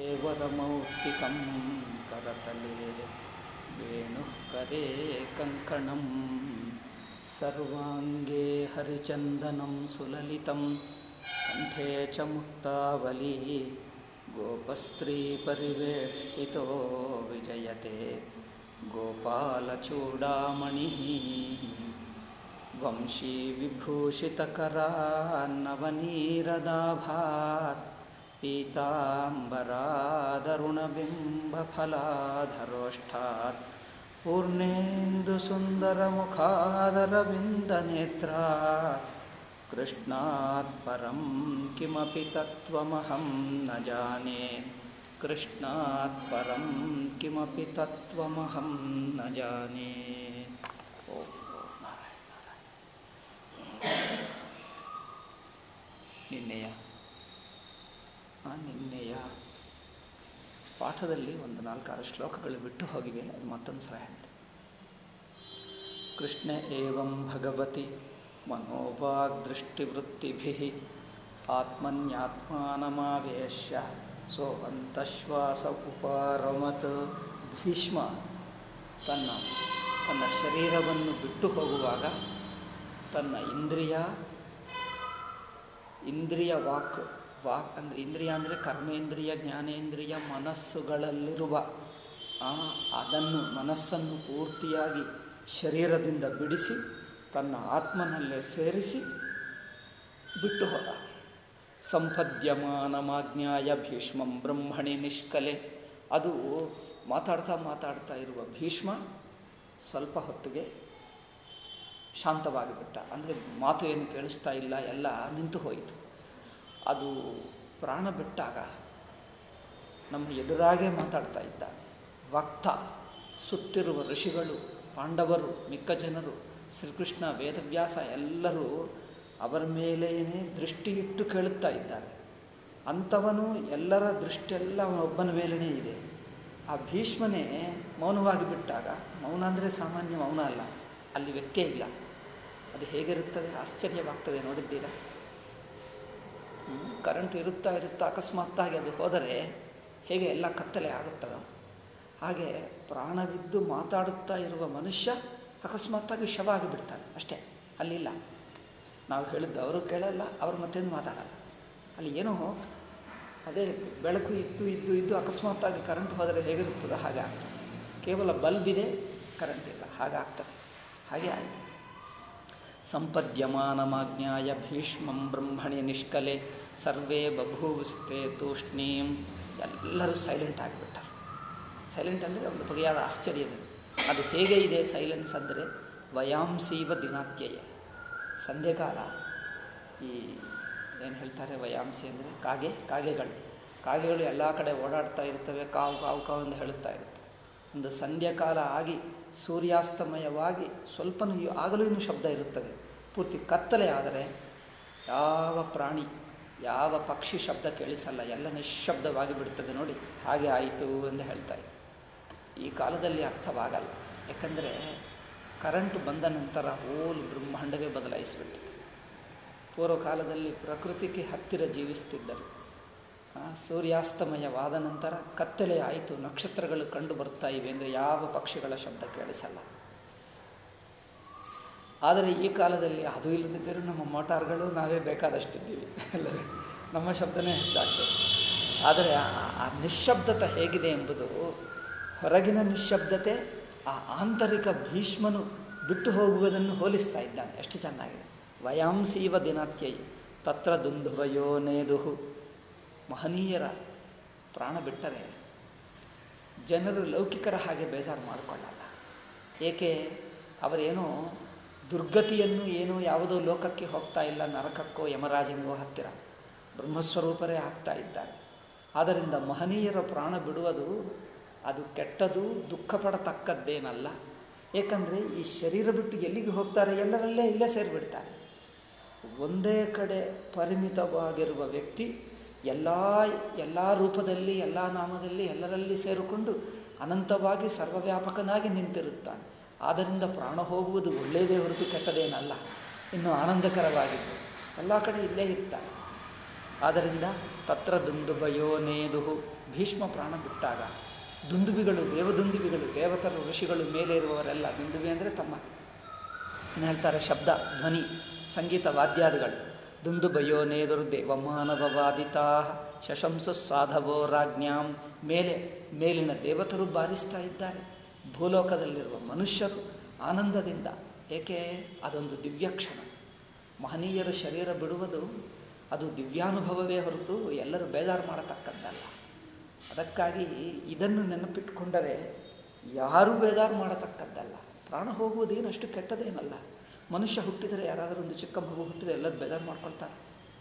वरमौक्तिकं करतले वेणुः करे कङ्कणं सर्वाङ्गे हरिचन्दनं सुललितं कण्ठे च मुक्तावली गोपस्त्रीपरिवेष्टितो विजयते गोपालचूडामणिः वंशीविभूषितकरान्नवनीरदाभात् पीताम्बरादरुणबिम्बफलाधरोष्ठात् पूर्णेन्दुसुन्दरमुखादरविन्दनेत्रात् कृष्णात् परं किमपि तत्त्वमहं न जाने कृष्णात् परं किमपि तत्त्वमहं न जाने। ನಿನ್ನೆಯ ಪಾಠದಲ್ಲಿ ಒಂದು 4-6 ಶ್ಲೋಕಗಳು ಬಿಟ್ಟು ಹೋಗಿವೆ, ಅದು ಮತ್ತೊಂದು ಸಲ ಹೇಳ್ತೆ. ಕೃಷ್ಣ ಏವಂ ಭಗವತಿ ಮನೋವಾಗ್ದೃಷ್ಟಿವೃತ್ತಿಭಿಃ ಆತ್ಮನ್ಯಾತ್ಮಾನಮಾವೇಶ್ಯ ಸೋವಂತಶ್ವಾಸ ಉಪಾರಮತ್. ಭೀಷ್ಮ ತನ್ನ ಶರೀರವನ್ನು ಬಿಟ್ಟು ಹೋಗುವಾಗ ತನ್ನ ಇಂದ್ರಿಯ ವಾಕ್ ಅಂದರೆ ಇಂದ್ರಿಯ ಅಂದರೆ ಕರ್ಮೇಂದ್ರಿಯ ಜ್ಞಾನೇಂದ್ರಿಯ ಮನಸ್ಸುಗಳಲ್ಲಿರುವ ಮನಸ್ಸನ್ನು ಪೂರ್ತಿಯಾಗಿ ಶರೀರದಿಂದ ಬಿಡಿಸಿ ತನ್ನ ಆತ್ಮನಲ್ಲೇ ಸೇರಿಸಿ ಬಿಟ್ಟು ಹೋದ. ಸಂಪದ್ಯಮಾನಮಾಜ್ಞಾಯ ಭೀಷ್ಮಂ ಬ್ರಹ್ಮಣಿ ನಿಷ್ಕಲೆ. ಅದು ಮಾತಾಡ್ತಾ ಇರುವ ಭೀಷ್ಮ ಸ್ವಲ್ಪ ಹೊತ್ತಿಗೆ ಶಾಂತವಾಗಿಬಿಟ್ಟ. ಅಂದರೆ ಮಾತು ಏನು ಕೇಳಿಸ್ತಾ ಇಲ್ಲ, ಎಲ್ಲ ನಿಂತು ಹೋಯಿತು. ಅದು ಪ್ರಾಣ ಬಿಟ್ಟಾಗ ನಮ್ಮ ಎದುರಾಗೇ ಮಾತಾಡ್ತಾ ಇದ್ದಾನೆ ವಕ್ತ. ಸುತ್ತಿರುವ ಋಷಿಗಳು, ಪಾಂಡವರು, ಮಿಕ್ಕ ಜನರು, ಶ್ರೀಕೃಷ್ಣ, ವೇದವ್ಯಾಸ ಎಲ್ಲರೂ ಅವರ ಮೇಲೇನೇ ದೃಷ್ಟಿ ಇಟ್ಟು ಕೇಳುತ್ತಾ ಇದ್ದಾರೆ. ಅಂಥವನು ಎಲ್ಲರ ದೃಷ್ಟಿಯೆಲ್ಲ ಅವನೊಬ್ಬನ ಮೇಲೇ ಇದೆ. ಆ ಭೀಷ್ಮನೇ ಮೌನವಾಗಿ ಬಿಟ್ಟಾಗ, ಮೌನ ಅಂದರೆ ಸಾಮಾನ್ಯ ಮೌನ ಅಲ್ಲ, ಅಲ್ಲಿ ವ್ಯಕ್ತಿಯೇ ಇಲ್ಲ. ಅದು ಹೇಗಿರುತ್ತದೆ, ಆಶ್ಚರ್ಯವಾಗ್ತದೆ. ನೋಡಿದ್ದೀರಾ? ಕರೆಂಟ್ ಇರುತ್ತಾ ಅಕಸ್ಮಾತ್ತಾಗಿ ಅದು ಹೋದರೆ ಹೇಗೆ ಎಲ್ಲ ಕತ್ತಲೆ ಆಗುತ್ತದೋ ಹಾಗೆ ಪ್ರಾಣವಿದ್ದು ಮಾತಾಡುತ್ತಾ ಇರುವ ಮನುಷ್ಯ ಅಕಸ್ಮಾತ್ತಾಗಿ ಶವ ಆಗಿಬಿಡ್ತಾನೆ ಅಷ್ಟೇ. ಅಲ್ಲಿಲ್ಲ, ನಾವು ಹೇಳಿದ್ದು ಅವರು ಕೇಳಲ್ಲ, ಅವರು ಮತ್ತೇನು ಮಾತಾಡಲ್ಲ. ಅಲ್ಲಿ ಏನೋ ಅದೇ ಬೆಳಕು ಇದ್ದು ಅಕಸ್ಮಾತ್ತಾಗಿ ಕರೆಂಟ್ ಹೋದರೆ ಹೇಗಿರುತ್ತದೋ ಹಾಗೆ ಆಗ್ತದೆ. ಕೇವಲ ಬಲ್ಬ್ ಇದೆ, ಕರೆಂಟ್ ಇಲ್ಲ, ಹಾಗಾಗ್ತದೆ. ಹಾಗೆ ಆಯಿತು. ಸಂಪದ್ಯಮಾನಮಾಜ್ಞಾಯ ಭೀಷ್ಮಂ ಬ್ರಹ್ಮಣಿ ನಿಷ್ಕಲೆ ಸರ್ವೇ ಬಭೂವಸ್ತೆ ತೂಷ್ಣೀಂ. ಎಲ್ಲರೂ ಸೈಲೆಂಟ್ ಆಗಿಬಿಟ್ಟರು. ಸೈಲೆಂಟ್ ಅಂದರೆ ಒಂದು ಬಗೆಯಾದ ಆಶ್ಚರ್ಯದ. ಅದು ಹೇಗೆ ಇದೆ ಸೈಲೆನ್ಸ್ ಅಂದರೆ, ವಯಾಂಸೀವ ದಿನಾತ್ಯಯ. ಸಂಧ್ಯೆಕಾಲ ಈ ಏನು ಹೇಳ್ತಾರೆ, ವಯಾಂಸಿ ಅಂದರೆ ಕಾಗೆಗಳು ಎಲ್ಲ ಕಡೆ ಓಡಾಡ್ತಾ ಇರ್ತವೆ, ಕಾವು ಎಂದು ಹೇಳುತ್ತಾ ಇರುತ್ತೆ. ಒಂದು ಸಂಧ್ಯಾಕಾಲ ಆಗಿ ಸೂರ್ಯಾಸ್ತಮಯವಾಗಿ ಸ್ವಲ್ಪನೂ ಆಗಲೂ ಇನ್ನೂ ಶಬ್ದ ಇರುತ್ತದೆ. ಪೂರ್ತಿ ಕತ್ತಲೆ ಆದರೆ ಯಾವ ಪ್ರಾಣಿ, ಯಾವ ಪಕ್ಷಿ ಶಬ್ದ ಕೇಳಿಸಲ್ಲ, ಎಲ್ಲ ನಿಶ್ಶಬ್ದವಾಗಿ ಬಿಡ್ತದೆ. ನೋಡಿ, ಹಾಗೆ ಆಯಿತು ಎಂದು ಹೇಳ್ತಾರೆ. ಈ ಕಾಲದಲ್ಲಿ ಅರ್ಥವಾಗಲ್ಲ. ಯಾಕಂದರೆ ಕರೆಂಟು ಬಂದ ನಂತರ ಹೋಲ್ ಬ್ರಹ್ಮಾಂಡವೇ ಬದಲಾಯಿಸಿಬಿಟ್ಟಿದೆ. ಪೂರ್ವಕಾಲದಲ್ಲಿ ಪ್ರಕೃತಿಗೆ ಹತ್ತಿರ ಜೀವಿಸ್ತಿದ್ದರು. ಸೂರ್ಯಾಸ್ತಮಯವಾದ ನಂತರ ಕತ್ತಲೆ ಆಯಿತು, ನಕ್ಷತ್ರಗಳು ಕಂಡು ಬರ್ತಾ ಇವೆ ಅಂದರೆ ಯಾವ ಪಕ್ಷಿಗಳ ಶಬ್ದ ಕೇಳಿಸಲ್ಲ. ಆದರೆ ಈ ಕಾಲದಲ್ಲಿ ಅದು ಇಲ್ಲದಿದ್ದರೂ ನಮ್ಮ ಮೋಟಾರ್ಗಳು ನಾವೇ ಬೇಕಾದಷ್ಟಿದ್ದೀವಿ, ಅಲ್ಲದೆ ನಮ್ಮ ಶಬ್ದನೇ ಹೆಚ್ಚಾಗ್ತದೆ. ಆದರೆ ಆ ನಿಶ್ಶಬ್ದತೆ ಹೇಗಿದೆ ಎಂಬುದು, ಹೊರಗಿನ ನಿಶ್ಶಬ್ದತೆ ಆ ಆಂತರಿಕ ಭೀಷ್ಮನು ಬಿಟ್ಟು ಹೋಗುವುದನ್ನು ಹೋಲಿಸ್ತಾ ಇದ್ದಾನೆ. ಎಷ್ಟು ಚೆನ್ನಾಗಿದೆ. ವಯಾಂಸೀವ ದಿನಾತ್ಯೈ ತತ್ರ ದುಂದುಭಯೋ ನೇದುಹು. ಮಹನೀಯರ ಪ್ರಾಣ ಬಿಟ್ಟರೆ ಜನರು ಲೌಕಿಕರ ಹಾಗೆ ಬೇಜಾರು ಮಾಡಿಕೊಳ್ಳಲ್ಲ. ಏಕೆ? ಅವರೇನೋ ದುರ್ಗತಿಯನ್ನು ಯಾವುದೋ ಲೋಕಕ್ಕೆ ಹೋಗ್ತಾ ಇಲ್ಲ, ನರಕಕ್ಕೋ ಯಮರಾಜನಿಗೋ ಹತ್ತಿರ ಬ್ರಹ್ಮಸ್ವರೂಪರೇ ಆಗ್ತಾ ಇದ್ದಾರೆ. ಆದ್ದರಿಂದ ಮಹನೀಯರ ಪ್ರಾಣ ಬಿಡುವುದು ಅದು ಕೆಟ್ಟದು, ದುಃಖ ಪಡತಕ್ಕದ್ದೇನಲ್ಲ. ಏಕೆಂದರೆ ಈ ಶರೀರ ಬಿಟ್ಟು ಎಲ್ಲಿಗೆ ಹೋಗ್ತಾರೆ, ಇಲ್ಲೇ ಸೇರಿಬಿಡ್ತಾರೆ. ಒಂದೇ ಕಡೆ ಪರಿಮಿತವಾಗಿರುವ ವ್ಯಕ್ತಿ ಎಲ್ಲ ರೂಪದಲ್ಲಿ, ಎಲ್ಲ ನಾಮದಲ್ಲಿ, ಎಲ್ಲರಲ್ಲಿ ಸೇರಿಕೊಂಡು ಅನಂತವಾಗಿ ಸರ್ವವ್ಯಾಪಕನಾಗಿ ನಿಂತಿರುತ್ತಾನೆ. ಆದ್ದರಿಂದ ಪ್ರಾಣ ಹೋಗುವುದು ಒಳ್ಳೆಯದೇ ಹೊರತು ಕೆಟ್ಟದೇನಲ್ಲ, ಇನ್ನು ಆನಂದಕರವಾಗಿದ್ದು ಎಲ್ಲ ಕಡೆ ಇಲ್ಲೇ ಇರ್ತಾನೆ. ಆದ್ದರಿಂದ ತತ್ರ ದುಂದುಭಯೋ ನೇದುಹು ಭೀಷ್ಮ ಪ್ರಾಣ ಬಿಟ್ಟಾಗ ದುಂದುಬಿಗಳು, ದೇವದುಂದುಬಿಗಳು, ದೇವತರು, ಋಷಿಗಳು, ಮೇಲೆ ಇರುವವರೆಲ್ಲ, ದುಂದುಬಿ ಅಂದರೆ ತಮ್ಮ ಏನು ಹೇಳ್ತಾರೆ, ಶಬ್ದ, ಧ್ವನಿ, ಸಂಗೀತ, ವಾದ್ಯಾದಿಗಳು. ದುಂದುಬಯೋ ನೇದರು ದೇವಮಾನವವಾದಿತಾ ಶಶಂಸು ಸಾಧವೋ ರಾಜ್ಞಾಂ. ಮೇಲಿನ ದೇವತರು ಬಾರಿಸ್ತಾ ಇದ್ದಾರೆ, ಭೂಲೋಕದಲ್ಲಿರುವ ಮನುಷ್ಯರು ಆನಂದದಿಂದ. ಏಕೆ? ಅದೊಂದು ದಿವ್ಯಕ್ಷಣ. ಮಹನೀಯರು ಶರೀರ ಬಿಡುವುದು ಅದು ದಿವ್ಯಾನುಭವವೇ ಹೊರತು ಎಲ್ಲರೂ ಬೇಜಾರು ಮಾಡತಕ್ಕದ್ದಲ್ಲ. ಅದಕ್ಕಾಗಿ ಇದನ್ನು ನೆನಪಿಟ್ಕೊಂಡರೆ ಯಾರೂ ಬೇಜಾರು ಮಾಡತಕ್ಕದ್ದಲ್ಲ. ಪ್ರಾಣ ಹೋಗುವುದೇನು ಅಷ್ಟು ಕೆಟ್ಟದೇನಲ್ಲ. ಮನುಷ್ಯ ಹುಟ್ಟಿದರೆ, ಯಾರಾದರೂ ಒಂದು ಚಿಕ್ಕ ಮಗು ಹುಟ್ಟಿದರೆ ಎಲ್ಲರೂ ಬೇಜಾರು ಮಾಡ್ಕೊಳ್ತಾರೆ.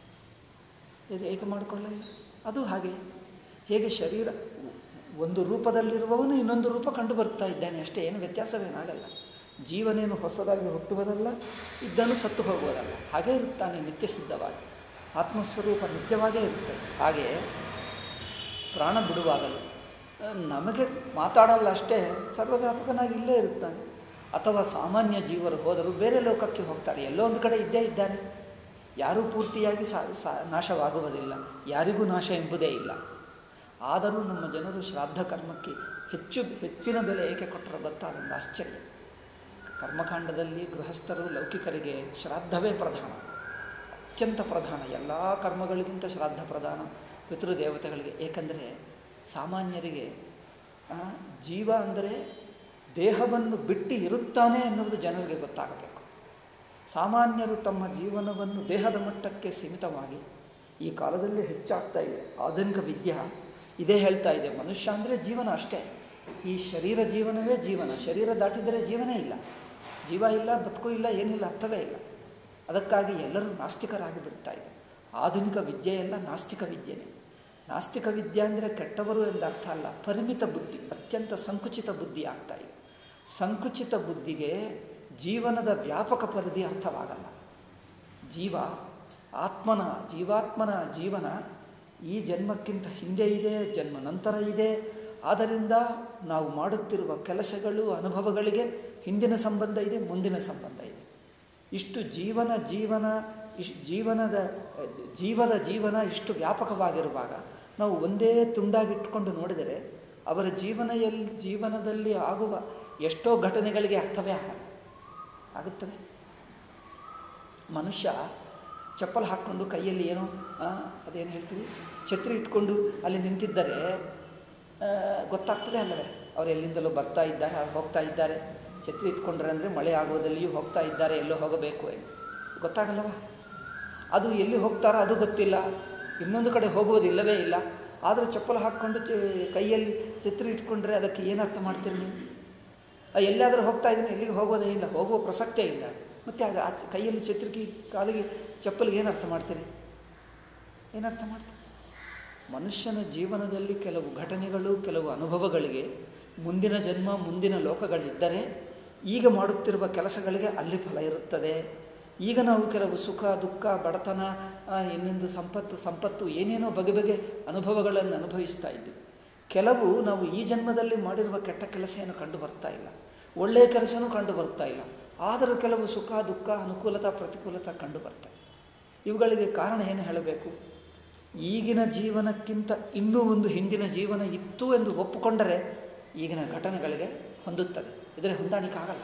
ಇದು ಏಕೆ ಮಾಡಿಕೊಳ್ಳಲ್ಲ? ಅದು ಹಾಗೆ. ಹೇಗೆ ಶರೀರ ಒಂದು ರೂಪದಲ್ಲಿರುವವನು ಇನ್ನೊಂದು ರೂಪ ಕಂಡು ಬರ್ತಾ ಇದ್ದಾನೆ ಅಷ್ಟೇ, ಏನು ವ್ಯತ್ಯಾಸವೇನಾಗಲ್ಲ. ಜೀವನೇನು ಹೊಸದಾಗಿ ಹುಟ್ಟುವುದಲ್ಲ, ಇದ್ದನ್ನು ಸತ್ತು ಹೋಗುವುದಲ್ಲ. ಹಾಗೇ ಇರುತ್ತಾನೆ ನಿತ್ಯ ಸಿದ್ಧವಾಗಿ. ಆತ್ಮಸ್ವರೂಪ ನಿತ್ಯವಾಗೇ ಇರುತ್ತೆ. ಹಾಗೆ ಪ್ರಾಣ ಬಿಡುವಾಗಲು ನಮಗೆ ಮಾತಾಡಲ್ಲ ಅಷ್ಟೇ, ಸರ್ವವ್ಯಾಪಕನಾಗಿ ಇಲ್ಲೇ ಇರುತ್ತಾನೆ. ಅಥವಾ ಸಾಮಾನ್ಯ ಜೀವರು ಹೋದರೂ ಬೇರೆ ಲೋಕಕ್ಕೆ ಹೋಗ್ತಾರೆ, ಎಲ್ಲೋ ಒಂದು ಕಡೆ ಇದ್ದೇ ಇದ್ದಾರೆ. ಯಾರೂ ಪೂರ್ತಿಯಾಗಿ ನಾಶವಾಗುವುದಿಲ್ಲ, ಯಾರಿಗೂ ನಾಶ ಎಂಬುದೇ ಇಲ್ಲ. ಆದರೂ ನಮ್ಮ ಜನರು ಶ್ರಾದ್ದ ಕರ್ಮಕ್ಕೆ ಹೆಚ್ಚಿನ ಬೆಲೆ ಏಕೆ ಕೊಟ್ಟರು ಗೊತ್ತಾ? ಅದೊಂದು ಆಶ್ಚರ್ಯ. ಕರ್ಮಕಾಂಡದಲ್ಲಿ ಗೃಹಸ್ಥರು, ಲೌಕಿಕರಿಗೆ ಶ್ರಾದ್ದವೇ ಪ್ರಧಾನ, ಅತ್ಯಂತ ಪ್ರಧಾನ. ಎಲ್ಲ ಕರ್ಮಗಳಿಗಿಂತ ಶ್ರಾದ್ದ ಪ್ರಧಾನ ಪಿತೃದೇವತೆಗಳಿಗೆ. ಏಕೆಂದರೆ ಸಾಮಾನ್ಯರಿಗೆ ಜೀವ ಅಂದರೆ ದೇಹವನ್ನು ಬಿಟ್ಟು ಇರುತ್ತಾನೆ ಎನ್ನುವುದು ಜನರಿಗೆ ಗೊತ್ತಾಗಬೇಕು. ಸಾಮಾನ್ಯರು ತಮ್ಮ ಜೀವನವನ್ನು ದೇಹದ ಮಟ್ಟಕ್ಕೆ ಸೀಮಿತವಾಗಿ, ಈ ಕಾಲದಲ್ಲಿ ಹೆಚ್ಚಾಗ್ತಾ ಇದೆ ಆಧುನಿಕ ವಿದ್ಯೆ ಇದೇ ಹೇಳ್ತಾ ಇದೆ, ಮನುಷ್ಯ ಅಂದರೆ ಜೀವನ ಅಷ್ಟೇ. ಈ ಶರೀರ ಜೀವನವೇ ಜೀವನ, ಶರೀರ ದಾಟಿದರೆ ಜೀವನೇ ಇಲ್ಲ, ಜೀವ ಇಲ್ಲ, ಬದುಕು ಇಲ್ಲ, ಏನಿಲ್ಲ, ಅರ್ಥವೇ ಇಲ್ಲ. ಅದಕ್ಕಾಗಿ ಎಲ್ಲರೂ ನಾಸ್ತಿಕರಾಗಿ ಬಿಡ್ತಾ ಇದೆ. ಆಧುನಿಕ ವಿದ್ಯೆಯೆಲ್ಲ ನಾಸ್ತಿಕ ವಿದ್ಯೆನೇ. ನಾಸ್ತಿಕ ವಿದ್ಯೆ ಅಂದರೆ ಕೆಟ್ಟವರು ಎಂದರ್ಥ ಅಲ್ಲ, ಪರಿಮಿತ ಬುದ್ಧಿ, ಅತ್ಯಂತ ಸಂಕುಚಿತ ಬುದ್ಧಿ ಆಗ್ತಾ ಇದೆ. ಸಂಕುಚಿತ ಬುದ್ಧಿಗೆ ಜೀವನದ ವ್ಯಾಪಕ ಪರಿಧಿ ಅರ್ಥವಾಗಲ್ಲ. ಜೀವಾತ್ಮನ ಜೀವನ ಈ ಜನ್ಮಕ್ಕಿಂತ ಹಿಂದೆ ಇದೆ, ಜನ್ಮ ನಂತರ ಇದೆ. ಆದ್ದರಿಂದ ನಾವು ಮಾಡುತ್ತಿರುವ ಕೆಲಸಗಳು, ಅನುಭವಗಳಿಗೆ ಹಿಂದಿನ ಸಂಬಂಧ ಇದೆ, ಮುಂದಿನ ಸಂಬಂಧ ಇದೆ. ಇಷ್ಟು ಜೀವದ ಜೀವನ ಇಷ್ಟು ವ್ಯಾಪಕವಾಗಿರುವಾಗ ನಾವು ಒಂದೇ ತುಂಡಾಗಿಟ್ಕೊಂಡು ನೋಡಿದರೆ ಅವರ ಜೀವನದಲ್ಲಿ ಆಗುವ ಎಷ್ಟೋ ಘಟನೆಗಳಿಗೆ ಅರ್ಥವೇ ಆಗುತ್ತದೆ. ಮನುಷ್ಯ ಚಪ್ಪಲ್ ಹಾಕ್ಕೊಂಡು ಕೈಯಲ್ಲಿ ಏನೋ ಅದೇನು ಹೇಳ್ತೀವಿ, ಛತ್ರಿ ಇಟ್ಕೊಂಡು ಅಲ್ಲಿ ನಿಂತಿದ್ದರೆ ಗೊತ್ತಾಗ್ತದೆ ಅಲ್ಲವೇ? ಅವರು ಎಲ್ಲಿಂದಲೋ ಬರ್ತಾ ಇದ್ದಾರೆ, ಅವ್ರು ಹೋಗ್ತಾ ಇದ್ದಾರೆ. ಛತ್ರಿ ಇಟ್ಕೊಂಡ್ರೆ ಅಂದರೆ ಮಳೆ ಆಗೋದಲ್ಲಿಯೂ ಹೋಗ್ತಾ ಇದ್ದಾರೆ, ಎಲ್ಲೋ ಹೋಗಬೇಕು ಎಂದು ಗೊತ್ತಾಗಲ್ಲವ? ಅದು ಎಲ್ಲಿ ಹೋಗ್ತಾರೋ ಅದು ಗೊತ್ತಿಲ್ಲ, ಇನ್ನೊಂದು ಕಡೆ ಹೋಗುವುದಿಲ್ಲವೇ ಇಲ್ಲ. ಆದರೂ ಚಪ್ಪಲು ಹಾಕ್ಕೊಂಡು ಕೈಯಲ್ಲಿ ಛತ್ರಿ ಇಟ್ಕೊಂಡ್ರೆ ಅದಕ್ಕೆ ಏನು ಅರ್ಥ ಮಾಡ್ತೀರಿ ನೀವು? ಎಲ್ಲಿಯಾದರೂ ಹೋಗ್ತಾ ಇದ್ದೀನಿ, ಎಲ್ಲಿಗೆ ಹೋಗೋದೇ ಇಲ್ಲ, ಹೋಗುವ ಪ್ರಸಕ್ತೇ ಇಲ್ಲ. ಮತ್ತು ಆ ಕೈಯಲ್ಲಿ ಛತ್ರಿಗೆ, ಕಾಲಿಗೆ ಚಪ್ಪಲಿಗೆ ಏನು ಅರ್ಥ ಮಾಡ್ತೀರಿ? ಏನರ್ಥ ಮಾಡ್ತೀರಿ? ಮನುಷ್ಯನ ಜೀವನದಲ್ಲಿ ಕೆಲವು ಘಟನೆಗಳು, ಕೆಲವು ಅನುಭವಗಳಿಗೆ ಮುಂದಿನ ಜನ್ಮ, ಮುಂದಿನ ಲೋಕಗಳಿದ್ದರೆ ಈಗ ಮಾಡುತ್ತಿರುವ ಕೆಲಸಗಳಿಗೆ ಅಲ್ಲಿ ಫಲ ಇರುತ್ತದೆ. ಈಗ ನಾವು ಕೆಲವು ಸುಖ, ದುಃಖ, ಬಡತನ, ಇನ್ನೊಂದು ಸಂಪತ್ತು ಏನೇನೋ ಬಗೆ ಅನುಭವಗಳನ್ನು ಅನುಭವಿಸ್ತಾ ಇದ್ದೀವಿ. ಕೆಲವು ನಾವು ಈ ಜನ್ಮದಲ್ಲಿ ಮಾಡಿರುವ ಕೆಟ್ಟ ಕೆಲಸ ಏನು ಕಂಡು ಬರ್ತಾ ಇಲ್ಲ, ಒಳ್ಳೆಯ ಕೆಲಸನೂ ಕಂಡು ಬರ್ತಾ ಇಲ್ಲ. ಆದರೂ ಕೆಲವು ಸುಖ, ದುಃಖ, ಅನುಕೂಲತೆ, ಪ್ರತಿಕೂಲತೆ ಕಂಡು ಬರ್ತವೆ. ಇವುಗಳಿಗೆ ಕಾರಣ ಏನು ಹೇಳಬೇಕು? ಈಗಿನ ಜೀವನಕ್ಕಿಂತ ಇನ್ನೂ ಒಂದು ಹಿಂದಿನ ಜೀವನ ಇತ್ತು ಎಂದು ಒಪ್ಪಿಕೊಂಡರೆ ಈಗಿನ ಘಟನೆಗಳಿಗೆ ಹೊಂದುತ್ತದೆ. ಇದರ ಹೊಂದಾಣಿಕೆ ಆಗಲ್ಲ.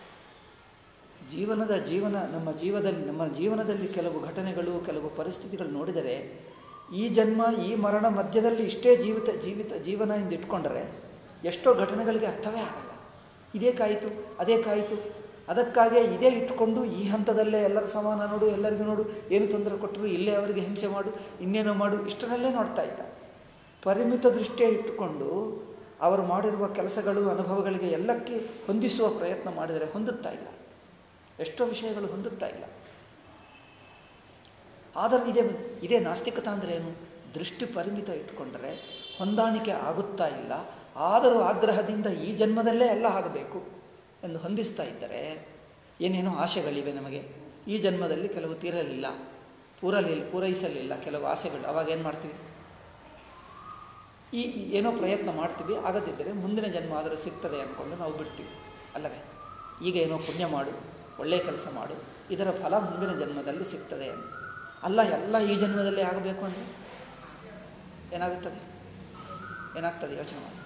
ನಮ್ಮ ಜೀವನದಲ್ಲಿ ಕೆಲವು ಘಟನೆಗಳು, ಕೆಲವು ಪರಿಸ್ಥಿತಿಗಳು ನೋಡಿದರೆ ಈ ಜನ್ಮ, ಈ ಮರಣ ಮಧ್ಯದಲ್ಲಿ ಇಷ್ಟೇ ಜೀವನ ಎಂದು ಇಟ್ಕೊಂಡರೆ ಎಷ್ಟೋ ಘಟನೆಗಳಿಗೆ ಅರ್ಥವೇ ಆಗಲ್ಲ. ಇದೇ ಕಾಯಿತು, ಅದೇ ಕಾಯಿತು. ಅದಕ್ಕಾಗೇ ಇದೇ ಇಟ್ಕೊಂಡು ಈ ಹಂತದಲ್ಲೇ ಎಲ್ಲರ ಸಮಾನ ನೋಡು, ಎಲ್ಲರಿಗೂ ನೋಡು, ಏನು ತೊಂದರೆ ಕೊಟ್ಟರು, ಇಲ್ಲೇ ಅವರಿಗೆ ಹಿಂಸೆ ಮಾಡು, ಇನ್ನೇನೋ ಮಾಡು, ಇಷ್ಟರಲ್ಲೇ ನೋಡ್ತಾ ಇದ್ದ. ಪರಿಮಿತ ದೃಷ್ಟಿಯೇ ಇಟ್ಟುಕೊಂಡು ಅವರು ಮಾಡಿರುವ ಕೆಲಸಗಳು, ಅನುಭವಗಳಿಗೆ ಎಲ್ಲಕ್ಕೆ ಹೊಂದಿಸುವ ಪ್ರಯತ್ನ ಮಾಡಿದರೆ ಹೊಂದುತ್ತಾ ಇಲ್ಲ. ಎಷ್ಟೋ ವಿಷಯಗಳು ಹೊಂದುತ್ತಾ ಇಲ್ಲ. ಆದರೆ ಇದೇ ನಾಸ್ತಿಕತೆ ಅಂದರೆ ಏನು? ದೃಷ್ಟಿ ಪರಿಮಿತ ಇಟ್ಟುಕೊಂಡರೆ ಹೊಂದಾಣಿಕೆ ಆಗುತ್ತಾ ಇಲ್ಲ. ಆದರೂ ಆಗ್ರಹದಿಂದ ಈ ಜನ್ಮದಲ್ಲೇ ಎಲ್ಲ ಆಗಬೇಕು ಎಂದು ಹೊಂದಿಸ್ತಾ ಇದ್ದರೆ ಏನೇನೋ ಆಸೆಗಳಿವೆ ನಮಗೆ. ಈ ಜನ್ಮದಲ್ಲಿ ಕೆಲವು ಪೂರೈಸಲಿಲ್ಲ ಕೆಲವು ಆಸೆಗಳು. ಅವಾಗೇನು ಮಾಡ್ತೀವಿ? ಏನೋ ಪ್ರಯತ್ನ ಮಾಡ್ತೀವಿ, ಆಗದಿದ್ದರೆ ಮುಂದಿನ ಜನ್ಮ ಆದರೂ ಸಿಗ್ತದೆ ಅಂದ್ಕೊಂಡು ನಾವು ಬಿಡ್ತೀವಿ ಅಲ್ಲವೇ? ಈಗ ಏನೋ ಪುಣ್ಯ ಮಾಡು, ಒಳ್ಳೆಯ ಕೆಲಸ ಮಾಡು, ಇದರ ಫಲ ಮುಂದಿನ ಜನ್ಮದಲ್ಲಿ ಸಿಗ್ತದೆ ಅಲ್ಲ. ಎಲ್ಲ ಈ ಜನ್ಮದಲ್ಲಿ ಆಗಬೇಕು ಅಂದರೆ ಏನಾಗುತ್ತದೆ? ಏನಾಗ್ತದೆ ಯೋಚನೆ ಮಾಡಿ.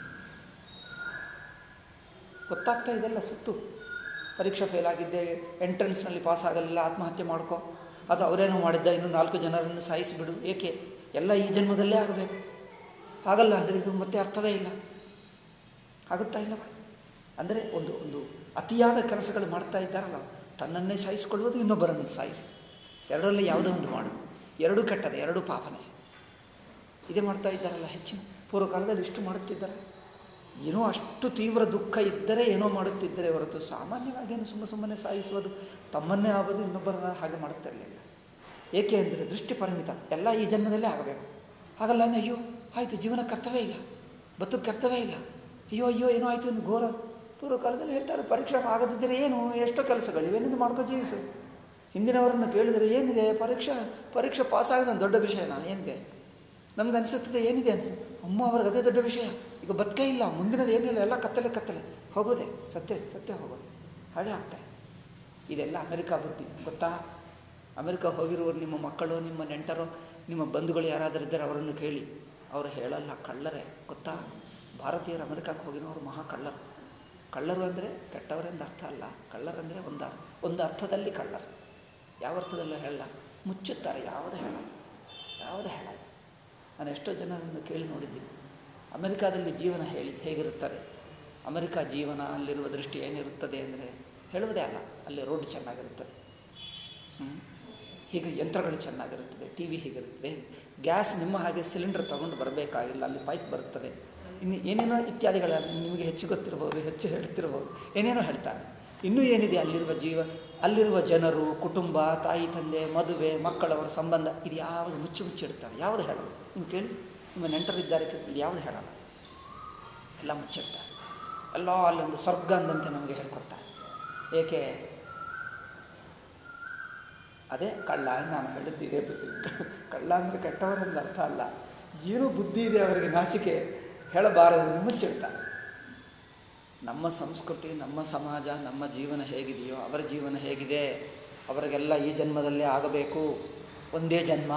ಗೊತ್ತಾಗ್ತಾ ಇದೆಲ್ಲ ಸುತ್ತು. ಪರೀಕ್ಷೆ ಫೇಲ್ ಆಗಿದ್ದೆ, ಎಂಟ್ರೆನ್ಸ್ನಲ್ಲಿ ಪಾಸ್ ಆಗಲಿಲ್ಲ, ಆತ್ಮಹತ್ಯೆ ಮಾಡ್ಕೊ, ಅದು ಅವರೇನೋ ಮಾಡಿದ್ದ, ಇನ್ನೂ 4 ಜನರನ್ನು ಸಾಯಿಸಿಬಿಡು. ಏಕೆ? ಎಲ್ಲ ಈ ಜನ್ಮದಲ್ಲೇ ಆಗಬೇಕು. ಆಗಲ್ಲ ಅಂದರೆ ಇದು ಮತ್ತೆ ಅರ್ಥವೇ ಇಲ್ಲ. ಆಗುತ್ತಾ ಇಲ್ಲವ? ಅಂದರೆ ಒಂದು ಅತಿಯಾದ ಕೆಲಸಗಳು ಮಾಡ್ತಾ ಇದ್ದಾರಲ್ಲ, ತನ್ನನ್ನೇ ಸಾಯಿಸಿಕೊಳ್ಳುವುದು, ಇನ್ನೊಬ್ಬರನ್ನು ಸಾಯಿಸಿ, ಎರಡರಲ್ಲಿ ಯಾವುದೋ ಒಂದು ಮಾಡು. ಎರಡೂ ಕೆಟ್ಟದೆ, ಎರಡೂ ಪಾಪನೇ. ಇದೇ ಮಾಡ್ತಾ ಇದ್ದಾರಲ್ಲ ಹೆಚ್ಚಿನ. ಪೂರ್ವಕಾಲದಲ್ಲಿ ಇಷ್ಟು ಮಾಡುತ್ತಿದ್ದಾರೆ. ಏನೋ ಅಷ್ಟು ತೀವ್ರ ದುಃಖ ಇದ್ದರೆ ಏನೋ ಮಾಡುತ್ತಿದ್ದರೆ ಹೊರತು ಸಾಮಾನ್ಯವಾಗಿ ಸುಮ್ಮನೆ ಸಾಯಿಸುವುದು, ತಮ್ಮನ್ನೇ ಆಗೋದು, ಇನ್ನೊಬ್ಬರ ಹಾಗೆ ಮಾಡುತ್ತಿರಲಿಲ್ಲ. ಏಕೆ ಅಂದರೆ ದೃಷ್ಟಿ ಪರಿಮಿತ. ಎಲ್ಲ ಈ ಜನ್ಮದಲ್ಲೇ ಆಗಬೇಕು. ಹಾಗಲ್ಲ ಅಂದರೆ ಅಯ್ಯೋ ಆಯಿತು, ಜೀವನ ಕರ್ತವ್ಯ ಇಲ್ಲ, ಬದುಕು ಕರ್ತವ್ಯ ಇಲ್ಲ, ಅಯ್ಯೋ ಏನೋ ಆಯಿತು ಎಂದು ಘೋರ. ಪೂರ್ವಕಾಲದಲ್ಲಿ ಹೇಳ್ತಾರೆ, ಪರೀಕ್ಷೆ ಆಗದಿದ್ದರೆ ಏನು, ಎಷ್ಟೋ ಕೆಲಸಗಳಿವೆ, ಏನೇನು ಮಾಡ್ಕೋ ಜೀವಿಸು. ಹಿಂದಿನವರನ್ನು ಕೇಳಿದರೆ ಏನಿದೆ, ಪರೀಕ್ಷೆ ಪಾಸಾಗೋದು ದೊಡ್ಡ ವಿಷಯನಾ? ಏನಿದೆ? ನಮ್ಗೆ ಅನಿಸುತ್ತದೆ ಏನಿದೆ ಅನಿಸುತ್ತೆ. ಅವ್ರಿಗೆ ಅದೇ ದೊಡ್ಡ ವಿಷಯ. ಈಗ ಬದುಕೇ ಇಲ್ಲ, ಮುಂದಿನದು ಏನಿಲ್ಲ, ಎಲ್ಲ ಕತ್ತಲೆ ಹೋಗೋದೆ, ಸತ್ಯ ಹೋಗೋದು. ಹಾಗೆ ಆಗ್ತಾಯಿದೆ. ಇದೆಲ್ಲ ಅಮೆರಿಕಾ ಬುದ್ಧಿ, ಗೊತ್ತಾ? ಅಮೆರಿಕ ಹೋಗಿರುವವರು ನಿಮ್ಮ ಮಕ್ಕಳು, ನಿಮ್ಮ ನೆಂಟರು, ನಿಮ್ಮ ಬಂಧುಗಳು ಯಾರಾದರೂ ಇದ್ದರೆ ಅವರನ್ನು ಕೇಳಿ. ಅವರು ಹೇಳಲ್ಲ, ಕಳ್ಳರೇ. ಗೊತ್ತಾ? ಭಾರತೀಯರು ಅಮೆರಿಕಕ್ಕೆ ಹೋಗಿರೋರು ಮಹಾ ಕಳ್ಳರು ಅಂದರೆ ಕೆಟ್ಟವರೆಂದು ಅರ್ಥ ಅಲ್ಲ. ಕಳ್ಳರಂದರೆ ಒಂದು ಅರ್ಥದಲ್ಲಿ ಕಳ್ಳರು. ಯಾವ ಅರ್ಥದಲ್ಲೂ ಹೇಳಲ್ಲ, ಮುಚ್ಚುತ್ತಾರೆ, ಯಾವುದೇ ಹೇಳಲ್ಲ. ನಾನು ಎಷ್ಟೋ ಜನರನ್ನು ಕೇಳಿ ನೋಡಿದ್ದೀನಿ. ಅಮೆರಿಕಾದಲ್ಲಿ ಜೀವನ ಹೇಗಿರುತ್ತದೆ, ಅಮೆರಿಕ ಜೀವನ, ಅಲ್ಲಿರುವ ದೃಷ್ಟಿ ಏನಿರುತ್ತದೆ ಅಂದರೆ ಹೇಳುವುದೇ ಅಲ್ಲ. ಅಲ್ಲಿ ರೋಡ್ ಚೆನ್ನಾಗಿರುತ್ತದೆ, ಹೀಗೆ ಯಂತ್ರಗಳು ಚೆನ್ನಾಗಿರುತ್ತದೆ, ಟಿ ವಿ ಹೀಗಿರುತ್ತದೆ, ಗ್ಯಾಸ್ ನಿಮ್ಮ ಹಾಗೆ ಸಿಲಿಂಡರ್ ತಗೊಂಡು ಬರಬೇಕಾಗಿಲ್ಲ, ಅಲ್ಲಿ ಪೈಪ್ ಬರುತ್ತದೆ, ಇನ್ನು ಏನೇನೋ ಇತ್ಯಾದಿಗಳ ನಿಮಗೆ ಹೆಚ್ಚು ಗೊತ್ತಿರ್ಬೋದು, ಹೆಚ್ಚು ಹೇಳ್ತಿರ್ಬೋದು, ಏನೇನೋ ಹೇಳ್ತಾರೆ. ಇನ್ನೂ ಏನಿದೆ ಅಲ್ಲಿರುವ ಜನರು, ಕುಟುಂಬ, ತಾಯಿ ತಂದೆ, ಮದುವೆ, ಮಕ್ಕಳವರ ಸಂಬಂಧ, ಇದು ಯಾವುದು ಮುಚ್ಚಿಡ್ತಾರೆ, ಯಾವುದು ಹೇಳಲ್ಲ. ನೀವು ಕೇಳಿ, ನಿಮ್ಮ ನೆಂಟರಿದ್ದಾರೆ ಕೇಳಿ, ಯಾವುದು ಹೇಳಲ್ಲ, ಎಲ್ಲ ಮುಚ್ಚಿಡ್ತಾರೆ. ಎಲ್ಲ ಅಲ್ಲೊಂದು ಸ್ವರ್ಗ ಅಂದಂತೆ ನಮಗೆ ಹೇಳ್ಕೊಡ್ತಾರೆ. ಏಕೆ? ಅದೇ ಕಳ್ಳ ನಾನು ಹೇಳಿದ್ದಿದೆ. ಕಳ್ಳ ಅಂದರೆ ಕೆಟ್ಟವರೆಂದು ಅರ್ಥ ಅಲ್ಲ. ಏನೋ ಬುದ್ಧಿ ಇದೆ ಅವರಿಗೆ, ನಾಚಿಕೆ, ಹೇಳಬಾರದನ್ನು ಮುಚ್ಚಿಡ್ತಾರೆ. ನಮ್ಮ ಸಂಸ್ಕೃತಿ, ನಮ್ಮ ಸಮಾಜ, ನಮ್ಮ ಜೀವನ ಹೇಗಿದೆಯೋ ಅವರ ಜೀವನ ಹೇಗಿದೆ. ಅವರಿಗೆಲ್ಲ ಈ ಜನ್ಮದಲ್ಲೇ ಆಗಬೇಕು, ಒಂದೇ ಜನ್ಮ.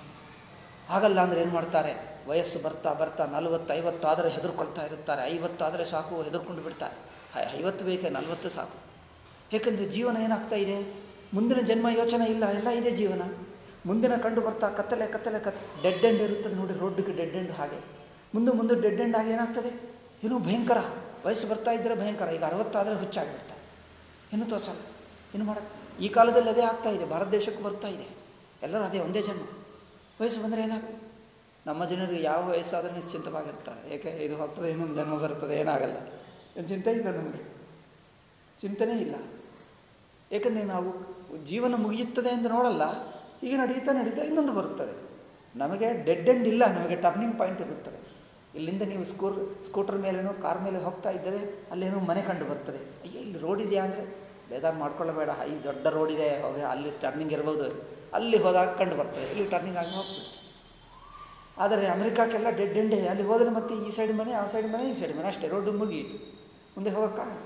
ಆಗಲ್ಲ ಅಂದರೆ ಏನು ಮಾಡ್ತಾರೆ? ವಯಸ್ಸು ಬರ್ತಾ 40-50 ಆದರೆ ಹೆದರ್ಕೊಳ್ತಾ ಇರುತ್ತಾರೆ. 50 ಆದರೆ ಸಾಕು, ಹೆದರ್ಕೊಂಡು ಬಿಡ್ತಾರೆ. 50 ಬೇಕೆ, 40 ಸಾಕು. ಏಕೆಂದರೆ ಜೀವನ ಏನಾಗ್ತಾ ಇದೆ, ಮುಂದಿನ ಜನ್ಮ ಯೋಚನೆ ಇಲ್ಲ, ಎಲ್ಲ ಇದೆ ಜೀವನ. ಮುಂದಿನ ಕಂಡು ಬರ್ತಾ ಕತ್ತಲೆ ಡೆಡ್ ಎಂಡ್ ಇರುತ್ತದೆ ನೋಡಿ, ರೋಡ್ಗೆ ಡೆಡ್ ಎಂಡ್ ಹಾಗೆ. ಮುಂದೆ ಡೆಡ್ ಎಂಡ್ ಆಗಿ ಏನಾಗ್ತದೆ, ಏನೋ ಭಯಂಕರ. ವಯಸ್ಸು ಬರ್ತಾ ಇದ್ದರೆ ಭಯಂಕರ. ಈಗ 60 ಆದರೆ ಹುಚ್ಚಾಗಿಬಿಡ್ತಾರೆ, ಇನ್ನೂ ತೋರಿಸಲ್ಲ, ಏನು ಮಾಡೋಕ್ಕೆ. ಈ ಕಾಲದಲ್ಲಿ ಅದೇ ಆಗ್ತಾ ಇದೆ, ಭಾರತ ದೇಶಕ್ಕೂ ಬರ್ತಾ ಇದೆ. ಎಲ್ಲರೂ ಅದೇ, ಒಂದೇ ಜನ್ಮ. ವಯಸ್ಸು ಬಂದರೆ ಏನಾಗುತ್ತೆ? ನಮ್ಮ ಜನರಿಗೆ ಯಾವ ವಯಸ್ಸಾದರೂ ನಿಶ್ಚಿಂತವಾಗಿರ್ತಾರೆ. ಏಕೆ? ಇದು ಹೋಗ್ತದೆ, ಇನ್ನೊಂದು ಜನ್ಮ ಬರ್ತದೆ, ಏನಾಗಲ್ಲ, ಏನು ಚಿಂತೆ ಇಲ್ಲ, ನಮಗೆ ಚಿಂತನೆ ಇಲ್ಲ. ಏಕೆಂದರೆ ನಾವು ಜೀವನ ಮುಗಿಯುತ್ತದೆ ಎಂದು ನೋಡಲ್ಲ. ಈಗ ನಡೀತಾ ಇನ್ನೊಂದು ಬರುತ್ತದೆ. ನಮಗೆ ಡೆಡ್ ಎಂಡ್ ಇಲ್ಲ, ನಮಗೆ ಟರ್ನಿಂಗ್ ಪಾಯಿಂಟ್ ಇರುತ್ತದೆ. ಇಲ್ಲಿಂದ ನೀವು ಸ್ಕೂಟರ್ ಮೇಲೇನೋ ಕಾರ್ ಮೇಲೆ ಹೋಗ್ತಾ ಇದ್ದರೆ ಅಲ್ಲೇನೋ ಮನೆ ಕಂಡು ಬರ್ತದೆ. ಅಯ್ಯೋ ಇಲ್ಲಿ ರೋಡ್ ಇದೆಯಾ ಅಂದರೆ ಬೇಜಾರು ಮಾಡ್ಕೊಳ್ಳಬೇಡ, ಈ ದೊಡ್ಡ ರೋಡ್ ಇದೆ, ಹೋಗಿ ಅಲ್ಲಿ ಟರ್ನಿಂಗ್ ಇರ್ಬೋದು. ಅಲ್ಲಿ ಹೋದಾಗ ಕಂಡು ಬರ್ತದೆ, ಇಲ್ಲಿ ಟರ್ನಿಂಗ್ ಆಗಿ ಹೋಗ್ಬಿಡ್ತದೆ. ಆದರೆ ಅಮೆರಿಕಕ್ಕೆಲ್ಲ ಡೆಡ್ ಎಂಡೇ. ಅಲ್ಲಿ ಹೋದರೆ ಮತ್ತೆ ಈ ಸೈಡ್ ಮನೆ, ಆ ಸೈಡ್ ಮನೆ, ಈ ಸೈಡ್ ಮನೆ, ಅಷ್ಟೇ, ರೋಡ್ ಮುಗಿಯಿತು, ಮುಂದೆ ಹೋಗೋಕ್ಕಾಗಲ್ಲ.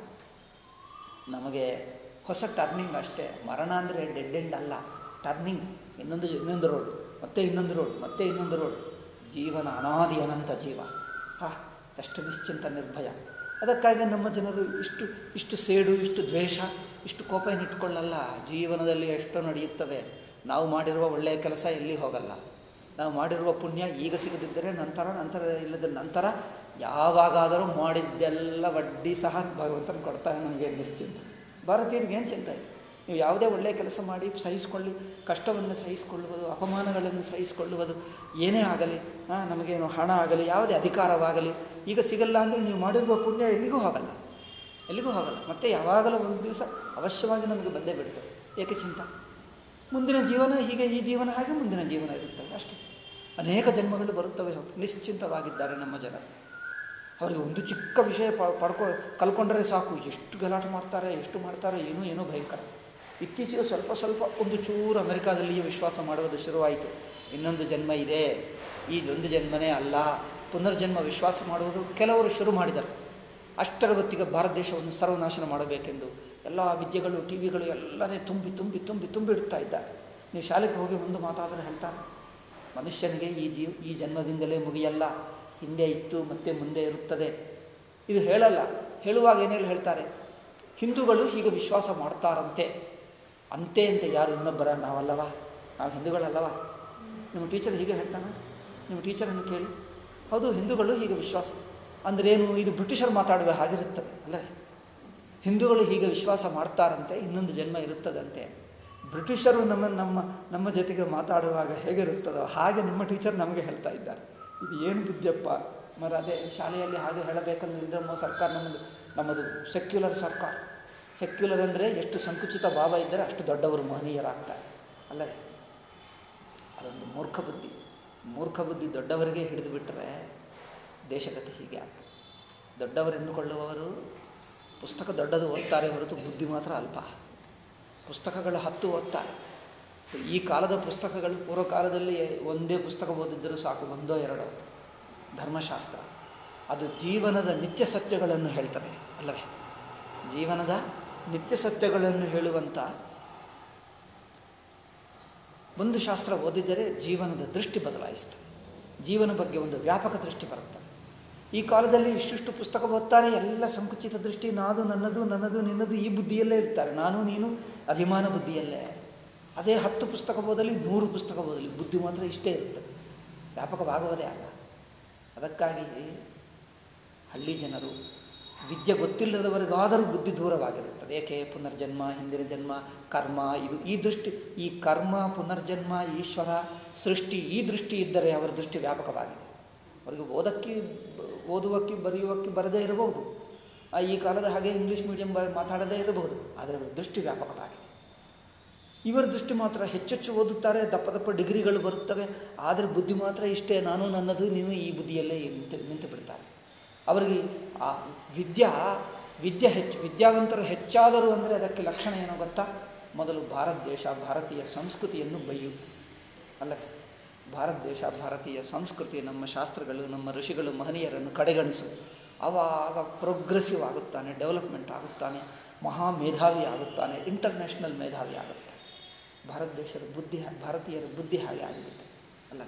ನಮಗೆ ಹೊಸ ಟರ್ನಿಂಗ್ ಅಷ್ಟೇ. ಮರಣ ಅಂದರೆ ಡೆಡ್ ಎಂಡ್ ಅಲ್ಲ, ಟರ್ನಿಂಗ್. ಇನ್ನೊಂದು ರೋಡ್, ಮತ್ತೆ ಇನ್ನೊಂದು ರೋಡ್, ಮತ್ತೆ ಇನ್ನೊಂದು ರೋಡ್. ಜೀವನ ಅನಾದಿ ಅನಂತ ಜೀವ. ಎಷ್ಟು ನಿಶ್ಚಿಂತ, ನಿರ್ಭಯ. ಅದಕ್ಕಾಗಿ ನಮ್ಮ ಜನರು ಇಷ್ಟು ಸೇಡು, ಇಷ್ಟು ದ್ವೇಷ, ಇಷ್ಟು ಕೋಪ ಏನಿಟ್ಕೊಳ್ಳಲ್ಲ. ಜೀವನದಲ್ಲಿ ಎಷ್ಟೋ ನಡೆಯುತ್ತವೆ. ನಾವು ಮಾಡಿರುವ ಒಳ್ಳೆಯ ಕೆಲಸ ಎಲ್ಲಿ ಹೋಗಲ್ಲ. ನಾವು ಮಾಡಿರುವ ಪುಣ್ಯ ಈಗ ಸಿಗದಿದ್ದರೆ ನಂತರ ಇಲ್ಲದ ನಂತರ ಯಾವಾಗಾದರೂ ಮಾಡಿದ್ದೆಲ್ಲ ವಡ್ಡಿ ಸಹ ಭಗವಂತನ ಕೊಡ್ತಾನೆ ನಮಗೆ, ನಿಶ್ಚಿಂತ. ಭಾರತೀಯರಿಗೆ ಏನು ಚಿಂತೆ? ನೀವು ಯಾವುದೇ ಒಳ್ಳೆಯ ಕೆಲಸ ಮಾಡಿ ಸಹಿಸಿಕೊಳ್ಳಿ, ಕಷ್ಟವನ್ನು ಸಹಿಸಿಕೊಳ್ಳುವುದು, ಅಪಮಾನಗಳನ್ನು ಸಹಿಸಿಕೊಳ್ಳುವುದು, ಏನೇ ಆಗಲಿ, ನಮಗೇನು ಹಣ ಆಗಲಿ, ಯಾವುದೇ ಅಧಿಕಾರವಾಗಲಿ ಈಗ ಸಿಗಲ್ಲ ಅಂದರೆ ನೀವು ಮಾಡಿರುವ ಪುಣ್ಯ ಎಲ್ಲಿಗೂ ಹೋಗಲ್ಲ. ಮತ್ತು ಯಾವಾಗಲೂ ಒಂದು ದಿವಸ ಅವಶ್ಯವಾಗಿ ನಮಗೆ ಬಂದೇ ಬಿಡ್ತದೆ. ಏಕೆ ಚಿಂತ? ಮುಂದಿನ ಜೀವನ ಹೀಗೆ, ಈ ಜೀವನ ಹಾಗೆ, ಮುಂದಿನ ಜೀವನ ಇರುತ್ತವೆ ಅಷ್ಟೇ. ಅನೇಕ ಜನ್ಮಗಳು ಬರುತ್ತವೆ. ನಿಶ್ಚಿಂತವಾಗಿದ್ದಾರೆ ನಮ್ಮ ಜನ. ಅವರಿಗೆ ಒಂದು ಚಿಕ್ಕ ವಿಷಯ ಕಲ್ಕೊಂಡ್ರೆ ಸಾಕು, ಎಷ್ಟು ಗಲಾಟೆ ಮಾಡ್ತಾರೆ, ಎಷ್ಟು ಮಾಡ್ತಾರೆ, ಏನೋ ಭಯಂಕರ. ಇತ್ತೀಚೆಗೆ ಸ್ವಲ್ಪ ಒಂದು ಚೂರು ಅಮೆರಿಕಾದಲ್ಲಿಯೇ ವಿಶ್ವಾಸ ಮಾಡುವುದು ಶುರುವಾಯಿತು. ಇನ್ನೊಂದು ಜನ್ಮ ಇದೆ, ಈ ಒಂದು ಜನ್ಮನೇ ಅಲ್ಲ, ಪುನರ್ಜನ್ಮ ವಿಶ್ವಾಸ ಮಾಡುವುದು ಕೆಲವರು ಶುರು ಮಾಡಿದರು. ಅಷ್ಟರ ಹೊತ್ತಿಗೆ ಭಾರತ ದೇಶವನ್ನು ಸರ್ವನಾಶನ ಮಾಡಬೇಕೆಂದು ಎಲ್ಲ ವಿದ್ಯೆಗಳು, ಟಿ ವಿಗಳು ಎಲ್ಲದೇ ತುಂಬಿ ಇಡ್ತಾ ಇದ್ದಾರೆ. ನೀವು ಶಾಲೆಗೆ ಹೋಗಿ ಒಂದು ಮಾತಾದರೆ ಹೇಳ್ತಾರೆ, ಮನುಷ್ಯನಿಗೆ ಈ ಜನ್ಮದಿಂದಲೇ ಮುಗಿಯಲ್ಲ, ಹಿಂದೆ ಇತ್ತು ಮತ್ತು ಮುಂದೆ ಇರುತ್ತದೆ. ಇದು ಹೇಳಲ್ಲ. ಹೇಳುವಾಗ ಏನೇಳಿ ಹೇಳ್ತಾರೆ, ಹಿಂದೂಗಳು ಹೀಗೆ ವಿಶ್ವಾಸ ಮಾಡ್ತಾರಂತೆ. ಅಂತೆ ಅಂತ ಯಾರು ಇನ್ನೊಬ್ಬರ ನಾವಲ್ಲವಾ, ನಾವು ಹಿಂದೂಗಳಲ್ಲವ? ನಿಮ್ಮ ಟೀಚರ್ ಹೀಗೆ ಹೇಳ್ತಾನೆ, ನಿಮ್ಮ ಟೀಚರನ್ನು ಕೇಳಿ. ಹೌದು, ಹಿಂದೂಗಳು ಹೀಗೆ ವಿಶ್ವಾಸ ಅಂದ್ರೇನು? ಇದು ಬ್ರಿಟಿಷರು ಮಾತಾಡುವ ಹಾಗಿರುತ್ತದೆ ಅಲ್ಲವೇ? ಹಿಂದೂಗಳು ಹೀಗೆ ವಿಶ್ವಾಸ ಮಾಡ್ತಾರಂತೆ, ಇನ್ನೊಂದು ಜನ್ಮ ಇರುತ್ತದಂತೆ. ಬ್ರಿಟಿಷರು ನಮ್ಮ ಜೊತೆಗೆ ಮಾತಾಡುವಾಗ ಹೇಗಿರುತ್ತದೋ ಹಾಗೆ ನಿಮ್ಮ ಟೀಚರ್ ನಮಗೆ ಹೇಳ್ತಾ ಇದ್ದಾರೆ. ಇದು ಏನು ಬುದ್ಧಿಯಪ್ಪ ಮರ? ಅದೇ ಶಾಲೆಯಲ್ಲಿ ಹಾಗೆ ಹೇಳಬೇಕಂದ್ರೆ ಸರ್ಕಾರ ನಮ್ಮದು ಸೆಕ್ಯುಲರ್ ಸರ್ಕಾರ. ಸೆಕ್ಯುಲರ್ ಅಂದರೆ ಎಷ್ಟು ಸಂಕುಚಿತ ಭಾವ ಇದ್ದರೆ ಅಷ್ಟು ದೊಡ್ಡವರು ಮಹನೀಯರಾಗ್ತಾರೆ ಅಲ್ಲವೇ? ಅದೊಂದು ಮೂರ್ಖ ಬುದ್ಧಿ ದೊಡ್ಡವರಿಗೆ ಹಿಡಿದು ಬಿಟ್ಟರೆ ದೇಶಗತಿ ಹೀಗೆ ಆಗ್ತದೆ. ದೊಡ್ಡವರು ಎಂದುಕೊಳ್ಳುವವರು ಪುಸ್ತಕ ದೊಡ್ಡದು ಓದ್ತಾರೆ ಹೊರತು ಬುದ್ಧಿ ಮಾತ್ರ ಅಲ್ಪ. ಪುಸ್ತಕಗಳು 10 ಓದ್ತಾರೆ. ಈ ಕಾಲದ ಪುಸ್ತಕಗಳು ಪೂರ್ವಕಾಲದಲ್ಲಿ ಒಂದೇ ಪುಸ್ತಕ ಓದಿದ್ದರೂ ಸಾಕು, 1-2 ಧರ್ಮಶಾಸ್ತ್ರ. ಅದು ಜೀವನದ ನಿತ್ಯ ಸತ್ಯಗಳನ್ನು ಹೇಳ್ತದೆ ಅಲ್ಲವೇ? ಜೀವನದ ನಿತ್ಯ ಸತ್ಯಗಳನ್ನು ಹೇಳುವಂಥ ಒಂದು ಶಾಸ್ತ್ರ ಓದಿದ್ದರೆ ಜೀವನದ ದೃಷ್ಟಿ ಬದಲಾಯಿಸ್ತದೆ. ಜೀವನ ಬಗ್ಗೆ ಒಂದು ವ್ಯಾಪಕ ದೃಷ್ಟಿ ಬರುತ್ತೆ. ಈ ಕಾಲದಲ್ಲಿ ಇಷ್ಟಿಷ್ಟು ಪುಸ್ತಕ ಓದ್ತಾರೆ, ಎಲ್ಲ ಸಂಕುಚಿತ ದೃಷ್ಟಿ, ನಾದು ನನ್ನದು ನಿನ್ನದು ಈ ಬುದ್ಧಿಯಲ್ಲೇ ಇರ್ತಾರೆ. ನಾನು ನೀನು ಅಭಿಮಾನ ಬುದ್ಧಿಯಲ್ಲೇ. ಅದೇ 10 ಪುಸ್ತಕ ಓದಲಿ 100 ಪುಸ್ತಕ ಓದಲಿ ಬುದ್ಧಿ ಮಾತ್ರ ಇಷ್ಟೇ ಇರ್ತದೆ, ವ್ಯಾಪಕವಾಗುವುದೇ ಅಲ್ಲ. ಅದಕ್ಕಾಗಿ ಹಳ್ಳಿ ಜನರು ವಿದ್ಯೆ ಗೊತ್ತಿಲ್ಲದವರಿಗಾದರೂ ಬುದ್ಧಿ ದೂರವಾಗಿರುತ್ತದೆ. ಏಕೆ? ಪುನರ್ಜನ್ಮ, ಹಿಂದಿನ ಜನ್ಮ, ಕರ್ಮ, ಈ ದೃಷ್ಟಿ, ಈ ಕರ್ಮ, ಪುನರ್ಜನ್ಮ, ಈಶ್ವರ, ಸೃಷ್ಟಿ, ಈ ದೃಷ್ಟಿ ಇದ್ದರೆ ಅವರ ದೃಷ್ಟಿ ವ್ಯಾಪಕವಾಗಿದೆ. ಅವರಿಗೆ ಓದುವಕ್ಕೆ ಬರೆಯುವಕ್ಕೆ ಬರದೇ ಇರಬಹುದು, ಈ ಕಾಲದ ಹಾಗೆ ಇಂಗ್ಲೀಷ್ ಮೀಡಿಯಂ ಮಾತಾಡದೇ ಇರಬಹುದು, ಆದರೆ ಅವರ ದೃಷ್ಟಿ ವ್ಯಾಪಕವಾಗಿದೆ. ಇವರ ದೃಷ್ಟಿ ಮಾತ್ರ ಹೆಚ್ಚೆಚ್ಚು ಓದುತ್ತಾರೆ, ದಪ್ಪ ಡಿಗ್ರಿಗಳು ಬರುತ್ತವೆ, ಆದರೆ ಬುದ್ಧಿ ಮಾತ್ರ ಇಷ್ಟೇ, ನಾನು ನನ್ನದು ನೀನು, ಈ ಬುದ್ಧಿಯಲ್ಲೇ ನಿಂತು ಬಿಡ್ತಾರೆ. ಅವರಿಗೆ ಆ ವಿದ್ಯಾವಂತರು ಹೆಚ್ಚಾದರು ಅಂದರೆ ಅದಕ್ಕೆ ಲಕ್ಷಣ ಏನೋ ಗೊತ್ತಾ? ಮೊದಲು ಭಾರತ ದೇಶ, ಭಾರತೀಯ ಸಂಸ್ಕೃತಿಯನ್ನು ಬೈಯು ಅಲ್ಲ. ಭಾರತ ದೇಶ, ಭಾರತೀಯ ಸಂಸ್ಕೃತಿ, ನಮ್ಮ ಶಾಸ್ತ್ರಗಳು, ನಮ್ಮ ಋಷಿಗಳು, ಮಹನೀಯರನ್ನು ಕಡೆಗಣಿಸು. ಆವಾಗ ಪ್ರೋಗ್ರೆಸಿವ್ ಆಗುತ್ತಾನೆ, ಡೆವಲಪ್ಮೆಂಟ್ ಆಗುತ್ತಾನೆ, ಮಹಾ ಮೇಧಾವಿ ಆಗುತ್ತಾನೆ, ಇಂಟರ್ನ್ಯಾಷನಲ್ ಮೇಧಾವಿ ಆಗುತ್ತಾನೆ. ಭಾರತ ದೇಶದ ಭಾರತೀಯರ ಬುದ್ಧಿ ಹಾಗೆ ಆಗಿಬಿಟ್ಟು ಅಲ್ಲ.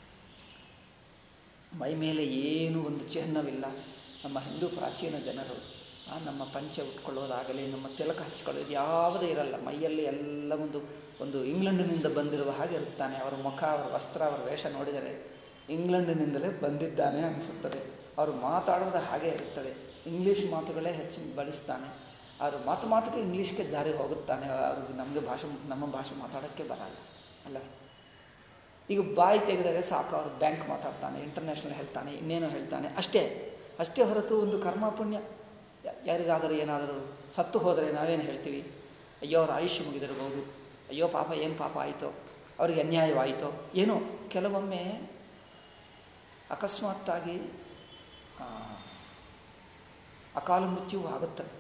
ಮೈ ಮೇಲೆ ಏನೂ ಒಂದು ಚಿಹ್ನವಿಲ್ಲ. ನಮ್ಮ ಹಿಂದೂ ಪ್ರಾಚೀನ ಜನರು ನಮ್ಮ ಪಂಚೆ ಉಟ್ಕೊಳ್ಳೋದಾಗಲಿ, ನಮ್ಮ ತಿಲಕ ಹಚ್ಕೊಳ್ಳೋದು ಯಾವುದೇ ಇರಲ್ಲ. ಮೈಯಲ್ಲಿ ಎಲ್ಲ ಒಂದು ಇಂಗ್ಲೆಂಡಿನಿಂದ ಬಂದಿರುವ ಹಾಗೆ ಇರುತ್ತಾನೆ. ಅವರ ಮುಖ, ಅವರ ವಸ್ತ್ರ, ಅವರ ವೇಷ ನೋಡಿದರೆ ಇಂಗ್ಲೆಂಡಿನಿಂದಲೇ ಬಂದಿದ್ದಾನೆ ಅನಿಸುತ್ತದೆ. ಅವರು ಮಾತಾಡೋದು ಹಾಗೆ ಇರುತ್ತದೆ. ಇಂಗ್ಲೀಷ್ ಮಾತುಗಳೇ ಹೆಚ್ಚು ಬಳಸ್ತಾನೆ. ಅವರು ಮಾತಿಗೆ ಇಂಗ್ಲೀಷ್ಗೆ ಜಾರಿ ಹೋಗುತ್ತಾನೆ. ಅವ್ರಿಗೆ ನಮ್ಮ ಭಾಷೆ ಮಾತಾಡೋಕ್ಕೆ ಬರಲ್ಲ ಅಲ್ಲ. ಈಗ ಬಾಯಿ ತೆಗೆದರೆ ಸಾಕು, ಅವರು ಬ್ಯಾಂಕ್ ಮಾತಾಡ್ತಾನೆ, ಇಂಟರ್ನ್ಯಾಷನಲ್ ಹೇಳ್ತಾನೆ, ಇನ್ನೇನೋ ಹೇಳ್ತಾನೆ, ಅಷ್ಟೇ ಹೊರತು ಒಂದು ಕರ್ಮ ಪುಣ್ಯ. ಯಾರಿಗಾದರೂ ಏನಾದರೂ ಸತ್ತು ಹೋದರೆ ನಾವೇನು ಹೇಳ್ತೀವಿ? ಅಯ್ಯೋ ಅವ್ರ ಆಯುಷ್ಯ ಮುಗಿದಿರಬಹುದು, ಅಯ್ಯೋ ಪಾಪ, ಏನು ಪಾಪ ಆಯಿತೋ, ಅವರಿಗೆ ಅನ್ಯಾಯವಾಯಿತೋ ಏನೋ. ಕೆಲವೊಮ್ಮೆ ಅಕಸ್ಮಾತ್ತಾಗಿ ಅಕಾಲ ಮೃತ್ಯು ಆಗುತ್ತದೆ.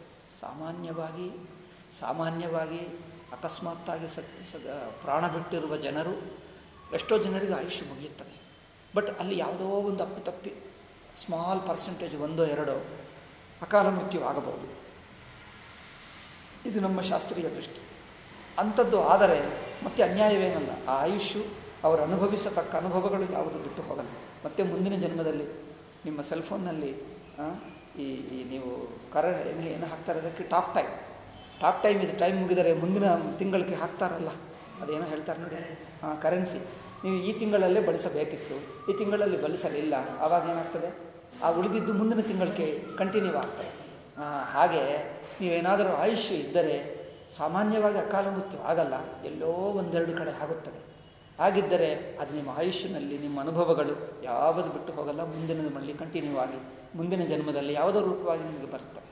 ಸಾಮಾನ್ಯವಾಗಿ ಅಕಸ್ಮಾತ್ತಾಗಿ ಪ್ರಾಣ ಬಿಟ್ಟಿರುವ ಜನರು, ಎಷ್ಟೋ ಜನರಿಗೆ ಆಯುಷ್ಯ ಮುಗಿಯುತ್ತದೆ. ಬಟ್ ಅಲ್ಲಿ ಯಾವುದೋ ಒಂದು ಅಪ್ಪುತಪ್ಪಿ ಸ್ಮಾಲ್ ಪರ್ಸೆಂಟೇಜ್ 1-2 ಅಕಾಲ ಮೃತ್ಯು ಆಗಬಹುದು. ಇದು ನಮ್ಮ ಶಾಸ್ತ್ರೀಯ ದೃಷ್ಟಿ. ಅಂಥದ್ದು ಆದರೆ ಮತ್ತೆ ಅನ್ಯಾಯವೇನಲ್ಲ. ಆ ಆಯುಷ್ಯು ಅವರು ಅನುಭವಿಸತಕ್ಕ ಅನುಭವಗಳು ಯಾವುದು ಬಿಟ್ಟು ಹೋಗಲ್ಲ. ಮತ್ತು ಮುಂದಿನ ಜನ್ಮದಲ್ಲಿ ನಿಮ್ಮ ಸೆಲ್ಫೋನ್ನಲ್ಲಿ ಈ ನೀವು ಏನು ಹಾಕ್ತಾರೆ ಅದಕ್ಕೆ ಟಾಪ್ ಟೈಮ್ ಇದು, ಟೈಮ್ ಮುಗಿದರೆ ಮುಂದಿನ ತಿಂಗಳಿಗೆ ಹಾಕ್ತಾರಲ್ಲ, ಅದೇನೋ ಹೇಳ್ತಾರೆ ನೋಡಿ, ಕರೆನ್ಸಿ. ನೀವು ಈ ತಿಂಗಳಲ್ಲೇ ಬಳಸಬೇಕಿತ್ತು, ಈ ತಿಂಗಳಲ್ಲಿ ಬಳಸಲಿಲ್ಲ, ಆವಾಗ ಏನಾಗ್ತದೆ? ಆ ಉಳಿದಿದ್ದು ಮುಂದಿನ ತಿಂಗಳಿಗೆ ಕಂಟಿನ್ಯೂ ಆಗ್ತದೆ. ಹಾಗೆ ನೀವೇನಾದರೂ ಆಯುಷ್ಯ ಇದ್ದರೆ ಸಾಮಾನ್ಯವಾಗಿ ಅಕಾಲ ಮೃತ್ಯು ಆಗಲ್ಲ, ಎಲ್ಲೋ 1-2 ಕಡೆ ಆಗುತ್ತದೆ. ಹಾಗಿದ್ದರೆ ಅದು ನಿಮ್ಮ ಆಯುಷ್ಯನಲ್ಲಿ ನಿಮ್ಮ ಅನುಭವಗಳು ಯಾವುದು ಬಿಟ್ಟು ಹೋಗಲ್ಲ. ಮುಂದಿನ ಮళ్ళీ ಕಂಟಿನ್ಯೂ ಆಗಿ ಮುಂದಿನ ಜನ್ಮದಲ್ಲಿ ಯಾವುದೋ ರೂಪವಾಗಿ ನಿಮಗೆ ಬರುತ್ತದೆ.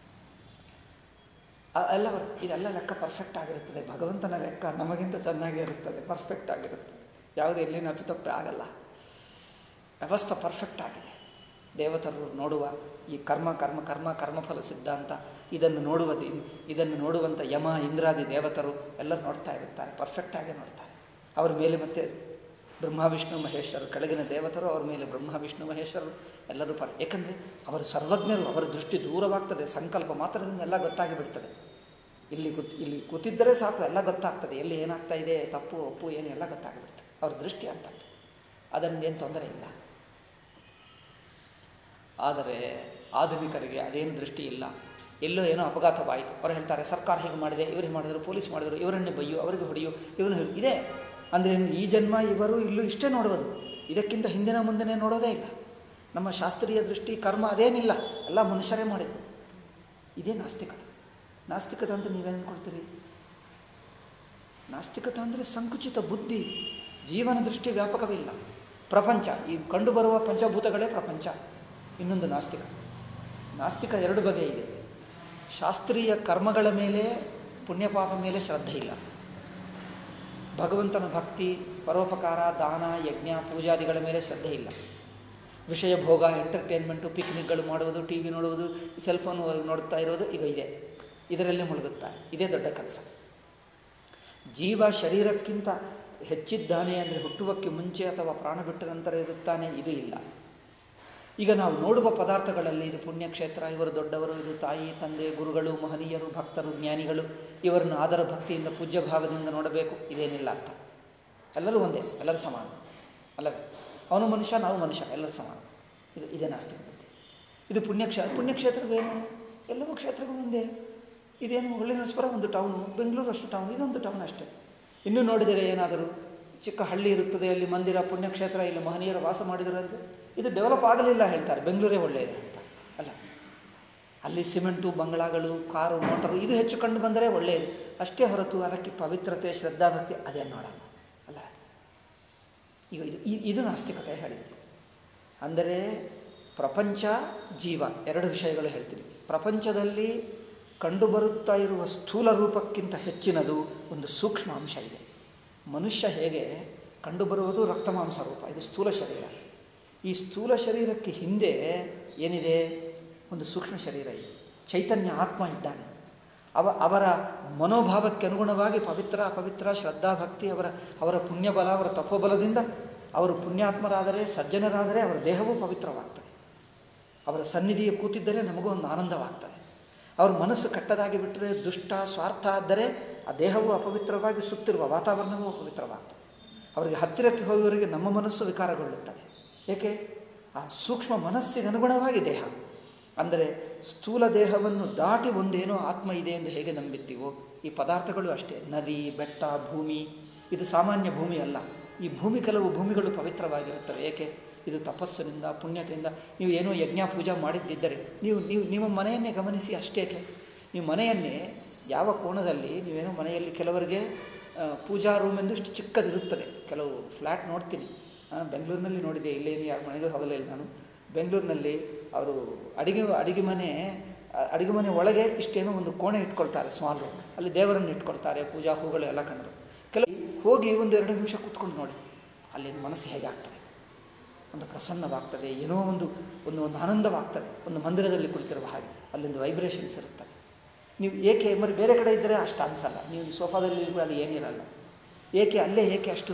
ಎಲ್ಲ ಇದೆಲ್ಲ ಲೆಕ್ಕ ಪರ್ಫೆಕ್ಟ್ ಆಗಿರುತ್ತದೆ. ಭಗವಂತನ ಲೆಕ್ಕ ನಮಗಿಂತ ಚೆನ್ನಾಗೇ ಇರುತ್ತದೆ, ಪರ್ಫೆಕ್ಟ್ ಆಗಿರುತ್ತೆ. ಯಾವುದೇ ಎಲ್ಲಿನ ಅಪಿತಪ್ಪೆ ಆಗಲ್ಲ. ವ್ಯವಸ್ಥೆ ಪರ್ಫೆಕ್ಟ್ ಆಗಿದೆ. ದೇವತರು ನೋಡುವ ಈ ಕರ್ಮಫಲ ಸಿದ್ಧಾಂತ ಇದನ್ನು ನೋಡುವಂಥ ಯಮ, ಇಂದ್ರಾದಿ ದೇವತರು ಎಲ್ಲರೂ ನೋಡ್ತಾ ಇರುತ್ತಾರೆ, ಪರ್ಫೆಕ್ಟಾಗಿ ನೋಡ್ತಾರೆ. ಅವ್ರ ಮೇಲೆ ಮತ್ತೆ ಬ್ರಹ್ಮ ವಿಷ್ಣು ಮಹೇಶ್ವರರು, ಕೆಳಗಿನ ದೇವತರು, ಅವ್ರ ಮೇಲೆ ಬ್ರಹ್ಮ ವಿಷ್ಣು ಮಹೇಶ್ವರರು ಎಲ್ಲರೂ ಏಕೆಂದರೆ ಅವರು ಸರ್ವಜ್ಞರು. ಅವರ ದೃಷ್ಟಿ ದೂರವಾಗ್ತದೆ. ಸಂಕಲ್ಪ ಮಾತ್ರದಿಂದ ಎಲ್ಲ ಗೊತ್ತಾಗಿ ಬಿಡ್ತದೆ. ಇಲ್ಲಿ ಕೂತಿದ್ದರೆ ಸಾಕು, ಎಲ್ಲ ಗೊತ್ತಾಗ್ತದೆ. ಎಲ್ಲಿ ಏನಾಗ್ತಾ ಇದೆ, ತಪ್ಪು ಒಪ್ಪು ಏನು ಎಲ್ಲ ಗೊತ್ತಾಗಿಬಿಡ್ತದೆ. ಅವ್ರ ದೃಷ್ಟಿ ಅಂತ ಅದರಿಂದ ಏನು ತೊಂದರೆ ಇಲ್ಲ. ಆದರೆ ಆಧುನಿಕರಿಗೆ ಅದೇನು ದೃಷ್ಟಿ ಇಲ್ಲ. ಎಲ್ಲೋ ಏನೋ ಅಪಘಾತವಾಯಿತು, ಅವರು ಹೇಳ್ತಾರೆ ಸರ್ಕಾರ ಹೀಗೆ ಮಾಡಿದೆ, ಇವರಿಗೆ ಮಾಡಿದರು, ಪೊಲೀಸ್ ಮಾಡಿದರು, ಇವರನ್ನೇ ಬೈಯು, ಅವರಿಗೆ ಹೊಡೆಯು, ಇವನು ಇದೆ. ಅಂದರೆ ಈ ಜನ್ಮ ಇವರು ಇಲ್ಲೂ ಇಷ್ಟೇ ನೋಡುವುದು, ಇದಕ್ಕಿಂತ ಹಿಂದಿನ ಮುಂದಿನ ನೋಡೋದೇ ಇಲ್ಲ. ನಮ್ಮ ಶಾಸ್ತ್ರೀಯ ದೃಷ್ಟಿ ಕರ್ಮ ಅದೇನಿಲ್ಲ, ಎಲ್ಲ ಮನುಷ್ಯರೇ ಮಾಡಿದ್ದು. ಇದೇ ನಾಸ್ತಿಕತೆ. ನಾಸ್ತಿಕತೆ ಅಂತ ನೀವೇನು ಅಂದ್ಕೊಳ್ತೀರಿ? ನಾಸ್ತಿಕತೆ ಅಂದರೆ ಸಂಕುಚಿತ ಬುದ್ಧಿ, ಜೀವನ ದೃಷ್ಟಿ ವ್ಯಾಪಕವಿಲ್ಲ. ಪ್ರಪಂಚ, ಈ ಕಂಡುಬರುವ ಪಂಚಭೂತಗಳೇ ಪ್ರಪಂಚ. ಇನ್ನೊಂದು ನಾಸ್ತಿಕ. ನಾಸ್ತಿಕ ಎರಡು ಬಗೆ ಇದೆ. ಶಾಸ್ತ್ರೀಯ ಕರ್ಮಗಳ ಮೇಲೆ, ಪುಣ್ಯಪಾಪ ಮೇಲೆ ಶ್ರದ್ಧೆ ಇಲ್ಲ. ಭಗವಂತನ ಭಕ್ತಿ, ಪರೋಪಕಾರ, ದಾನ, ಯಜ್ಞ, ಪೂಜಾದಿಗಳ ಮೇಲೆ ಶ್ರದ್ಧೆ ಇಲ್ಲ. ವಿಷಯ ಭೋಗ, ಎಂಟರ್ಟೈನ್ಮೆಂಟು, ಪಿಕ್ನಿಕ್ಗಳು ಮಾಡುವುದು, ಟಿ ವಿ ನೋಡುವುದು, ಸೆಲ್ಫೋನ್ ನೋಡ್ತಾ ಇರೋದು ಈಗ ಇದೆ. ಇದರಲ್ಲೇ ಮುಳುಗುತ್ತಾರೆ. ಇದೇ ದೊಡ್ಡ ಕೆಲಸ. ಜೀವ ಶರೀರಕ್ಕಿಂತ ಹೆಚ್ಚಿದ್ದಾನೆ ಅಂದರೆ ಹುಟ್ಟುವಕ್ಕೆ ಮುಂಚೆ ಅಥವಾ ಪ್ರಾಣ ಬಿಟ್ಟ ನಂತರ ಇರುತ್ತಾನೆ, ಇದು ಇಲ್ಲ. ಈಗ ನಾವು ನೋಡುವ ಪದಾರ್ಥಗಳಲ್ಲಿ ಇದು ಪುಣ್ಯಕ್ಷೇತ್ರ, ಇವರು ದೊಡ್ಡವರು, ಇದು ತಾಯಿ ತಂದೆ ಗುರುಗಳು ಮಹನೀಯರು ಭಕ್ತರು ಜ್ಞಾನಿಗಳು, ಇವರನ್ನು ಆದರ ಭಕ್ತಿಯಿಂದ ಪೂಜ್ಯ ಭಾವದಿಂದ ನೋಡಬೇಕು, ಇದೇನಿಲ್ಲ ಅರ್ಥ. ಎಲ್ಲರೂ ಒಂದೇ, ಎಲ್ಲರೂ ಸಮಾನ ಅಲ್ಲವೇ? ಅವನು ಮನುಷ್ಯ, ನಾವು ಮನುಷ್ಯ, ಎಲ್ಲರೂ ಸಮಾನ. ಇದೇ ನಾಸ್ತಿಕ ಬುದ್ಧಿ. ಇದು ಪುಣ್ಯಕ್ಷೇತ್ರವೇನು? ಎಲ್ಲವೂ ಕ್ಷೇತ್ರಗಳು ಒಂದೇ. ಇದೇನು ಹೊಳ್ಳಿನಸ್ಪರ ಒಂದು ಟೌನು, ಬೆಂಗಳೂರು ಅಷ್ಟು ಟೌನ್, ಇದೊಂದು ಟೌನ್ ಅಷ್ಟೇ. ಇನ್ನೂ ನೋಡಿದರೆ ಏನಾದರೂ ಚಿಕ್ಕ ಹಳ್ಳಿ ಇರುತ್ತದೆ, ಅಲ್ಲಿ ಮಂದಿರ ಪುಣ್ಯಕ್ಷೇತ್ರ, ಇಲ್ಲಿ ಮಹನೀಯರು ವಾಸ ಮಾಡಿದರಲ್ಲಿ ಇದು ಡೆವಲಪ್ ಆಗಲಿಲ್ಲ ಹೇಳ್ತಾರೆ, ಬೆಂಗಳೂರೇ ಒಳ್ಳೆಯದು ಅಂತ. ಅಲ್ಲ, ಅಲ್ಲಿ ಸಿಮೆಂಟು, ಬಂಗ್ಲಾಗಳು, ಕಾರು, ಮೋಟರು ಇದು ಹೆಚ್ಚು ಕಂಡು ಬಂದರೆ ಒಳ್ಳೆಯದು ಅಷ್ಟೇ ಹೊರತು ಅದಕ್ಕೆ ಪವಿತ್ರತೆ, ಶ್ರದ್ಧಾಭಕ್ತಿ ಅದೇನು ನೋಡಲ್ಲ. ಅಲ್ಲ, ಈಗ ಇದು ನಾಸ್ತಿಕತೆ ಹೇಳಿದ್ದು. ಅಂದರೆ ಪ್ರಪಂಚ, ಜೀವ ಎರಡು ವಿಷಯಗಳು ಹೇಳ್ತೀನಿ. ಪ್ರಪಂಚದಲ್ಲಿ ಕಂಡುಬರುತ್ತಾ ಇರುವ ಸ್ಥೂಲ ರೂಪಕ್ಕಿಂತ ಹೆಚ್ಚಿನದು ಒಂದು ಸೂಕ್ಷ್ಮ ಅಂಶ ಇದೆ. ಮನುಷ್ಯ ಹೇಗೆ ಕಂಡುಬರುವುದು ರಕ್ತ ಮಾಂಸ ರೂಪ, ಇದು ಸ್ಥೂಲ ಶರೀರ. ಈ ಸ್ಥೂಲ ಶರೀರಕ್ಕೆ ಹಿಂದೆ ಏನಿದೆ? ಒಂದು ಸೂಕ್ಷ್ಮ ಶರೀರ ಇದೆ, ಚೈತನ್ಯ ಆತ್ಮ ಇದ್ದಾನೆ. ಅವರ ಮನೋಭಾವಕ್ಕೆ ಅನುಗುಣವಾಗಿ ಪವಿತ್ರ ಅಪವಿತ್ರ ಶ್ರದ್ಧಾಭಕ್ತಿ, ಅವರ ಪುಣ್ಯಬಲ, ಅವರ ತಪೋಬಲದಿಂದ ಅವರು ಪುಣ್ಯಾತ್ಮರಾದರೆ, ಸಜ್ಜನರಾದರೆ ಅವರ ದೇಹವೂ ಪವಿತ್ರವಾಗ್ತದೆ. ಅವರ ಸನ್ನಿಧಿಗೆ ಕೂತಿದ್ದರೆ ನಮಗೂ ಒಂದು ಆನಂದವಾಗ್ತದೆ. ಅವ್ರ ಮನಸ್ಸು ಕೆಟ್ಟದಾಗಿ ಬಿಟ್ಟರೆ, ದುಷ್ಟ ಸ್ವಾರ್ಥ ಆದರೆ ಆ ದೇಹವು ಅಪವಿತ್ರವಾಗಿ ಸುತ್ತಿರುವ ವಾತಾವರಣವೂ ಅಪವಿತ್ರವಾಗ್ತದೆ. ಅವರಿಗೆ ಹತ್ತಿರಕ್ಕೆ ಹೋಗುವವರಿಗೆ ನಮ್ಮ ಮನಸ್ಸು ವಿಕಾರಗೊಳ್ಳುತ್ತದೆ. ಏಕೆ? ಆ ಸೂಕ್ಷ್ಮ ಮನಸ್ಸಿಗೆ ಅನುಗುಣವಾಗಿ ದೇಹ. ಅಂದರೆ ಸ್ಥೂಲ ದೇಹವನ್ನು ದಾಟಿ ಒಂದೇನೋ ಆತ್ಮ ಇದೆ ಎಂದು ಹೇಗೆ ನಂಬಿದ್ದೀವೋ, ಈ ಪದಾರ್ಥಗಳು ಅಷ್ಟೇ. ನದಿ, ಬೆಟ್ಟ, ಭೂಮಿ, ಇದು ಸಾಮಾನ್ಯ ಭೂಮಿ ಅಲ್ಲ. ಈ ಭೂಮಿ, ಕೆಲವು ಭೂಮಿಗಳು ಪವಿತ್ರವಾಗಿರುತ್ತವೆ. ಏಕೆ? ಇದು ತಪಸ್ಸಿನಿಂದ, ಪುಣ್ಯದಿಂದ. ನೀವು ಏನೋ ಯಜ್ಞ ಪೂಜಾ ಮಾಡಿದ್ದಿದ್ದರೆ ನಿಮ್ಮ ಮನೆಯನ್ನೇ ಗಮನಿಸಿ ಅಷ್ಟೇಕೆ. ನೀವು ಮನೆಯನ್ನೇ ಯಾವ ಕೋಣದಲ್ಲಿ ನೀವೇನೋ ಮನೆಯಲ್ಲಿ ಕೆಲವರಿಗೆ ಪೂಜಾ ರೂಮ್ ಎಂದು ಇಷ್ಟು ಚಿಕ್ಕದಿರುತ್ತದೆ. ಕೆಲವು ಫ್ಲ್ಯಾಟ್ ನೋಡ್ತೀನಿ, ಬೆಂಗಳೂರಿನಲ್ಲಿ ನೋಡಿದೆ, ಇಲ್ಲೇನು ಯಾರು ಮನೆಗೂ ಹೋಗಲಿಲ್ಲ ನಾನು. ಬೆಂಗಳೂರಿನಲ್ಲಿ ಅವರು ಅಡಿಗೆ ಮನೆ ಒಳಗೆ ಇಷ್ಟೇನೋ ಒಂದು ಕೋಣೆ ಇಟ್ಕೊಳ್ತಾರೆ, ಸ್ಮಾಲ್ ರೂಮ್. ಅಲ್ಲಿ ದೇವರನ್ನು ಇಟ್ಕೊಳ್ತಾರೆ, ಪೂಜಾ ಹೂಗಳು ಎಲ್ಲ ಕಂಡು. ಕೆಲವು ಹೋಗಿ ಒಂದು 2 ನಿಮಿಷ ಕೂತ್ಕೊಂಡು ನೋಡಿ, ಅಲ್ಲಿನ ಮನಸ್ಸು ಹೇಗಾಗ್ತದೆ. ಒಂದು ಪ್ರಸನ್ನವಾಗ್ತದೆ, ಏನೋ ಒಂದು ಆನಂದವಾಗ್ತದೆ. ಒಂದು ಮಂದಿರದಲ್ಲಿ ಕುಳಿತಿರುವ ಹಾಗೆ ಅಲ್ಲೊಂದು ವೈಬ್ರೇಷನ್ಸ್ ಇರುತ್ತದೆ. ನೀವು ಏಕೆ మరి ಬೇರೆ ಕಡೆ ಇದ್ದರೆ ಅಷ್ಟು ಅನಿಸಲ್ಲ. ನೀವು ಈ ಸೋಫಾದಲ್ಲಿ ಅಲ್ಲಿ ಏನಿರಲ್ಲ. ಏಕೆ ಅಲ್ಲೇ ಏಕೆ ಅಷ್ಟು?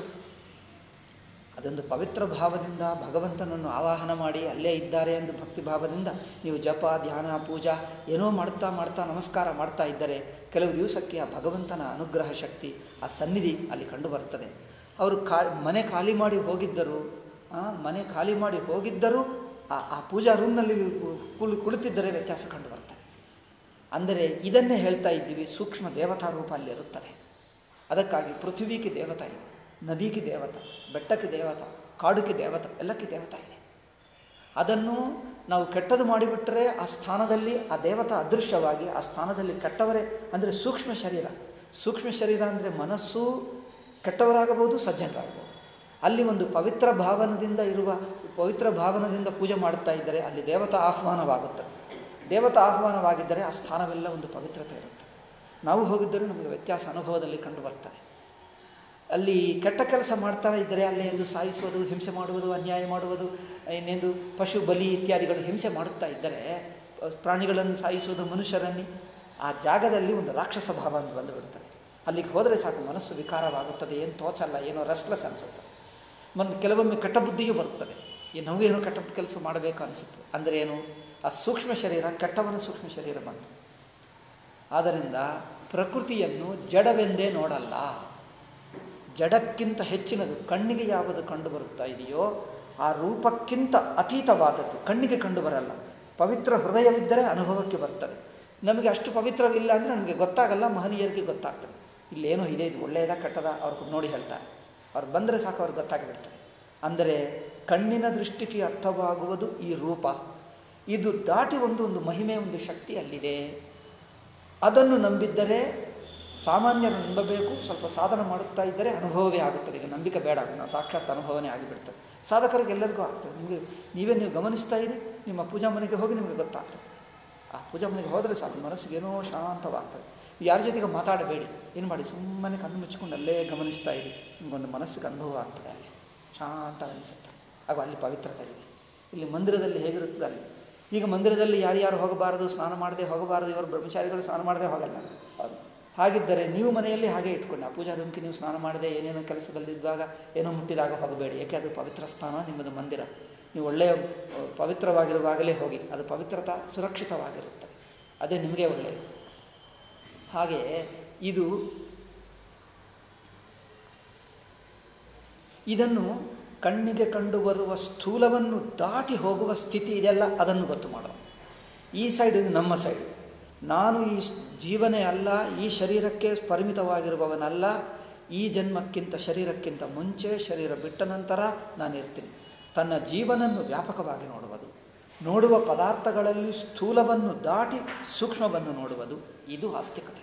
ಅದೊಂದು ಪವಿತ್ರ ಭಾವದಿಂದ ಭಗವಂತನನ್ನು ಆವಾಹನ ಮಾಡಿ ಅಲ್ಲೇ ಇದ್ದಾರೆ ಎಂದು ಭಕ್ತಿ ಭಾವದಿಂದ ನೀವು ಜಪ, ಧ್ಯಾನ, ಪೂಜಾ ಏನೋ ಮಾಡ್ತಾ ನಮಸ್ಕಾರ ಮಾಡ್ತಾ ಇದ್ದರೆ ಕೆಲವು ದಿವಸಕ್ಕೆ ಆ ಭಗವಂತನ ಅನುಗ್ರಹ ಶಕ್ತಿ, ಆ ಸನ್ನಿಧಿ ಅಲ್ಲಿ ಕಂಡು ಬರ್ತದೆ. ಅವರು ಮನೆ ಖಾಲಿ ಮಾಡಿ ಹೋಗಿದ್ದರೂ ಆ ಪೂಜಾ ರೂಮ್ನಲ್ಲಿ ಕುಳಿತಿದ್ದರೆ ವ್ಯತ್ಯಾಸ ಕಂಡು ಬರ್ತದೆ. ಅಂದರೆ ಇದನ್ನೇ ಹೇಳ್ತಾ ಇದ್ದೀವಿ, ಸೂಕ್ಷ್ಮ ದೇವತಾ ರೂಪ ಅಲ್ಲಿರುತ್ತದೆ. ಅದಕ್ಕಾಗಿ ಪೃಥ್ವಿಗೆ ದೇವತಾ ಇದೆ, ನದಿಗೆ ದೇವತಾ, ಬೆಟ್ಟಕ್ಕೆ ದೇವತಾ, ಕಾಡುಗೆ ದೇವತಾ, ಎಲ್ಲಕ್ಕೆ ದೇವತಾ ಇದೆ. ಅದನ್ನು ನಾವು ಕೆಟ್ಟದು ಮಾಡಿಬಿಟ್ಟರೆ ಆ ಸ್ಥಾನದಲ್ಲಿ ಆ ದೇವತಾ ಅದೃಶ್ಯವಾಗಿ ಆ ಸ್ಥಾನದಲ್ಲಿ ಕೆಟ್ಟವರೇ. ಅಂದರೆ ಸೂಕ್ಷ್ಮ ಶರೀರ ಅಂದರೆ ಮನಸ್ಸು ಕೆಟ್ಟವರಾಗಬಹುದು, ಸಜ್ಜನರಾಗಬಹುದು. ಅಲ್ಲಿ ಒಂದು ಪವಿತ್ರ ಭಾವನದಿಂದ ಪೂಜೆ ಮಾಡುತ್ತಾ ಇದ್ದರೆ ಅಲ್ಲಿ ದೇವತಾ ಆಹ್ವಾನವಾಗುತ್ತದೆ. ದೇವತಾ ಆಹ್ವಾನವಾಗಿದ್ದರೆ ಆ ಸ್ಥಾನವೆಲ್ಲ ಒಂದು ಪವಿತ್ರತೆ ಇರುತ್ತೆ. ನಾವು ಹೋಗಿದ್ದರೂ ನಮಗೆ ವ್ಯತ್ಯಾಸ ಅನುಭವದಲ್ಲಿ ಕಂಡು ಬರ್ತದೆ. ಅಲ್ಲಿ ಕೆಟ್ಟ ಕೆಲಸ ಮಾಡ್ತಾ ಇದ್ದರೆ ಅಲ್ಲೇ ಎಂದು ಸಾಯಿಸುವುದು, ಹಿಂಸೆ ಮಾಡುವುದು, ಅನ್ಯಾಯ ಮಾಡುವುದು, ಇನ್ನೇನು ಪಶು ಬಲಿ ಇತ್ಯಾದಿಗಳು ಹಿಂಸೆ ಮಾಡುತ್ತಾ ಇದ್ದರೆ, ಪ್ರಾಣಿಗಳನ್ನು ಸಾಯಿಸುವುದು, ಮನುಷ್ಯರನ್ನು, ಆ ಜಾಗದಲ್ಲಿ ಒಂದು ರಾಕ್ಷಸ ಭಾವ ಅಂತ ಬಂದುಬಿಡ್ತದೆ. ಅಲ್ಲಿಗೆ ಹೋದರೆ ಸಾಕು ಮನಸ್ಸು ವಿಕಾರವಾಗುತ್ತದೆ, ಏನು ತೋಚಲ್ಲ, ಏನೋ ರೆಸ್ಟ್ಲೆಸ್ ಅನಿಸುತ್ತೆ. ಕೆಲವೊಮ್ಮೆ ಕೆಟ್ಟ ಬುದ್ಧಿಯೂ ಬರುತ್ತದೆ, ನಾವೇನೋ ಕೆಟ್ಟ ಕೆಲಸ ಮಾಡಬೇಕು ಅನಿಸುತ್ತೆ. ಅಂದರೆ ಏನು? ಆ ಸೂಕ್ಷ್ಮ ಶರೀರ ಕೆಟ್ಟವನ ಸೂಕ್ಷ್ಮ ಶರೀರ ಬಂತು. ಆದ್ದರಿಂದ ಪ್ರಕೃತಿಯನ್ನು ಜಡವೆಂದೇ ನೋಡಲ್ಲ. ಜಡಕ್ಕಿಂತ ಹೆಚ್ಚಿನದು ಕಣ್ಣಿಗೆ ಯಾವುದು ಕಂಡು ಬರುತ್ತಾ ಇದೆಯೋ ಆ ರೂಪಕ್ಕಿಂತ ಅತೀತವಾದದ್ದು, ಕಣ್ಣಿಗೆ ಕಂಡು ಬರಲ್ಲ. ಪವಿತ್ರ ಹೃದಯವಿದ್ದರೆ ಅನುಭವಕ್ಕೆ ಬರ್ತದೆ. ನಮಗೆ ಅಷ್ಟು ಪವಿತ್ರವಿಲ್ಲ ಅಂದರೆ ನಮಗೆ ಗೊತ್ತಾಗಲ್ಲ, ಮಹನೀಯರಿಗೆ ಗೊತ್ತಾಗ್ತದೆ. ಇಲ್ಲೇನೋ ಇದೆ, ಇದು ಒಳ್ಳೆಯದ ಕೆಟ್ಟದ ಅವ್ರು ನೋಡಿ ಹೇಳ್ತಾರೆ. ಅವ್ರು ಬಂದರೆ ಸಾಕು ಅವ್ರಿಗೆ ಗೊತ್ತಾಗಿಬಿಡ್ತಾರೆ. ಅಂದರೆ ಕಣ್ಣಿನ ದೃಷ್ಟಿಗೆ ಅರ್ಥವಾಗುವುದು ಈ ರೂಪ. ಇದು ದಾಟಿ ಒಂದು ಮಹಿಮೆ, ಒಂದು ಶಕ್ತಿ ಅಲ್ಲಿದೆ. ಅದನ್ನು ನಂಬಿದ್ದರೆ ಸಾಮಾನ್ಯರು ನಂಬಬೇಕು. ಸ್ವಲ್ಪ ಸಾಧನ ಮಾಡುತ್ತಾ ಇದ್ದರೆ ಅನುಭವವೇ ಆಗುತ್ತದೆ. ಈಗ ನಂಬಿಕೆ ಬೇಡ, ಸಾಕ್ಷಾತ್ ಅನುಭವನೇ ಆಗಿಬಿಡ್ತದೆ. ಸಾಧಕರಿಗೆ ಎಲ್ಲರಿಗೂ ಆಗ್ತದೆ. ನೀವು ಗಮನಿಸ್ತಾ ಇರಿ, ನಿಮ್ಮ ಪೂಜಾ ಮನೆಗೆ ಹೋಗಿ ನಿಮಗೆ ಗೊತ್ತಾಗ್ತದೆ. ಆ ಪೂಜಾ ಮನೆಗೆ ಹೋದರೆ ಸಾಕು, ಮನಸ್ಸಿಗೇನೋ ಶಾಂತವಾಗ್ತದೆ. ಯಾರ ಜೊತೆಗೆ ಮಾತಾಡಬೇಡಿ, ಏನು ಮಾಡಿ, ಸುಮ್ಮನೆ ಕಣ್ಣು ಮುಚ್ಚಿಕೊಂಡು ಅಲ್ಲೇ ಗಮನಿಸ್ತಾ ಇರಿ. ನಿಮಗೊಂದು ಮನಸ್ಸಿಗೆ ಅನುಭವ ಆಗ್ತದೆ, ಅಲ್ಲಿ ಶಾಂತ ಅನಿಸುತ್ತೆ. ಆಗ ಅಲ್ಲಿ ಪವಿತ್ರತೆ ಇದೆ. ಇಲ್ಲಿ ಮಂದಿರದಲ್ಲಿ ಹೇಗಿರುತ್ತದೆ ಅಲ್ಲಿ. ಈಗ ಮಂದಿರದಲ್ಲಿ ಯಾರ್ಯಾರು ಹೋಗಬಾರದು, ಸ್ನಾನ ಮಾಡದೆ ಹೋಗಬಾರದು. ಇವರು ಬ್ರಹ್ಮಚಾರಿಗಳು ಸ್ನಾನ ಮಾಡದೆ ಹೋಗಲ್ಲ. ಅವರು ಹಾಗಿದ್ದರೆ ನೀವು ಮನೆಯಲ್ಲಿ ಹಾಗೆ ಇಟ್ಕೊಂಡು, ಆ ಪೂಜಾ ರೂಮ್ಗೆ ನೀವು ಸ್ನಾನ ಮಾಡದೆ ಏನೇನೋ ಕೆಲಸದಲ್ಲಿದ್ದಾಗ ಏನೋ ಮುಟ್ಟಿದಾಗ ಹೋಗಬೇಡಿ. ಏಕೆ, ಅದು ಪವಿತ್ರ ಸ್ಥಾನ, ನಿಮ್ಮದು ಮಂದಿರ. ನೀವು ಒಳ್ಳೆಯ ಪವಿತ್ರವಾಗಿರುವಾಗಲೇ ಹೋಗಿ, ಅದು ಪವಿತ್ರತಾ ಸುರಕ್ಷಿತವಾಗಿರುತ್ತದೆ. ಅದೇ ನಿಮಗೆ ಒಳ್ಳೆಯದು. ಹಾಗೆ ಇದನ್ನು ಕಣ್ಣಿಗೆ ಕಂಡುಬರುವ ಸ್ಥೂಲವನ್ನು ದಾಟಿ ಹೋಗುವ ಸ್ಥಿತಿ ಇದೆಲ್ಲ, ಅದನ್ನು ಗೊತ್ತು ಮಾಡೋಣ. ಈ ಸೈಡ್ ನಮ್ಮ ಸೈಡ್. ನಾನು ಈ ಜೀವನೇ ಅಲ್ಲ, ಈ ಶರೀರಕ್ಕೆ ಪರಿಮಿತವಾಗಿರುವವನಲ್ಲ. ಈ ಜನ್ಮಕ್ಕಿಂತ ಶರೀರಕ್ಕಿಂತ ಮುಂಚೆ, ಶರೀರ ಬಿಟ್ಟ ನಂತರ ನಾನಿರ್ತೀನಿ. ತನ್ನ ಜೀವನನ್ನು ವ್ಯಾಪಕವಾಗಿ ನೋಡುವುದು, ನೋಡುವ ಪದಾರ್ಥಗಳಲ್ಲಿ ಸ್ಥೂಲವನ್ನು ದಾಟಿ ಸೂಕ್ಷ್ಮವನ್ನು ನೋಡುವುದು, ಇದು ಆಸ್ತಿಕತೆ.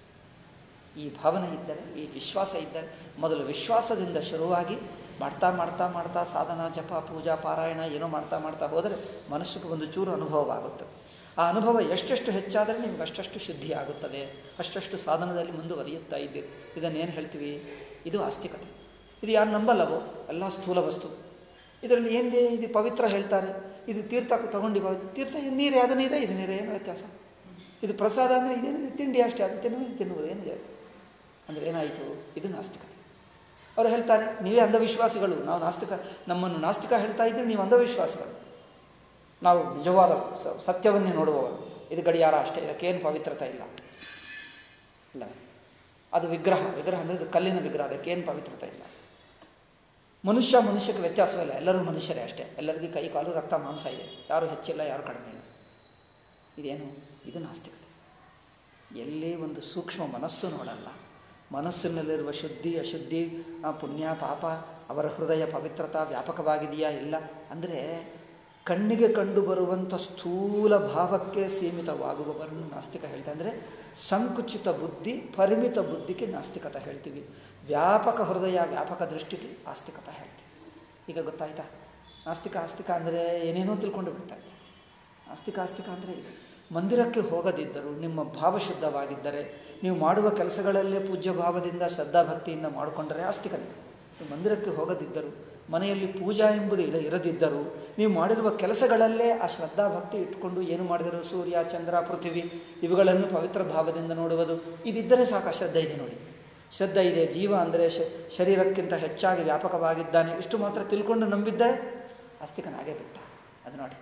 ಈ ಭಾವನೆ ಇದ್ದರೆ, ಈ ವಿಶ್ವಾಸ ಇದ್ದರೆ, ಮೊದಲು ವಿಶ್ವಾಸದಿಂದ ಶುರುವಾಗಿ ಮಾಡ್ತಾ ಮಾಡ್ತಾ ಮಾಡ್ತಾ ಸಾಧನ, ಜಪ, ಪೂಜಾ, ಪಾರಾಯಣ ಏನೋ ಮಾಡ್ತಾ ಮಾಡ್ತಾ ಹೋದರೆ ಮನಸ್ಸಿಗೆ ಒಂದು ಚೂರು ಅನುಭವವಾಗುತ್ತದೆ. ಆ ಅನುಭವ ಎಷ್ಟೆಷ್ಟು ಹೆಚ್ಚಾದರೆ ನಿಮ್ಗೆ ಅಷ್ಟಷ್ಟು ಶುದ್ಧಿ ಆಗುತ್ತದೆ, ಅಷ್ಟಷ್ಟು ಸಾಧನದಲ್ಲಿ ಮುಂದುವರಿಯುತ್ತಾ ಇದ್ದೀರಿ. ಇದನ್ನೇನು ಹೇಳ್ತೀವಿ, ಇದು ಆಸ್ತಿಕತೆ. ಇದು ಯಾರು ನಂಬಲ್ಲವೋ ಎಲ್ಲ ಸ್ಥೂಲ ವಸ್ತು. ಇದರಲ್ಲಿ ಏನಿದೆ, ಇದು ಪವಿತ್ರ ಹೇಳ್ತಾರೆ, ಇದು ತೀರ್ಥ ತಗೊಂಡು ತೀರ್ಥ ನೀರೇ, ಅದು ನೀರೇ, ಇದು ನೀರೇ, ಏನು ವ್ಯತ್ಯಾಸ. ಇದು ಪ್ರಸಾದ ಅಂದರೆ ಇದೇನಿದೆ, ತಿಂಡಿ ಅಷ್ಟೇ, ಅದು ತಿನ್ನುವುದು ಏನಿದೆ. ಅಂದರೆ ಏನಾಯಿತು, ಇದು ನಾಸ್ತಿಕತೆ. ಅವರು ಹೇಳ್ತಾರೆ, ನೀವೇ ಅಂಧವಿಶ್ವಾಸಿಗಳು, ನಾವು ನಾಸ್ತಿಕ, ನಮ್ಮನ್ನು ನಾಸ್ತಿಕ ಹೇಳ್ತಾ ಇದ್ದರೆ ನೀವು ಅಂಧವಿಶ್ವಾಸಿಗಳು. ನಾವು ನಿಜವಾದ ಸತ್ಯವನ್ನೇ ನೋಡುವವರು. ಇದು ಗಡಿಯಾರ ಅಷ್ಟೇ, ಇದಕ್ಕೇನು ಪವಿತ್ರತೆ ಇಲ್ಲ. ಇಲ್ಲ, ಅದು ವಿಗ್ರಹ ಅಂದರೆ ಇದು ಕಲ್ಲಿನ ವಿಗ್ರಹ, ಅದಕ್ಕೇನು ಪವಿತ್ರತೆ ಇಲ್ಲ. ಮನುಷ್ಯಕ್ಕೆ ವ್ಯತ್ಯಾಸವಿಲ್ಲ, ಎಲ್ಲರೂ ಮನುಷ್ಯರೇ ಅಷ್ಟೇ. ಎಲ್ಲರಿಗೂ ಕೈ ಕಾಲು ರಕ್ತ ಮಾಂಸ ಇದೆ, ಯಾರು ಹೆಚ್ಚಿಲ್ಲ, ಯಾರು ಕಡಿಮೆ ಇಲ್ಲ. ಇದೇನು, ಇದು ನಾಸ್ತಿಕತೆ. ಎಲ್ಲಿ ಒಂದು ಸೂಕ್ಷ್ಮ ಮನಸ್ಸು ನೋಡಲ್ಲ. ಮನಸ್ಸಿನಲ್ಲಿರುವ ಶುದ್ಧಿ ಅಶುದ್ಧಿ, ಪುಣ್ಯ ಪಾಪ, ಅವರ ಹೃದಯ ಪವಿತ್ರತಾ ವ್ಯಾಪಕವಾಗಿದೆಯಾ ಇಲ್ಲ. ಅಂದರೆ ಕಣ್ಣಿಗೆ ಕಂಡು ಬರುವಂಥ ಸ್ಥೂಲ ಭಾವಕ್ಕೆ ಸೀಮಿತವಾಗುವವರನ್ನು ನಾಸ್ತಿಕ ಹೇಳ್ತಾರೆ. ಅಂದರೆ ಸಂಕುಚಿತ ಬುದ್ಧಿ, ಪರಿಮಿತ ಬುದ್ಧಿಗೆ ನಾಸ್ತಿಕತೆ ಹೇಳ್ತೀವಿ. ವ್ಯಾಪಕ ಹೃದಯ, ವ್ಯಾಪಕ ದೃಷ್ಟಿಗೆ ಆಸ್ತಿಕತೆ ಹೇಳ್ತೀವಿ. ಈಗ ಗೊತ್ತಾಯ್ತಾ, ಆಸ್ತಿಕ ಅಂದರೆ ಏನೇನೋ ತಿಳ್ಕೊಂಡು ಬಿಡ್ತಾ ಇದೆ. ಆಸ್ತಿಕ ಅಂದರೆ ಇದು. ಮಂದಿರಕ್ಕೆ ಹೋಗದಿದ್ದರೂ ನಿಮ್ಮ ಭಾವ ಶುದ್ಧವಾಗಿದ್ದರೆ, ನೀವು ಮಾಡುವ ಕೆಲಸಗಳಲ್ಲೇ ಪೂಜ್ಯ ಭಾವದಿಂದ ಶ್ರದ್ಧಾಭಕ್ತಿಯಿಂದ ಮಾಡಿಕೊಂಡರೆ ಆಸ್ತಿಕತೆ. ಮಂದಿರಕ್ಕೆ ಹೋಗದಿದ್ದರೂ, ಮನೆಯಲ್ಲಿ ಪೂಜಾ ಎಂಬುದು ಇರದಿದ್ದರೂ, ನೀವು ಮಾಡಿರುವ ಕೆಲಸಗಳಲ್ಲೇ ಆ ಶ್ರದ್ಧಾಭಕ್ತಿ ಇಟ್ಕೊಂಡು ಏನು ಮಾಡಿದರೂ ಸೂರ್ಯ, ಚಂದ್ರ, ಪೃಥ್ವಿ ಇವುಗಳನ್ನು ಪವಿತ್ರ ಭಾವದಿಂದ ನೋಡುವುದು, ಇದಿದ್ದರೆ ಸಾಕು. ಶ್ರದ್ಧೆ ಇದೆ ನೋಡಿ, ಶ್ರದ್ಧೆ ಇದೆ. ಜೀವ ಅಂದರೆ ಶರೀರಕ್ಕಿಂತ ಹೆಚ್ಚಾಗಿ ವ್ಯಾಪಕವಾಗಿದ್ದಾನೆ, ಇಷ್ಟು ಮಾತ್ರ ತಿಳ್ಕೊಂಡು ನಂಬಿದ್ದರೆ ಆಸ್ತಿಕನಾಗೇ ಬಿಟ್ಟ. ಅದು ನೋಡಿ,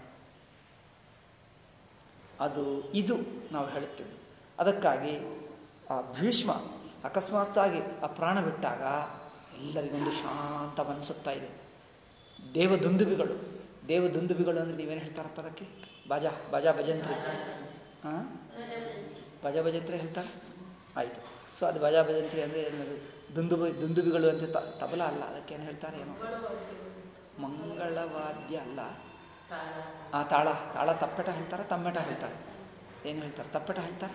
ಇದು ನಾವು ಹೇಳುತ್ತಿದ್ದು. ಅದಕ್ಕಾಗಿ ಆ ಭೀಷ್ಮ ಅಕಸ್ಮಾತ್ತಾಗಿ ಆ ಪ್ರಾಣ ಬಿಟ್ಟಾಗ ಎಲ್ಲರಿಗೊಂದು ಶಾಂತ ಮನಸ್ಸುತ್ತಾ ಇದೆ. ದೇವದುಂದುಬಿಗಳು ಅಂದರೆ ನೀವೇನು ಹೇಳ್ತಾರಪ್ಪ ಅದಕ್ಕೆ? ಬಾಜಾ ಭಜಂತ್ರಿ. ಹಾಂ, ಬಾಜಾ ಭಜಂತ್ರಿ ಹೇಳ್ತಾರೆ. ಆಯಿತು. ಸೊ ಅದು ಬಾಜಾ ಭಜಂತ್ರಿ ಅಂದರೆ ಏನದು, ದುಂದುಬಿಗಳು ಅಂತ ತಬಲ ಅಲ್ಲ, ಅದಕ್ಕೇನು ಹೇಳ್ತಾರೆ, ಏನೋ ಮಂಗಳವಾದ್ಯ ಅಲ್ಲ. ತಾಳ ತಪ್ಪೆಟ ಹೇಳ್ತಾರೆ, ತಮ್ಮೆಟ ಹೇಳ್ತಾರೆ. ಏನು ಹೇಳ್ತಾರೆ? ತಪ್ಪೆಟ ಹೇಳ್ತಾರೆ,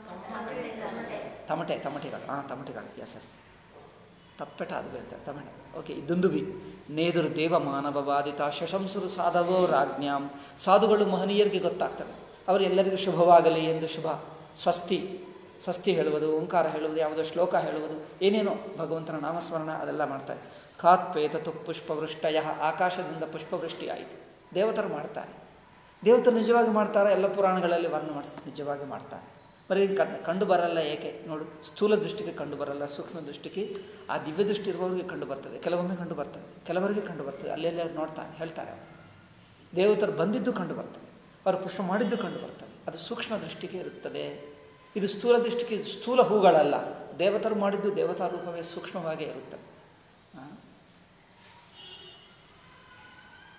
ತಮಟೆಗಳು. ತಮಟೆಗಳು, ಎಸ್. ತಪ್ಪೆಟ ಅದು ಹೇಳ್ತಾರೆ, ತಮಟೆ. ಓಕೆ. ದುಂದುಬಿ ನೇದರು ದೇವ ಮಾನವವಾದಿತ ಶಶಂಸುರು ಸಾಧವೋ ರಾಜ್ಞಾಂ. ಸಾಧುಗಳು ಮಹನೀಯರಿಗೆ ಗೊತ್ತಾಗ್ತದೆ, ಅವರು ಎಲ್ಲರಿಗೂ ಶುಭವಾಗಲಿ ಎಂದು ಸ್ವಸ್ತಿ ಹೇಳುವುದು, ಓಂಕಾರ ಹೇಳುವುದು, ಯಾವುದೋ ಶ್ಲೋಕ ಹೇಳುವುದು, ಏನೇನೋ ಭಗವಂತನ ನಾಮಸ್ಮರಣ ಅದೆಲ್ಲ ಮಾಡ್ತಾರೆ. ಖಾತ್ಪೇತತು ಪುಷ್ಪವೃಷ್ಟಯ, ಆಕಾಶದಿಂದ ಪುಷ್ಪವೃಷ್ಟಿ ಆಯಿತು. ದೇವತರು ಮಾಡ್ತಾರೆ. ದೇವತರು ನಿಜವಾಗಿ ಮಾಡ್ತಾರೆ, ಎಲ್ಲ ಪುರಾಣಗಳಲ್ಲಿ ವರ್ಣನೆ ಮಾಡ್ತಾರೆ, ನಿಜವಾಗಿ ಮಾಡ್ತಾರೆ. ಬರೀ ಕಂಡು ಬರಲ್ಲ. ಏಕೆ ನೋಡು, ಸ್ಥೂಲ ದೃಷ್ಟಿಗೆ ಕಂಡು ಬರಲ್ಲ, ಸೂಕ್ಷ್ಮ ದೃಷ್ಟಿಗೆ, ಆ ದಿವ್ಯ ದೃಷ್ಟಿ ಇರುವವರಿಗೆ ಕಂಡು ಬರ್ತದೆ. ಕೆಲವೊಮ್ಮೆ ಕಂಡು ಬರ್ತದೆ, ಕೆಲವರಿಗೆ ಕಂಡು ಬರ್ತದೆ. ಅಲ್ಲೆಲ್ಲ ನೋಡ್ತಾರೆ, ಹೇಳ್ತಾರೆ. ದೇವತರು ಬಂದಿದ್ದು ಕಂಡು ಬರ್ತದೆ, ಅವರು ಪುಷ್ಪ ಮಾಡಿದ್ದು ಕಂಡು ಬರ್ತದೆ. ಅದು ಸೂಕ್ಷ್ಮ ದೃಷ್ಟಿಗೆ ಇರುತ್ತದೆ. ಇದು ಸ್ಥೂಲ ದೃಷ್ಟಿಗೆ, ಸ್ಥೂಲ ಹೂಗಳಲ್ಲ. ದೇವತರು ಮಾಡಿದ್ದು ದೇವತಾ ರೂಪವೇ ಸೂಕ್ಷ್ಮವಾಗೇ ಇರುತ್ತದೆ.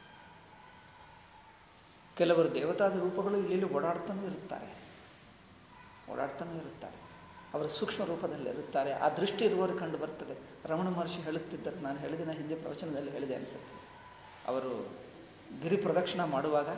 ಕೆಲವರು ದೇವತಾದ ರೂಪಗಳು ಇಲ್ಲಿ ಓಡಾಡ್ತಾನೂ ಇರುತ್ತಾರೆ. ಅವರು ಸೂಕ್ಷ್ಮ ರೂಪದಲ್ಲಿರುತ್ತಾರೆ. ಆ ದೃಷ್ಟಿ ಇರುವವರು ಕಂಡು ಬರ್ತದೆ. ರಮಣ ಮಹರ್ಷಿ ಹೇಳುತ್ತಿದ್ದರು, ನಾನು ಹೇಳಿದಿನ ಹಿಂದೆ ಪ್ರವಚನದಲ್ಲಿ ಹೇಳಿದೆ ಅನಿಸುತ್ತೆ. ಅವರು ಗಿರಿ ಪ್ರದಕ್ಷಿಣ ಮಾಡುವಾಗ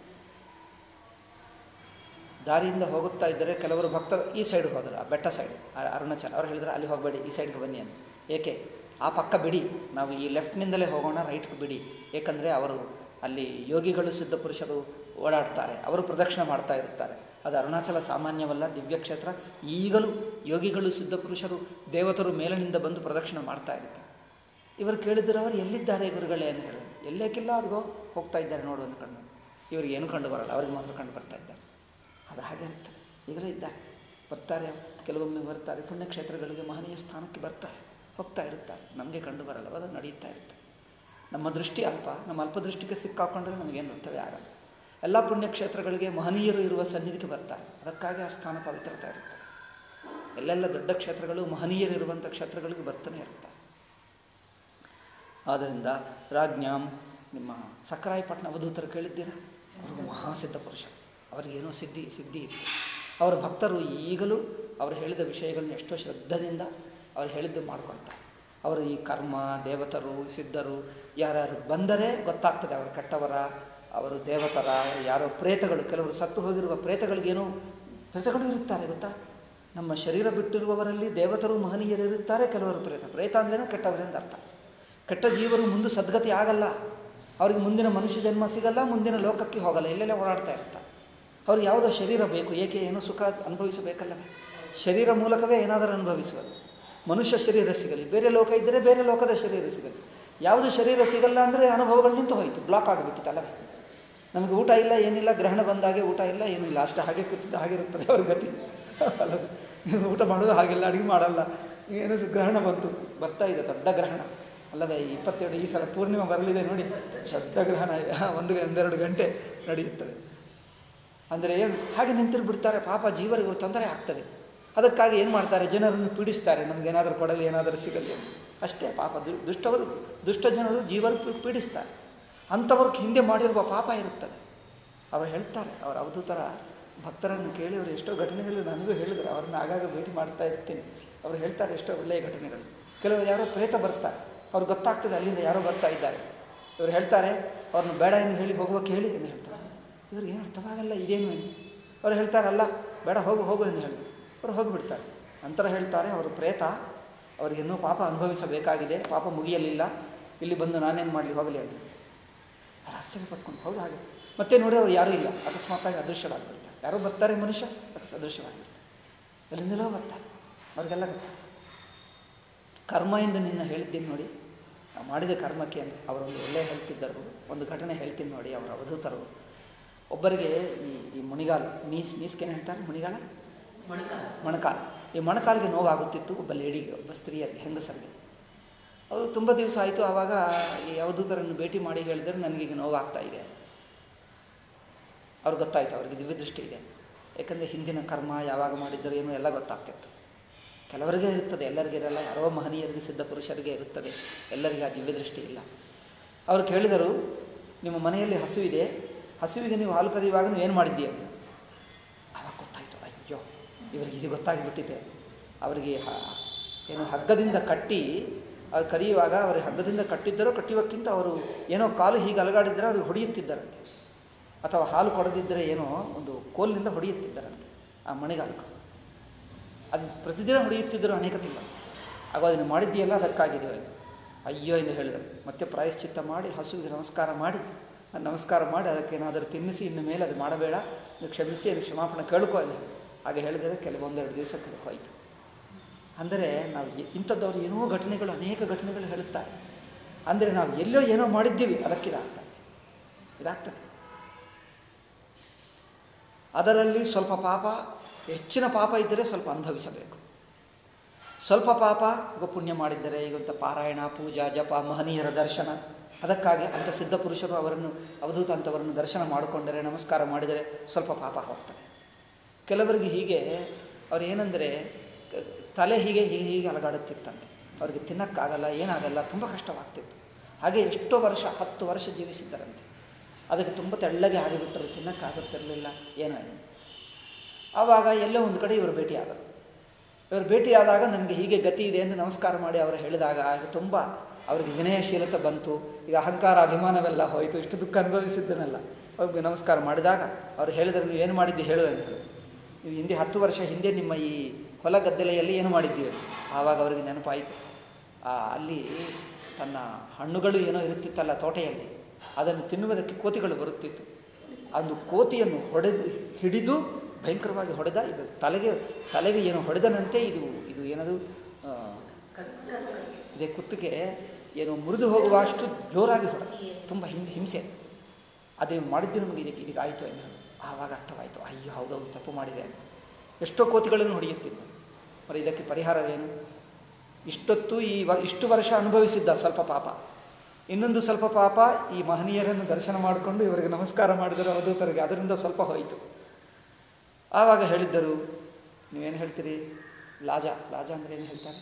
ದಾರಿಯಿಂದ ಹೋಗುತ್ತಾ ಇದ್ದರೆ ಕೆಲವರು ಭಕ್ತರು ಈ ಸೈಡ್ ಹೋದರು, ಆ ಬೆಟ್ಟ ಸೈಡ್, ಅರುಣಾಚಲ. ಅವ್ರು ಹೇಳಿದ್ರು ಅಲ್ಲಿ ಹೋಗಬೇಡಿ, ಈ ಸೈಡ್ಗೆ ಬನ್ನಿ ಅಂತ. ಏಕೆ? ಆ ಪಕ್ಕ ಬಿಡಿ, ನಾವು ಈ ಲೆಫ್ಟ್ನಿಂದಲೇ ಹೋಗೋಣ, ರೈಟ್ಗೆ ಬಿಡಿ. ಏಕೆಂದರೆ ಅವರು ಅಲ್ಲಿ ಯೋಗಿಗಳು ಸಿದ್ಧ ಪುರುಷರು ಓಡಾಡ್ತಾರೆ, ಅವರು ಪ್ರದಕ್ಷಿಣೆ ಮಾಡ್ತಾ ಇರುತ್ತಾರೆ. ಅದು ಅರುಣಾಚಲ ಸಾಮಾನ್ಯವಲ್ಲ, ದಿವ್ಯಕ್ಷೇತ್ರ. ಈಗಲೂ ಯೋಗಿಗಳು ಸಿದ್ಧ ಪುರುಷರು ದೇವತರು ಮೇಲಿನಿಂದ ಬಂದು ಪ್ರದಕ್ಷಿಣೆ ಮಾಡ್ತಾ ಇರ್ತಾರೆ. ಇವರು ಕೇಳಿದರೆ ಅವರು ಎಲ್ಲಿದ್ದಾರೆ ಗುರುಗಳೇ ಅಂತ ಹೇಳಿದ್ರು. ಎಲ್ಲೇಕಿಲ್ಲ, ಅವ್ರಿಗೋ ಹೋಗ್ತಾ ಇದ್ದಾರೆ ನೋಡು ಅಂತ ಕಂಡು. ಇವ್ರಿಗೆ ಏನು ಕಂಡು ಬರಲ್ಲ, ಅವ್ರಿಗೆ ಮಾತ್ರ ಕಂಡು ಬರ್ತಾ ಇದ್ದಾರೆ. ಅದು ಹಾಗೆ ಇರ್ತದೆ. ಈಗಲೂ ಇದ್ದಾರೆ, ಬರ್ತಾರೆ, ಕೆಲವೊಮ್ಮೆ ಬರ್ತಾರೆ, ಪುಣ್ಯಕ್ಷೇತ್ರಗಳಿಗೆ ಮಹನೀಯ ಸ್ಥಾನಕ್ಕೆ ಬರ್ತಾರೆ, ಹೋಗ್ತಾ ಇರ್ತಾರೆ. ನಮಗೆ ಕಂಡು ಬರಲ್ಲ, ಅದು ನಡೀತಾ ಇರುತ್ತೆ. ನಮ್ಮ ದೃಷ್ಟಿ ಅಲ್ಪ, ನಮ್ಮ ಅಲ್ಪದೃಷ್ಟಿಗೆ ಸಿಕ್ಕಾಕೊಂಡ್ರೆ ನಮಗೇನು ಬರ್ತವೆ ಆಗಲ್ಲ. ಎಲ್ಲ ಪುಣ್ಯಕ್ಷೇತ್ರಗಳಿಗೆ ಮಹನೀಯರು ಇರುವ ಸನ್ನಿಧಿಗೆ ಬರ್ತಾರೆ, ಅದಕ್ಕಾಗಿ ಆ ಸ್ಥಾನ ಪವಿತ್ರತೆ ಇರುತ್ತೆ. ಎಲ್ಲೆಲ್ಲ ದೊಡ್ಡ ಕ್ಷೇತ್ರಗಳು ಮಹನೀಯರಿರುವಂಥ ಕ್ಷೇತ್ರಗಳಿಗೆ ಬರ್ತಾನೆ ಇರ್ತಾರೆ. ಆದ್ದರಿಂದ ರಾಜ್ಞಾಂ, ನಿಮ್ಮ ಸಕ್ರಾಯಪಟ್ಟಣ ಅವಧೂತರು ಕೇಳಿದ್ದೀರಾ? ಅವ್ರಿಗೂ ಮಹಾಸಿದ್ಧ ಪುರುಷ, ಅವರಿಗೇನೋ ಸಿದ್ಧಿ ಇತ್ತು. ಅವರ ಭಕ್ತರು ಈಗಲೂ ಅವರು ಹೇಳಿದ ವಿಷಯಗಳನ್ನ ಎಷ್ಟೋ ಶ್ರದ್ಧೆಯಿಂದ ಅವ್ರು ಹೇಳಿದ್ದು ಮಾಡಿಕೊಳ್ತಾರೆ. ಅವರು ಈ ಕರ್ಮ, ದೇವತರು, ಸಿದ್ಧರು ಯಾರ್ಯಾರು ಬಂದರೆ ಗೊತ್ತಾಗ್ತದೆ ಅವರು ಕೆಟ್ಟವರ, ಅವರು ದೇವತರ, ಯಾರೋ ಪ್ರೇತಗಳು, ಕೆಲವರು ಸತ್ತು ಹೋಗಿರುವ ಪ್ರೇತಗಳಿಗೇನೋ ಪ್ರೇತಗಳು ಇರುತ್ತಾರೆ ಗೊತ್ತಾ. ನಮ್ಮ ಶರೀರ ಬಿಟ್ಟಿರುವವರಲ್ಲಿ ದೇವತರು ಮಹನೀಯರಿರುತ್ತಾರೆ, ಕೆಲವರು ಪ್ರೇತ ಅಂದ್ರೇನೋ ಕೆಟ್ಟವರಿಂದ ಅರ್ಥ. ಕೆಟ್ಟ ಜೀವರು ಮುಂದೆ ಸದ್ಗತಿ ಆಗಲ್ಲ, ಅವ್ರಿಗೆ ಮುಂದಿನ ಮನುಷ್ಯ ಜನ್ಮ ಸಿಗಲ್ಲ, ಮುಂದಿನ ಲೋಕಕ್ಕೆ ಹೋಗಲ್ಲ, ಎಲ್ಲೆಲ್ಲ ಓಡಾಡ್ತಾ ಇರ್ತಾರೆ. ಅವ್ರಿಗೆ ಯಾವುದೋ ಶರೀರ ಬೇಕು, ಏಕೆ? ಏನೋ ಸುಖ ಅನುಭವಿಸಬೇಕಲ್ಲ, ಶರೀರ ಮೂಲಕವೇ ಏನಾದರೂ ಅನುಭವಿಸುವುದು. ಮನುಷ್ಯ ಶರೀರ ಸಿಗಲಿ, ಬೇರೆ ಲೋಕ ಇದ್ದರೆ ಬೇರೆ ಲೋಕದ ಶರೀರ ಸಿಗಲಿ. ಯಾವುದು ಶರೀರ ಸಿಗಲ್ಲ ಅಂದರೆ ಅನುಭವಗಳು ನಿಂತು ಹೋಯಿತು, ಬ್ಲಾಕ್ ಆಗಿಬಿಟ್ಟಿತ್ತಲ್ಲವೇ. ನಮಗೆ ಊಟ ಇಲ್ಲ, ಏನಿಲ್ಲ, ಗ್ರಹಣ ಬಂದಾಗೆ ಊಟ ಇಲ್ಲ, ಏನಿಲ್ಲ, ಅಷ್ಟು ಹಾಗೆ ಕೂತಿದ್ದ ಹಾಗಿರುತ್ತದೆ ಅವ್ರ ಗತಿ. ಊಟ ಮಾಡೋದು ಹಾಗೆಲ್ಲ, ಅಡುಗೆ ಮಾಡಲ್ಲ, ಏನು ಗ್ರಹಣ ಬರ್ತಾ ಇದೆ, ದೊಡ್ಡ ಗ್ರಹಣ ಅಲ್ಲವೇ. 27 ಈ ಸಲ ಪೂರ್ಣಿಮೆ ಬರಲಿದೆ ನೋಡಿ, ದೊಡ್ಡ ಗ್ರಹಣ ಇದೆ, 1-2 ಗಂಟೆ ನಡೆಯುತ್ತದೆ. ಅಂದರೆ ಏನು ಹಾಗೆ ನಿಂತಿರ್ಬಿಡ್ತಾರೆ. ಪಾಪ ಜೀವರಿಗೆ ತೊಂದರೆ ಆಗ್ತದೆ. ಅದಕ್ಕಾಗಿ ಏನು ಮಾಡ್ತಾರೆ, ಜನರನ್ನು ಪೀಡಿಸ್ತಾರೆ, ನಮಗೇನಾದರೂ ಕೊಡಲಿ, ಏನಾದರೂ ಸಿಗಲಿ ಅಷ್ಟೇ. ಪಾಪ ದುಷ್ಟ ಜನರು ಜೀವರು ಪೀಡಿಸ್ತಾರೆ. ಅಂಥವ್ರಿಗೆ ಹಿಂದೆ ಮಾಡಿರುವ ಪಾಪ ಇರುತ್ತದೆ. ಅವರು ಹೇಳ್ತಾರೆ, ಅವರ ಅವಧೂತರ ಭಕ್ತರನ್ನು ಕೇಳಿ ಅವರು ಎಷ್ಟೋ ಘಟನೆಗಳು ನನಗೂ ಹೇಳಿದರು. ಅವ್ರನ್ನ ಆಗಾಗ ಭೇಟಿ ಮಾಡ್ತಾ ಇರ್ತೀನಿ. ಅವರು ಹೇಳ್ತಾರೆ ಎಷ್ಟೋ ಒಳ್ಳೆಯ ಘಟನೆಗಳು. ಕೆಲವರು ಯಾರೋ ಪ್ರೇತ ಬರ್ತಾರೆ, ಅವ್ರಿಗೆ ಗೊತ್ತಾಗ್ತದೆ ಅಲ್ಲಿಂದ ಯಾರೋ ಬರ್ತಾ ಇದ್ದಾರೆ. ಇವರು ಹೇಳ್ತಾರೆ, ಅವ್ರನ್ನ ಬೇಡ ಎಂದು ಹೇಳಿ ಹೋಗುವಕ್ಕೆ ಹೇಳಿ ಎಂದು ಹೇಳ್ತಾರೆ. ಇವ್ರಿಗೆ ಏನು ಅರ್ಥವಾಗಲ್ಲ, ಇದೇನು ಎಂದು. ಅವ್ರು ಹೇಳ್ತಾರೆ, ಅಲ್ಲ ಬೇಡ, ಹೋಗು ಎಂದು ಹೇಳಿ ಅವರು ಹೋಗಿಬಿಡ್ತಾರೆ. ನಂತರ ಹೇಳ್ತಾರೆ, ಅವರು ಪ್ರೇತ, ಅವ್ರಿಗಿನ್ನೂ ಪಾಪ ಅನುಭವಿಸಬೇಕಾಗಿದೆ, ಪಾಪ ಮುಗಿಯಲಿಲ್ಲ, ಇಲ್ಲಿ ಬಂದು ನಾನೇನು ಮಾಡಲಿ, ಹೋಗಲಿ ಅಂತ ಅವ್ರು ಆಶ್ಚರ್ಯ ಪಟ್ಕೊಂಡು ಹೌದು ಹಾಗೆ. ಮತ್ತೆ ನೋಡಿ ಅವ್ರು ಯಾರೂ ಇಲ್ಲ, ಅಕಸ್ಮಾತ್ತಾಗಿ ಅದೃಶ್ಯವಾಗಿಬಿಡ್ತಾರೆ. ಯಾರೋ ಬರ್ತಾರೆ ಮನುಷ್ಯ, ಅದೃಶ್ಯವಾಗಿಬಿಡ್ತಾರೆ, ಎಲ್ಲಿಂದಲೋ ಬರ್ತಾರೆ. ಅವ್ರಿಗೆಲ್ಲ ಗೊತ್ತಾರೆ. ಕರ್ಮ ಎಂದು ನಿನ್ನ ಹೇಳಿದ್ದೀನಿ ನೋಡಿ, ಮಾಡಿದ ಕರ್ಮಕ್ಕೆ ಅವರೊಂದು ಒಳ್ಳೆಯ ಹೇಳ್ತಿದ್ದರು. ಒಂದು ಘಟನೆ ಹೇಳ್ತೀನಿ ನೋಡಿ. ಅವರ ಅವಧೂತರು ಒಬ್ಬರಿಗೆ ಈ ಮುಣಿಗಾಲು, ನೀಸ್ಕೇನು ಹೇಳ್ತಾರೆ, ಮೊಣಕಾಲು, ಈ ಮೊಣಕಾಲಿಗೆ ನೋವಾಗುತ್ತಿತ್ತು ಒಬ್ಬ ಲೇಡಿಗೆ, ಒಬ್ಬ ಸ್ತ್ರೀಯರಿಗೆ, ಹೆಂಗಸರಿಗೆ. ಅವರು ತುಂಬ ದಿವಸ ಆಯಿತು. ಆವಾಗ ಈ ಅವಧೂತರನ್ನು ಭೇಟಿ ಮಾಡಿ ಹೇಳಿದರೆ, ನನಗೀಗ ನೋವಾಗ್ತಾ ಇದೆ. ಅವ್ರಿಗೆ ಗೊತ್ತಾಯಿತು, ಅವ್ರಿಗೆ ದಿವ್ಯ ದೃಷ್ಟಿ ಇದೆ. ಯಾಕಂದರೆ ಹಿಂದಿನ ಕರ್ಮ ಯಾವಾಗ ಮಾಡಿದ್ದರು ಏನೋ ಎಲ್ಲ ಗೊತ್ತಾಗ್ತಿತ್ತು. ಕೆಲವರಿಗೆ ಇರುತ್ತದೆ, ಎಲ್ಲರಿಗೆ ಇರಲ್ಲ. ಯಾರೋ ಮಹನೀಯರಿಗೆ, ಸಿದ್ಧ ಪುರುಷರಿಗೆ ಇರುತ್ತದೆ, ಎಲ್ಲರಿಗೆ ಆ ದಿವ್ಯ ದೃಷ್ಟಿ ಇಲ್ಲ. ಅವರು ಕೇಳಿದರು, ನಿಮ್ಮ ಮನೆಯಲ್ಲಿ ಹಸುವಿಗೆ ನೀವು ಹಾಲು ಕರೆಯುವಾಗ ನೀವು ಏನು ಮಾಡಿದ್ದೀಯ? ಆವಾಗ ಗೊತ್ತಾಯಿತು, ಅಯ್ಯೋ ಇವರಿಗೆ ಇದು ಗೊತ್ತಾಗಿಬಿಟ್ಟಿದೆ. ಅವರಿಗೆ ಏನು ಹಗ್ಗದಿಂದ ಕಟ್ಟಿ ಅದು ಕರೆಯುವಾಗ ಅವರಿಗೆ ಹಗ್ಗದಿಂದ ಕಟ್ಟಿದ್ದಕ್ಕಿಂತ ಅವರು ಏನೋ ಕಾಲು ಹೀಗೆ ಅಲಗಾಡಿದ್ದರೆ ಅದು ಹೊಡೆಯುತ್ತಿದ್ದರಂತೆ, ಅಥವಾ ಹಾಲು ಕೊಡದಿದ್ದರೆ ಏನೋ ಒಂದು ಕೋಲಿನಿಂದ ಹೊಡೆಯುತ್ತಿದ್ದರಂತೆ ಆ ಮಣಿಗಾಲಕ್ಕೆ. ಅದು ಪ್ರತಿದಿನ ಹೊಡೆಯುತ್ತಿದ್ದರು ಅನೇಕ ತಿಂಗಳು. ಆಗ ಅದನ್ನು ಮಾಡಿದ್ದೀಯಲ್ಲ, ಅದಕ್ಕಾಗಿದೆ ಅಯ್ಯೋ ಎಂದು ಹೇಳಿದರು. ಮತ್ತೆ ಪ್ರಾಯಶ್ಚಿತ್ತ ಮಾಡಿ ಹಸುವಿಗೆ ನಮಸ್ಕಾರ ಮಾಡಿ ಅದಕ್ಕೇನಾದರೂ ತಿನ್ನಿಸಿ, ಇನ್ನು ಮೇಲೆ ಅದು ಮಾಡಬೇಡ, ನೀವು ಕ್ಷಮಿಸಿ, ಅದು ಕ್ಷಮಾಪಣೆ ಕೇಳ್ಕೊ ಅಲ್ಲಿ. ಹಾಗೆ ಹೇಳಿದರೆ ಕೆಲವೊಂದೆರಡು ದಿವಸಕ್ಕೆ ಹೋಯಿತು. ಅಂದರೆ ನಾವು ಇಂಥದ್ದವರು ಏನೋ ಘಟನೆಗಳು, ಅನೇಕ ಘಟನೆಗಳು ಹೇಳುತ್ತಾರೆ. ಅಂದರೆ ನಾವು ಎಲ್ಲೋ ಏನೋ ಮಾಡಿದ್ದೀವಿ, ಇದಾಗ್ತದೆ. ಅದರಲ್ಲಿ ಸ್ವಲ್ಪ ಪಾಪ, ಹೆಚ್ಚಿನ ಪಾಪ ಇದ್ದರೆ ಸ್ವಲ್ಪ ಅನುಭವಿಸಬೇಕು. ಸ್ವಲ್ಪ ಪಾಪ ಈಗ ಪುಣ್ಯ ಮಾಡಿದ್ದರೆ, ಈಗಂತ ಪಾರಾಯಣ, ಪೂಜಾ, ಜಪ, ಮಹನೀಯರ ದರ್ಶನ, ಅದಕ್ಕಾಗಿ ಅಂಥ ಸಿದ್ಧ ಪುರುಷರು ಅವರನ್ನು, ಅವಧೂತ ಅಂಥವರನ್ನು ದರ್ಶನ ಮಾಡಿಕೊಂಡರೆ, ನಮಸ್ಕಾರ ಮಾಡಿದರೆ ಸ್ವಲ್ಪ ಪಾಪ ಹೋಗ್ತದೆ. ಕೆಲವರಿಗೆ ಹೀಗೆ ಅವ್ರು ಏನಂದರೆ ತಲೆ ಹೀಗೆ ಅಲಗಾಡುತ್ತಿತ್ತಂತೆ. ಅವ್ರಿಗೆ ತಿನ್ನಕ್ಕಾಗಲ್ಲ, ಏನಾಗಲ್ಲ, ತುಂಬ ಕಷ್ಟವಾಗ್ತಿತ್ತು. ಹಾಗೆ ಎಷ್ಟೋ ವರ್ಷ, 10 ವರ್ಷ ಜೀವಿಸಿದ್ದಾರಂತೆ. ಅದಕ್ಕೆ ತುಂಬ ತೆಳ್ಳಗೆ ಆಗಿಬಿಟ್ಟರು, ತಿನ್ನೋಕ್ಕಾಗುತ್ತಿರಲಿಲ್ಲ, ಏನೋ ಏನು. ಆವಾಗ ಎಲ್ಲೋ ಒಂದು ಕಡೆ ಇವರು ಭೇಟಿಯಾದರು. ಇವರು ಭೇಟಿಯಾದಾಗ ನನಗೆ ಹೀಗೆ ಗತಿ ಇದೆ ಎಂದು ನಮಸ್ಕಾರ ಮಾಡಿ ಅವರು ಹೇಳಿದಾಗ ತುಂಬ ಅವ್ರಿಗೆ ವಿನಯಶೀಲತೆ ಬಂತು. ಈಗ ಅಹಂಕಾರ ಅಭಿಮಾನವೆಲ್ಲ ಹೋಯಿತು. ಇಷ್ಟು ದುಃಖ ಅನುಭವಿಸಿದ್ದನಲ್ಲ, ಅವ್ರಿಗೆ ನಮಸ್ಕಾರ ಮಾಡಿದಾಗ ಅವರು ಹೇಳಿದರು, ನೀವು ಏನು ಮಾಡಿದ್ದು ಹೇಳು ಅಂತ ಹೇಳಿ. ನೀವು ಹಿಂದೆ 10 ವರ್ಷ ಹಿಂದೆ ನಿಮ್ಮ ಈ ಹೊಲ ಗದ್ದೆಲೆಯಲ್ಲಿ ಏನು ಮಾಡಿದ್ದೀವಿ. ಆವಾಗ ಅವರಿಗೆ ನೆನಪಾಯಿತು, ಅಲ್ಲಿ ತನ್ನ ಹಣ್ಣುಗಳು ಏನೋ ಇರುತ್ತಿತ್ತಲ್ಲ ತೋಟೆಯಲ್ಲಿ, ಅದನ್ನು ತಿನ್ನುವುದಕ್ಕೆ ಕೋತಿಗಳು ಬರುತ್ತಿತ್ತು. ಒಂದು ಕೋತಿಯನ್ನು ಹಿಡಿದು ಭಯಂಕರವಾಗಿ ಹೊಡೆದ. ಇದು ತಲೆಗೆ ಏನು ಹೊಡೆದನಂತೆ, ಇದು ಏನದು ಇದೇ ಕುತ್ತಿಗೆ ಏನು ಮುರಿದು ಹೋಗುವಷ್ಟು ಜೋರಾಗಿ ಹೊಡೆದ, ತುಂಬ ಹಿಂಸೆ. ಅದೇ ಮಾಡಿದ್ದು ನಮಗೆ ಇದಕ್ಕಾಯಿತು ಎಂದು ಆವಾಗ ಅರ್ಥವಾಯಿತು, ಅಯ್ಯೋ ಹೌದೌದು ತಪ್ಪು ಮಾಡಿದೆ. ಎಷ್ಟೋ ಕೋತಿಗಳನ್ನು ಹೊಡೆಯುತ್ತಿದ್ದು, మరి ಇದಕ್ಕೆ ಪರಿಹಾರವೇನು? ಇಷ್ಟೊತ್ತು ಇಷ್ಟು ವರ್ಷ ಅನುಭವಿಸಿದ್ದ ಸ್ವಲ್ಪ ಪಾಪ, ಇನ್ನೊಂದು ಸ್ವಲ್ಪ ಪಾಪ ಈ ಮಹನೀಯರನ್ನು ದರ್ಶನ ಮಾಡಿಕೊಂಡು ಇವರಿಗೆ ನಮಸ್ಕಾರ ಮಾಡಿದರು ಅವಧೂತರಿಗೆ, ಅದರಿಂದ ಸ್ವಲ್ಪ ಹೋಯಿತು. ಆವಾಗ ಹೇಳಿದ್ದರು, ನೀವೇನು ಹೇಳ್ತೀರಿ, ಲಾಜ ಅಂದರೆ ಏನು ಹೇಳ್ತಾರೆ?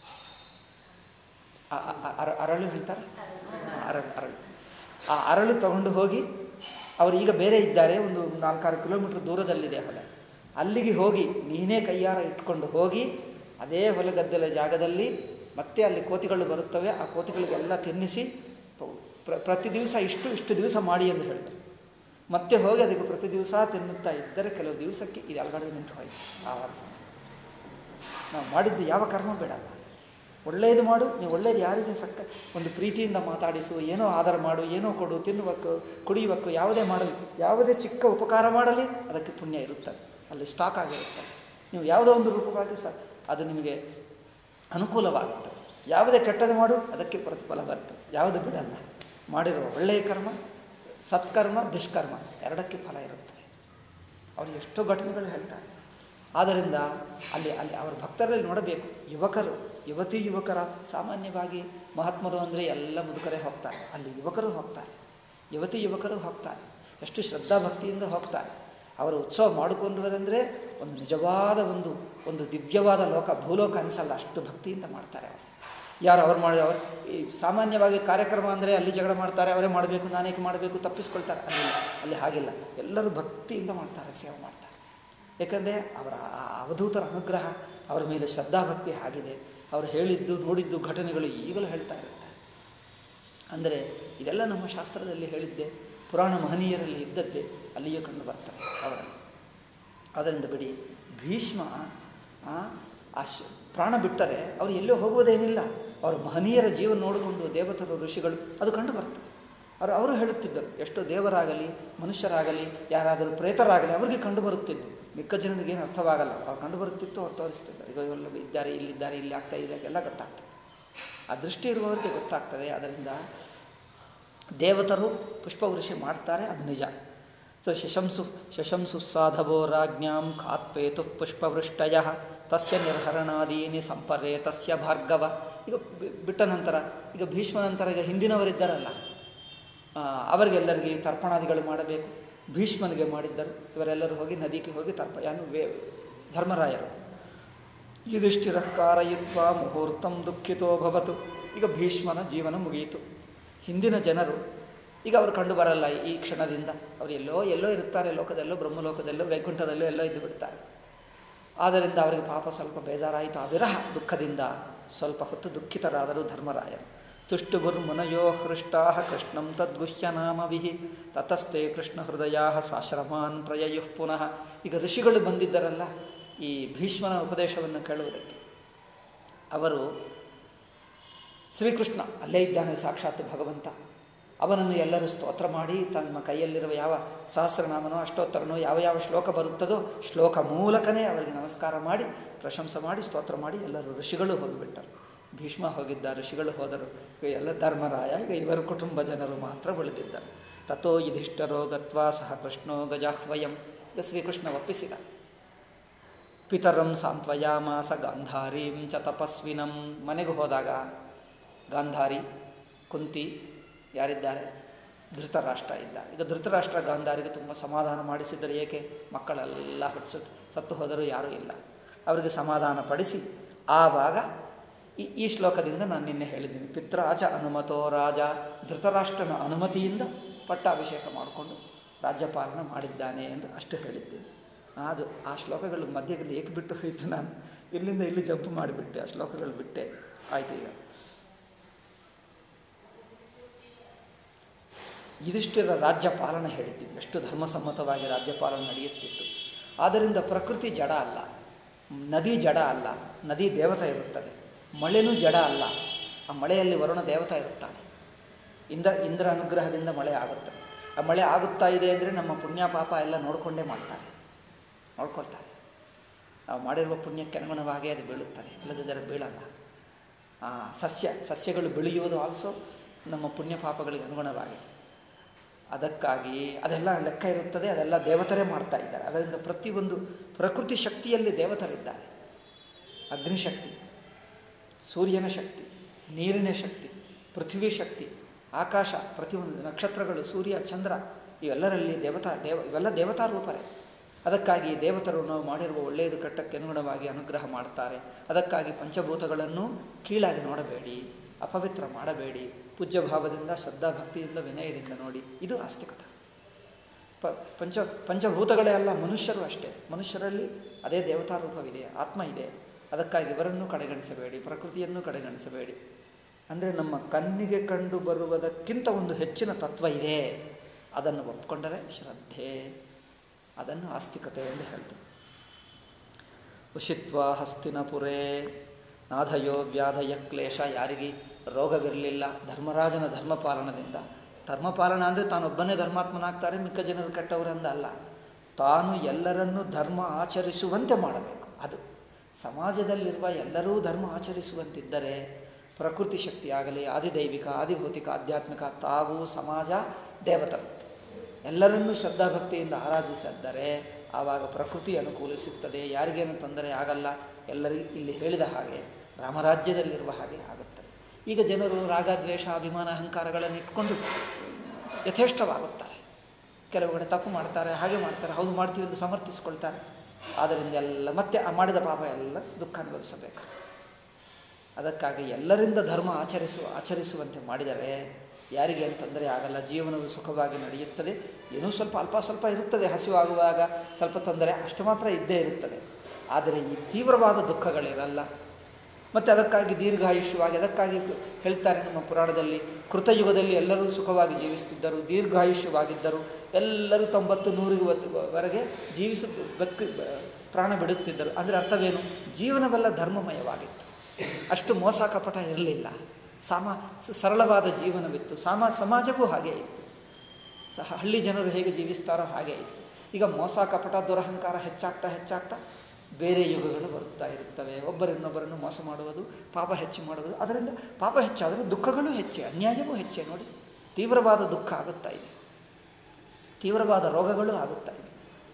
ಅರಳು ಹೇಳ್ತಾರೆ. ಅರಳು ಆ ಅರಳು ತಗೊಂಡು ಹೋಗಿ, ಅವರು ಈಗ ಬೇರೆ ಇದ್ದಾರೆ, ಒಂದು 4-6 ಕಿಲೋಮೀಟರ್ ದೂರದಲ್ಲಿದೆ ಹೊಲ. ಅಲ್ಲಿಗೆ ಹೋಗಿ ನೀನೇ ಕೈಯಾರ ಇಟ್ಕೊಂಡು ಹೋಗಿ ಅದೇ ಹೊಲಗದ್ದೆల ಜಾಗದಲ್ಲಿ ಮತ್ತೆ ಅಲ್ಲಿ ಕೋತಿಗಳು ಬರುತ್ತವೆ, ಆ ಕೋತಿಗಳಿಗೆಲ್ಲ ತಿನ್ನಿಸಿ ಪ್ರತಿ ದಿವಸ ಇಷ್ಟು ದಿವಸ ಮಾಡಿ ಎಂದು ಹೇಳಿದರು. ಮತ್ತೆ ಹೋಗಿ ಅದಕ್ಕೆ ಪ್ರತಿ ದಿವಸ ತಿನ್ನುತ್ತಾ ಇದ್ದರೆ ಕೆಲವು ದಿವಸಕ್ಕೆ ಇದು ಅಲಗಡೆ ನಿಂತು ಹೋಯಿತು. ಆವಾಗ ನಾವು ಮಾಡಿದ್ದು ಯಾವ ಕರ್ಮ ಬೇಡ, ಒಳ್ಳೆಯದು ಮಾಡು. ನೀವು ಒಳ್ಳೆಯದು ಯಾರಿಗೆ ಒಂದು ಪ್ರೀತಿಯಿಂದ ಮಾತಾಡಿಸು, ಏನೋ ಆಧಾರ ಮಾಡು, ಏನೋ ಕೊಡು, ತಿನ್ನುವಕ್ಕು ಕುಡಿಯುವಕ್ಕು ಯಾವುದೇ ಮಾಡಲಿ, ಯಾವುದೇ ಚಿಕ್ಕ ಉಪಕಾರ ಮಾಡಲಿ ಅದಕ್ಕೆ ಪುಣ್ಯ ಇರುತ್ತದೆ, ಅಲ್ಲಿ ಸ್ಟಾಕ್ ಆಗಿರುತ್ತದೆ. ನೀವು ಯಾವುದೋ ಒಂದು ರೂಪವಾಗಿ ಅದು ನಿಮಗೆ ಅನುಕೂಲವಾಗುತ್ತೆ. ಯಾವುದೇ ಕೆಟ್ಟದ್ದು ಮಾಡು ಅದಕ್ಕೆ ಪ್ರತಿಫಲ ಬರ್ತದೆ, ಯಾವುದು ಬಿಡಲ್ಲ. ಮಾಡಿರುವ ಒಳ್ಳೆಯ ಕರ್ಮ, ಸತ್ಕರ್ಮ, ದುಷ್ಕರ್ಮ ಎರಡಕ್ಕೆ ಫಲ ಇರುತ್ತದೆ. ಅವರು ಎಷ್ಟೋ ಘಟನೆಗಳು ಹೇಳ್ತಾರೆ. ಆದ್ದರಿಂದ ಅಲ್ಲಿ ಅವರ ಭಕ್ತರಲ್ಲಿ ನೋಡಬೇಕು, ಯುವಕರ ಸಾಮಾನ್ಯವಾಗಿ ಮಹಾತ್ಮರು ಅಂದರೆ ಎಲ್ಲ ಮುದುಕರೇ ಹೋಗ್ತಾರೆ, ಅಲ್ಲಿ ಯುವಕರು ಹೋಗ್ತಾರೆ, ಯುವಕರು ಹೋಗ್ತಾರೆ, ಎಷ್ಟು ಶ್ರದ್ಧಾಭಕ್ತಿಯಿಂದ ಹೋಗ್ತಾರೆ. ಅವರು ಉತ್ಸವ ಮಾಡಿಕೊಂಡ್ವರೆಂದರೆ ಒಂದು ನಿಜವಾದ ಒಂದು ದಿವ್ಯವಾದ ಲೋಕ, ಭೂಲೋಕ ಅನಿಸಲ್ಲ, ಅಷ್ಟು ಭಕ್ತಿಯಿಂದ ಮಾಡ್ತಾರೆ ಅವರು. ಯಾರು ಅವ್ರು ಅವರು ಈ ಸಾಮಾನ್ಯವಾಗಿ ಕಾರ್ಯಕ್ರಮ ಅಂದರೆ ಅಲ್ಲಿ ಜಗಳ ಮಾಡ್ತಾರೆ, ಅವರೇ ಮಾಡಬೇಕು, ನಾನೇಕೆ ಮಾಡಬೇಕು, ತಪ್ಪಿಸ್ಕೊಳ್ತಾರೆ. ಅಲ್ಲಿ ಹಾಗಿಲ್ಲ, ಎಲ್ಲರೂ ಭಕ್ತಿಯಿಂದ ಮಾಡ್ತಾರೆ, ಸೇವೆ ಮಾಡ್ತಾರೆ. ಏಕೆಂದರೆ ಅವರ ಅವಧೂತರ ಅನುಗ್ರಹ ಅವರ ಮೇಲೆ ಶ್ರದ್ಧಾಭಕ್ತಿ ಆಗಿದೆ. ಅವರು ಹೇಳಿದ್ದು ನೋಡಿದ್ದು ಘಟನೆಗಳು ಈಗಲೂ ಹೇಳ್ತಾ ಇರ್ತಾರೆ. ಅಂದರೆ ಇದೆಲ್ಲ ನಮ್ಮ ಶಾಸ್ತ್ರದಲ್ಲಿ ಹೇಳಿದ್ದೆ, ಪುರಾಣ ಮಹನೀಯರಲ್ಲಿ ಇದ್ದದ್ದೇ ಅಲ್ಲಿಯೇ ಕಂಡು ಬರ್ತಾರೆ ಅವರಲ್ಲಿ. ಅದರಿಂದ ಬಿಡಿ, ಭೀಷ್ಮ ಪ್ರಾಣ ಬಿಟ್ಟರೆ ಅವರು ಎಲ್ಲೋ ಹೋಗುವುದೇನಿಲ್ಲ. ಅವರು ಮಹನೀಯರ ಜೀವನ ನೋಡಿಕೊಂಡು ದೇವತರು ಋಷಿಗಳು ಅದು ಕಂಡು ಬರ್ತದೆ. ಅವರು ಹೇಳುತ್ತಿದ್ದರು, ಎಷ್ಟೋ ದೇವರಾಗಲಿ ಮನುಷ್ಯರಾಗಲಿ ಯಾರಾದರೂ ಪ್ರೇತರಾಗಲಿ ಅವರಿಗೆ ಕಂಡು ಬರುತ್ತಿದ್ದು, ಮಿಕ್ಕ ಜನರಿಗೇನು ಅರ್ಥವಾಗಲ್ಲ. ಅವ್ರು ಕಂಡು ಬರುತ್ತಿತ್ತು, ಅವ್ರು ತೋರಿಸ್ತಿದ್ದರು. ಈಗ ಇವೆಲ್ಲ ಇದ್ದಾರೆ, ಇಲ್ಲಿದ್ದಾರೆ, ಇಲ್ಲಿ ಆಗ್ತಾ ಇದೆ, ಎಲ್ಲ ಗೊತ್ತಾಗ್ತದೆ. ಆ ದೃಷ್ಟಿ ಇರುವವರಿಗೆ ಗೊತ್ತಾಗ್ತದೆ. ಅದರಿಂದ ದೇವತರು ಪುಷ್ಪವೃಷಿ ಮಾಡ್ತಾರೆ, ಅದು ನಿಜ. ಸೊ ಶಶಂಸು ಸಾಧವೋ ರಾಜ್ಞಾಂ ಖಾತ್ಪೇತು ಪುಷ್ಪವೃಷ್ಟಯ ತಸ್ಯ ನಿರ್ಹರಣಾದೀನಿ ಸಂಪರ್ರೆ ತಸ್ಯ ಭಾರ್ಗವ. ಈಗ ಬಿಟ್ಟ ನಂತರ, ಈಗ ಭೀಷ್ಮ ನಂತರ ಈಗ ಹಿಂದಿನವರಿದ್ದಾರಲ್ಲ, ಅವರಿಗೆಲ್ಲರಿಗೆ ತರ್ಪಣಾದಿಗಳು ಮಾಡಬೇಕು. ಭೀಷ್ಮನಿಗೆ ಮಾಡಿದ್ದರು. ಇವರೆಲ್ಲರೂ ಹೋಗಿ ನದಿಗೆ ಹೋಗಿ ಧರ್ಮರಾಯರು ಯುಧಿಷ್ಠಿರಃ ಕಾರಯಿತ್ವಾ ಮುಹೂರ್ತಂ ದುಃಖಿತೋ ಭವತು. ಈಗ ಭೀಷ್ಮನ ಜೀವನ ಮುಗಿಯಿತು. ಹಿಂದಿನ ಜನರು ಈಗ ಅವರು ಕಂಡು ಬರಲ್ಲ. ಈ ಕ್ಷಣದಿಂದ ಅವರು ಎಲ್ಲೋ ಇರುತ್ತಾರೆ, ಲೋಕದಲ್ಲೋ, ಬ್ರಹ್ಮಲೋಕದಲ್ಲೋ, ವೈಕುಂಠದಲ್ಲೋ ಎಲ್ಲೋ ಇದ್ದು ಬಿಡ್ತಾರೆ. ಆದ್ದರಿಂದ ಅವರಿಗೆ ಪಾಪ ಸ್ವಲ್ಪ ಬೇಜಾರಾಯಿತು. ಆ ವಿರಹ ದುಃಖದಿಂದ ಸ್ವಲ್ಪ ಹೊತ್ತು ದುಃಖಿತರಾದರು ಧರ್ಮರಾಯರು. ತುಷ್ಟುಭುರ್ಮುನಯೋ ಹೃಷ್ಟಾ ಕೃಷ್ಣಂ ತದ್ಗುಹ್ಯನಾಮವಿಃ ತತಸ್ತೆ ಕೃಷ್ಣ ಹೃದಯ ಸ್ವಾಶ್ರಮಾನ್ ಪ್ರಯಯುಃ ಪುನಃ. ಈಗ ಋಷಿಗಳು ಬಂದಿದ್ದರಲ್ಲ ಈ ಭೀಷ್ಮನ ಉಪದೇಶವನ್ನು ಕೇಳುವುದಕ್ಕೆ. ಅವರು ಶ್ರೀಕೃಷ್ಣ ಅಲ್ಲೇ ಇದ್ದಾನೆ, ಸಾಕ್ಷಾತ್ ಭಗವಂತ. ಅವನನ್ನು ಎಲ್ಲರೂ ಸ್ತೋತ್ರ ಮಾಡಿ ತಮ್ಮ ಕೈಯಲ್ಲಿರುವ ಯಾವ ಸಹಸ್ರನಾಮನೋ ಅಷ್ಟೋತ್ತರನೋ ಯಾವ ಶ್ಲೋಕ ಬರುತ್ತದೋ ಶ್ಲೋಕ ಮೂಲಕನೇ ಅವರಿಗೆ ನಮಸ್ಕಾರ ಮಾಡಿ ಪ್ರಶಂಸೆ ಮಾಡಿ ಸ್ತೋತ್ರ ಮಾಡಿ ಎಲ್ಲರೂ ಋಷಿಗಳು ಹೋಗಿಬಿಟ್ಟರು. ಭೀಷ್ಮ ಹೋಗಿದ್ದ, ಋಷಿಗಳು ಹೋದರು. ಈಗ ಎಲ್ಲ ಧರ್ಮರಾಯ, ಈಗ ಇವರ ಕುಟುಂಬ ಜನರು ಮಾತ್ರ ಉಳಿದಿದ್ದರು. ತಥೋ ಯುಧಿಷ್ಠಿರೋ ಗತ್ವಾ ಸಹ ಕೃಷ್ಣೋ ಗಜಾಹ್ವಯಂ. ಈಗ ಶ್ರೀಕೃಷ್ಣ ಒಪ್ಪಿಸಿದ. ಪಿತರಂ ಸಾಂತ್ವಯಾಮಾಸ ಗಾಂಧಾರೀಂ ಚ ತಪಸ್ವಿನಂ. ಮನೆಗೆ ಹೋದಾಗ ಗಾಂಧಾರಿ, ಕುಂತಿ ಯಾರಿದ್ದಾರೆ? ಧೃತರಾಷ್ಟ್ರ ಇದ್ದ. ಈಗ ಧೃತರಾಷ್ಟ್ರ ಗಾಂಧಾರಿಗೆ ತುಂಬ ಸಮಾಧಾನ ಮಾಡಿಸಿದ್ದರು. ಏಕೆ? ಮಕ್ಕಳೆಲ್ಲ ಸತ್ತು ಹೋದರೂ ಯಾರೂ ಇಲ್ಲ. ಅವರಿಗೆ ಸಮಾಧಾನ ಪಡಿಸಿ ಆವಾಗ ಈ ಶ್ಲೋಕದಿಂದ ನಾನು ನಿನ್ನೆ ಹೇಳಿದ್ದೀನಿ. ಪಿತ್ರಾಚ ಅನುಮತೋ ರಾಜ. ಧೃತರಾಷ್ಟ್ರನ ಅನುಮತಿಯಿಂದ ಪಟ್ಟಾಭಿಷೇಕ ಮಾಡಿಕೊಂಡು ರಾಜ್ಯಪಾಲನ ಮಾಡಿದ್ದಾನೆ ಎಂದು ಅಷ್ಟು ಹೇಳಿದ್ದೇನೆ. ಅದು ಆ ಶ್ಲೋಕಗಳು ಮಧ್ಯದಲ್ಲಿ ಏಕೆ ಬಿಟ್ಟು ಹೋಯಿತು, ನಾನು ಇಲ್ಲಿಂದ ಇಲ್ಲಿ ಜಂಪ್ ಮಾಡಿಬಿಟ್ಟೆ, ಆ ಶ್ಲೋಕಗಳು ಬಿಟ್ಟೆ ಆಯಿತು. ಈಗ ಯುಧಿಷ್ಠಿರ ರಾಜ್ಯಪಾಲನೆ ಹೇಳಿದ್ದೀವಿ, ಎಷ್ಟು ಧರ್ಮಸಮ್ಮತವಾಗಿ ರಾಜ್ಯಪಾಲನೆ ನಡೆಯುತ್ತಿತ್ತು. ಆದ್ದರಿಂದ ಪ್ರಕೃತಿ ಜಡ ಅಲ್ಲ, ನದಿ ಜಡ ಅಲ್ಲ, ನದಿ ದೇವತೆ ಇರುತ್ತದೆ. ಮಳೆನೂ ಜಡ ಅಲ್ಲ, ಆ ಮಳೆಯಲ್ಲಿ ವರುಣ ದೇವತೆ ಇರುತ್ತಾನೆ. ಇಂದ್ರ ಅನುಗ್ರಹದಿಂದ ಮಳೆ ಆಗುತ್ತೆ. ಆ ಮಳೆ ಆಗುತ್ತಾ ಇದೆ ಅಂದರೆ ನಮ್ಮ ಪುಣ್ಯ ಪಾಪ ಎಲ್ಲ ನೋಡಿಕೊಂಡೇ ನೋಡ್ಕೊಳ್ತಾರೆ. ನಾವು ಮಾಡಿರುವ ಪುಣ್ಯಕ್ಕೆ ಅನುಗುಣವಾಗಿ ಅದು ಬೀಳುತ್ತದೆ, ಇಲ್ಲದಿದ್ದರೆ ಬೀಳಲ್ಲ. ಸಸ್ಯಗಳು ಬೆಳೆಯುವುದು ಆಲ್ಸೋ ನಮ್ಮ ಪುಣ್ಯ ಪಾಪಗಳಿಗೆ ಅನುಗುಣವಾಗಿ. ಅದಕ್ಕಾಗಿ ಅದೆಲ್ಲ ಲೆಕ್ಕ ಇರುತ್ತದೆ, ಅದೆಲ್ಲ ದೇವತರೇ ಮಾಡ್ತಾ ಇದ್ದಾರೆ. ಅದರಿಂದ ಪ್ರತಿಯೊಂದು ಪ್ರಕೃತಿ ಶಕ್ತಿಯಲ್ಲಿ ದೇವತರಿದ್ದಾರೆ. ಅಗ್ನಿಶಕ್ತಿ, ಸೂರ್ಯನ ಶಕ್ತಿ, ನೀರಿನ ಶಕ್ತಿ, ಪೃಥ್ವಿ ಶಕ್ತಿ, ಆಕಾಶ, ಪ್ರತಿಯೊಂದು ನಕ್ಷತ್ರಗಳು, ಸೂರ್ಯ, ಚಂದ್ರ, ಇವೆಲ್ಲರಲ್ಲಿ ಇವೆಲ್ಲ ದೇವತಾ ರೂಪರೇ. ಅದಕ್ಕಾಗಿ ದೇವತರು ನಾವು ಮಾಡಿರುವ ಒಳ್ಳೆಯದು ಕೆಟ್ಟಕ್ಕೆ ಅನುಗುಣವಾಗಿ ಅನುಗ್ರಹ ಮಾಡ್ತಾರೆ. ಅದಕ್ಕಾಗಿ ಪಂಚಭೂತಗಳನ್ನು ಕೀಳಾಗಿ ನೋಡಬೇಡಿ, ಅಪವಿತ್ರ ಮಾಡಬೇಡಿ, ಪೂಜ್ಯ ಭಾವದಿಂದ ಶ್ರದ್ಧಾಭಕ್ತಿಯಿಂದ ವಿನಯದಿಂದ ನೋಡಿ. ಇದು ಆಸ್ತಿಕತೆ. ಪಂಚಭೂತಗಳೇ ಅಲ್ಲ, ಮನುಷ್ಯರು ಅಷ್ಟೇ. ಮನುಷ್ಯರಲ್ಲಿ ಅದೇ ದೇವತಾ ರೂಪವಿದೆ, ಆತ್ಮ ಇದೆ. ಅದಕ್ಕಾಗಿ ಇವರನ್ನು ಕಡೆಗಣಿಸಬೇಡಿ, ಪ್ರಕೃತಿಯನ್ನು ಕಡೆಗಣಿಸಬೇಡಿ. ಅಂದರೆ ನಮ್ಮ ಕಣ್ಣಿಗೆ ಕಂಡು ಬರುವುದಕ್ಕಿಂತ ಒಂದು ಹೆಚ್ಚಿನ ತತ್ವ ಇದೆ, ಅದನ್ನು ಒಪ್ಪಿಕೊಂಡರೆ ಶ್ರದ್ಧೆ, ಅದನ್ನು ಆಸ್ತಿಕತೆ ಎಂದು ಹೇಳ್ತಾರೆ. ಉಷಿತ್ವ ಹಸ್ತಿನಪುರೇ ನಾಧಯೋ ವ್ಯಾಧಯ ಕ್ಲೇಶ. ಯಾರಿಗೆ ರೋಗವಿರಲಿಲ್ಲ ಧರ್ಮರಾಜನ ಧರ್ಮಪಾಲನದಿಂದ. ಧರ್ಮಪಾಲನ ಅಂದರೆ ತಾನೊಬ್ಬನೇ ಧರ್ಮಾತ್ಮನಾಗ್ತಾರೆ, ಮಿಕ್ಕ ಜನರು ಕೆಟ್ಟವರಿಂದ ಅಲ್ಲ. ತಾನು ಎಲ್ಲರನ್ನೂ ಧರ್ಮ ಆಚರಿಸುವಂತೆ ಮಾಡಬೇಕು. ಅದು ಸಮಾಜದಲ್ಲಿರುವ ಎಲ್ಲರೂ ಧರ್ಮ ಆಚರಿಸುವಂತಿದ್ದರೆ ಪ್ರಕೃತಿ ಶಕ್ತಿ ಆಗಲಿ, ಆದಿದೈವಿಕ, ಆದಿಭೌತಿಕ, ಆಧ್ಯಾತ್ಮಿಕ, ತಾವು ಸಮಾಜ ದೇವತರು ಎಲ್ಲರನ್ನೂ ಶ್ರದ್ಧಾಭಕ್ತಿಯಿಂದ ಆರಾಧಿಸಿದ್ದರೆ ಆವಾಗ ಪ್ರಕೃತಿ ಅನುಕೂಲಿಸುತ್ತದೆ, ಯಾರಿಗೇನು ತೊಂದರೆ ಆಗಲ್ಲ. ಎಲ್ಲರಿಗೂ ಇಲ್ಲಿ ಹೇಳಿದ ಹಾಗೆ ರಾಮರಾಜ್ಯದಲ್ಲಿರುವ ಹಾಗೆ ಆಗುತ್ತದೆ. ಈಗ ಜನರು ರಾಗ, ದ್ವೇಷ, ಅಭಿಮಾನ, ಅಹಂಕಾರಗಳನ್ನು ಇಟ್ಕೊಂಡು ಯಥೇಷ್ಟವಾಗುತ್ತಾರೆ. ಕೆಲವು ಕಡೆ ತಪ್ಪು ಮಾಡ್ತಾರೆ, ಹಾಗೆ ಮಾಡ್ತಾರೆ, ಹೌದು ಮಾಡ್ತೀವಿ ಎಂದು ಸಮರ್ಥಿಸ್ಕೊಳ್ತಾರೆ. ಆದ್ದರಿಂದ ಎಲ್ಲ ಮತ್ತೆ ಆ ಮಾಡಿದ ಪಾಪ ಎಲ್ಲ ದುಃಖ ಅನುಭವಿಸಬೇಕು. ಅದಕ್ಕಾಗಿ ಎಲ್ಲರಿಂದ ಧರ್ಮ ಆಚರಿಸುವಂತೆ ಮಾಡಿದರೆ ಯಾರಿಗೇನು ತೊಂದರೆ ಆಗಲ್ಲ, ಜೀವನವು ಸುಖವಾಗಿ ನಡೆಯುತ್ತದೆ. ಏನೂ ಅಲ್ಪ ಸ್ವಲ್ಪ ಇರುತ್ತದೆ, ಹಸಿವಾಗುವಾಗ ಸ್ವಲ್ಪ ತೊಂದರೆ ಅಷ್ಟು ಮಾತ್ರ ಇದ್ದೇ ಇರುತ್ತದೆ. ಆದರೆ ಈ ತೀವ್ರವಾದ ದುಃಖಗಳಿರಲ್ಲ. ಮತ್ತು ಅದಕ್ಕಾಗಿ ದೀರ್ಘಾಯುಷ್ಯವಾಗಿ, ಅದಕ್ಕಾಗಿ ಹೇಳ್ತಾರೆ ನಮ್ಮ ಪುರಾಣದಲ್ಲಿ, ಕೃತಯುಗದಲ್ಲಿ ಎಲ್ಲರೂ ಸುಖವಾಗಿ ಜೀವಿಸುತ್ತಿದ್ದರು, ದೀರ್ಘಾಯುಷ್ಯವಾಗಿದ್ದರು, ಎಲ್ಲರೂ 90-100ವರೆಗೆ ಪ್ರಾಣ ಬಿಡುತ್ತಿದ್ದರು. ಅಂದರೆ ಅರ್ಥವೇನು? ಜೀವನವೆಲ್ಲ ಧರ್ಮಮಯವಾಗಿತ್ತು, ಅಷ್ಟು ಮೋಸ ಕಪಟ ಇರಲಿಲ್ಲ, ಸರಳವಾದ ಜೀವನವಿತ್ತು. ಸಮಾಜವೂ ಹಾಗೇ ಇತ್ತು. ಹಳ್ಳಿ ಜನರು ಹೇಗೆ ಜೀವಿಸ್ತಾರೋ ಹಾಗೇ ಇತ್ತು. ಈಗ ಮೋಸ ಕಪಟ ದುರಹಂಕಾರ ಹೆಚ್ಚಾಗ್ತಾ ಬೇರೆ ಯುಗಗಳು ಬರುತ್ತಾ ಇರುತ್ತವೆ. ಒಬ್ಬರನ್ನೊಬ್ಬರನ್ನು ಮೋಸ ಮಾಡುವುದು, ಪಾಪ ಹೆಚ್ಚು ಮಾಡುವುದು. ಅದರಿಂದ ಪಾಪ ಹೆಚ್ಚಾದರೂ ದುಃಖಗಳು ಹೆಚ್ಚೆ, ಅನ್ಯಾಯವೂ ಹೆಚ್ಚೆ. ನೋಡಿ, ತೀವ್ರವಾದ ದುಃಖ ಆಗುತ್ತಾ ಇದೆ, ತೀವ್ರವಾದ ರೋಗಗಳು ಆಗುತ್ತಾ ಇದೆ.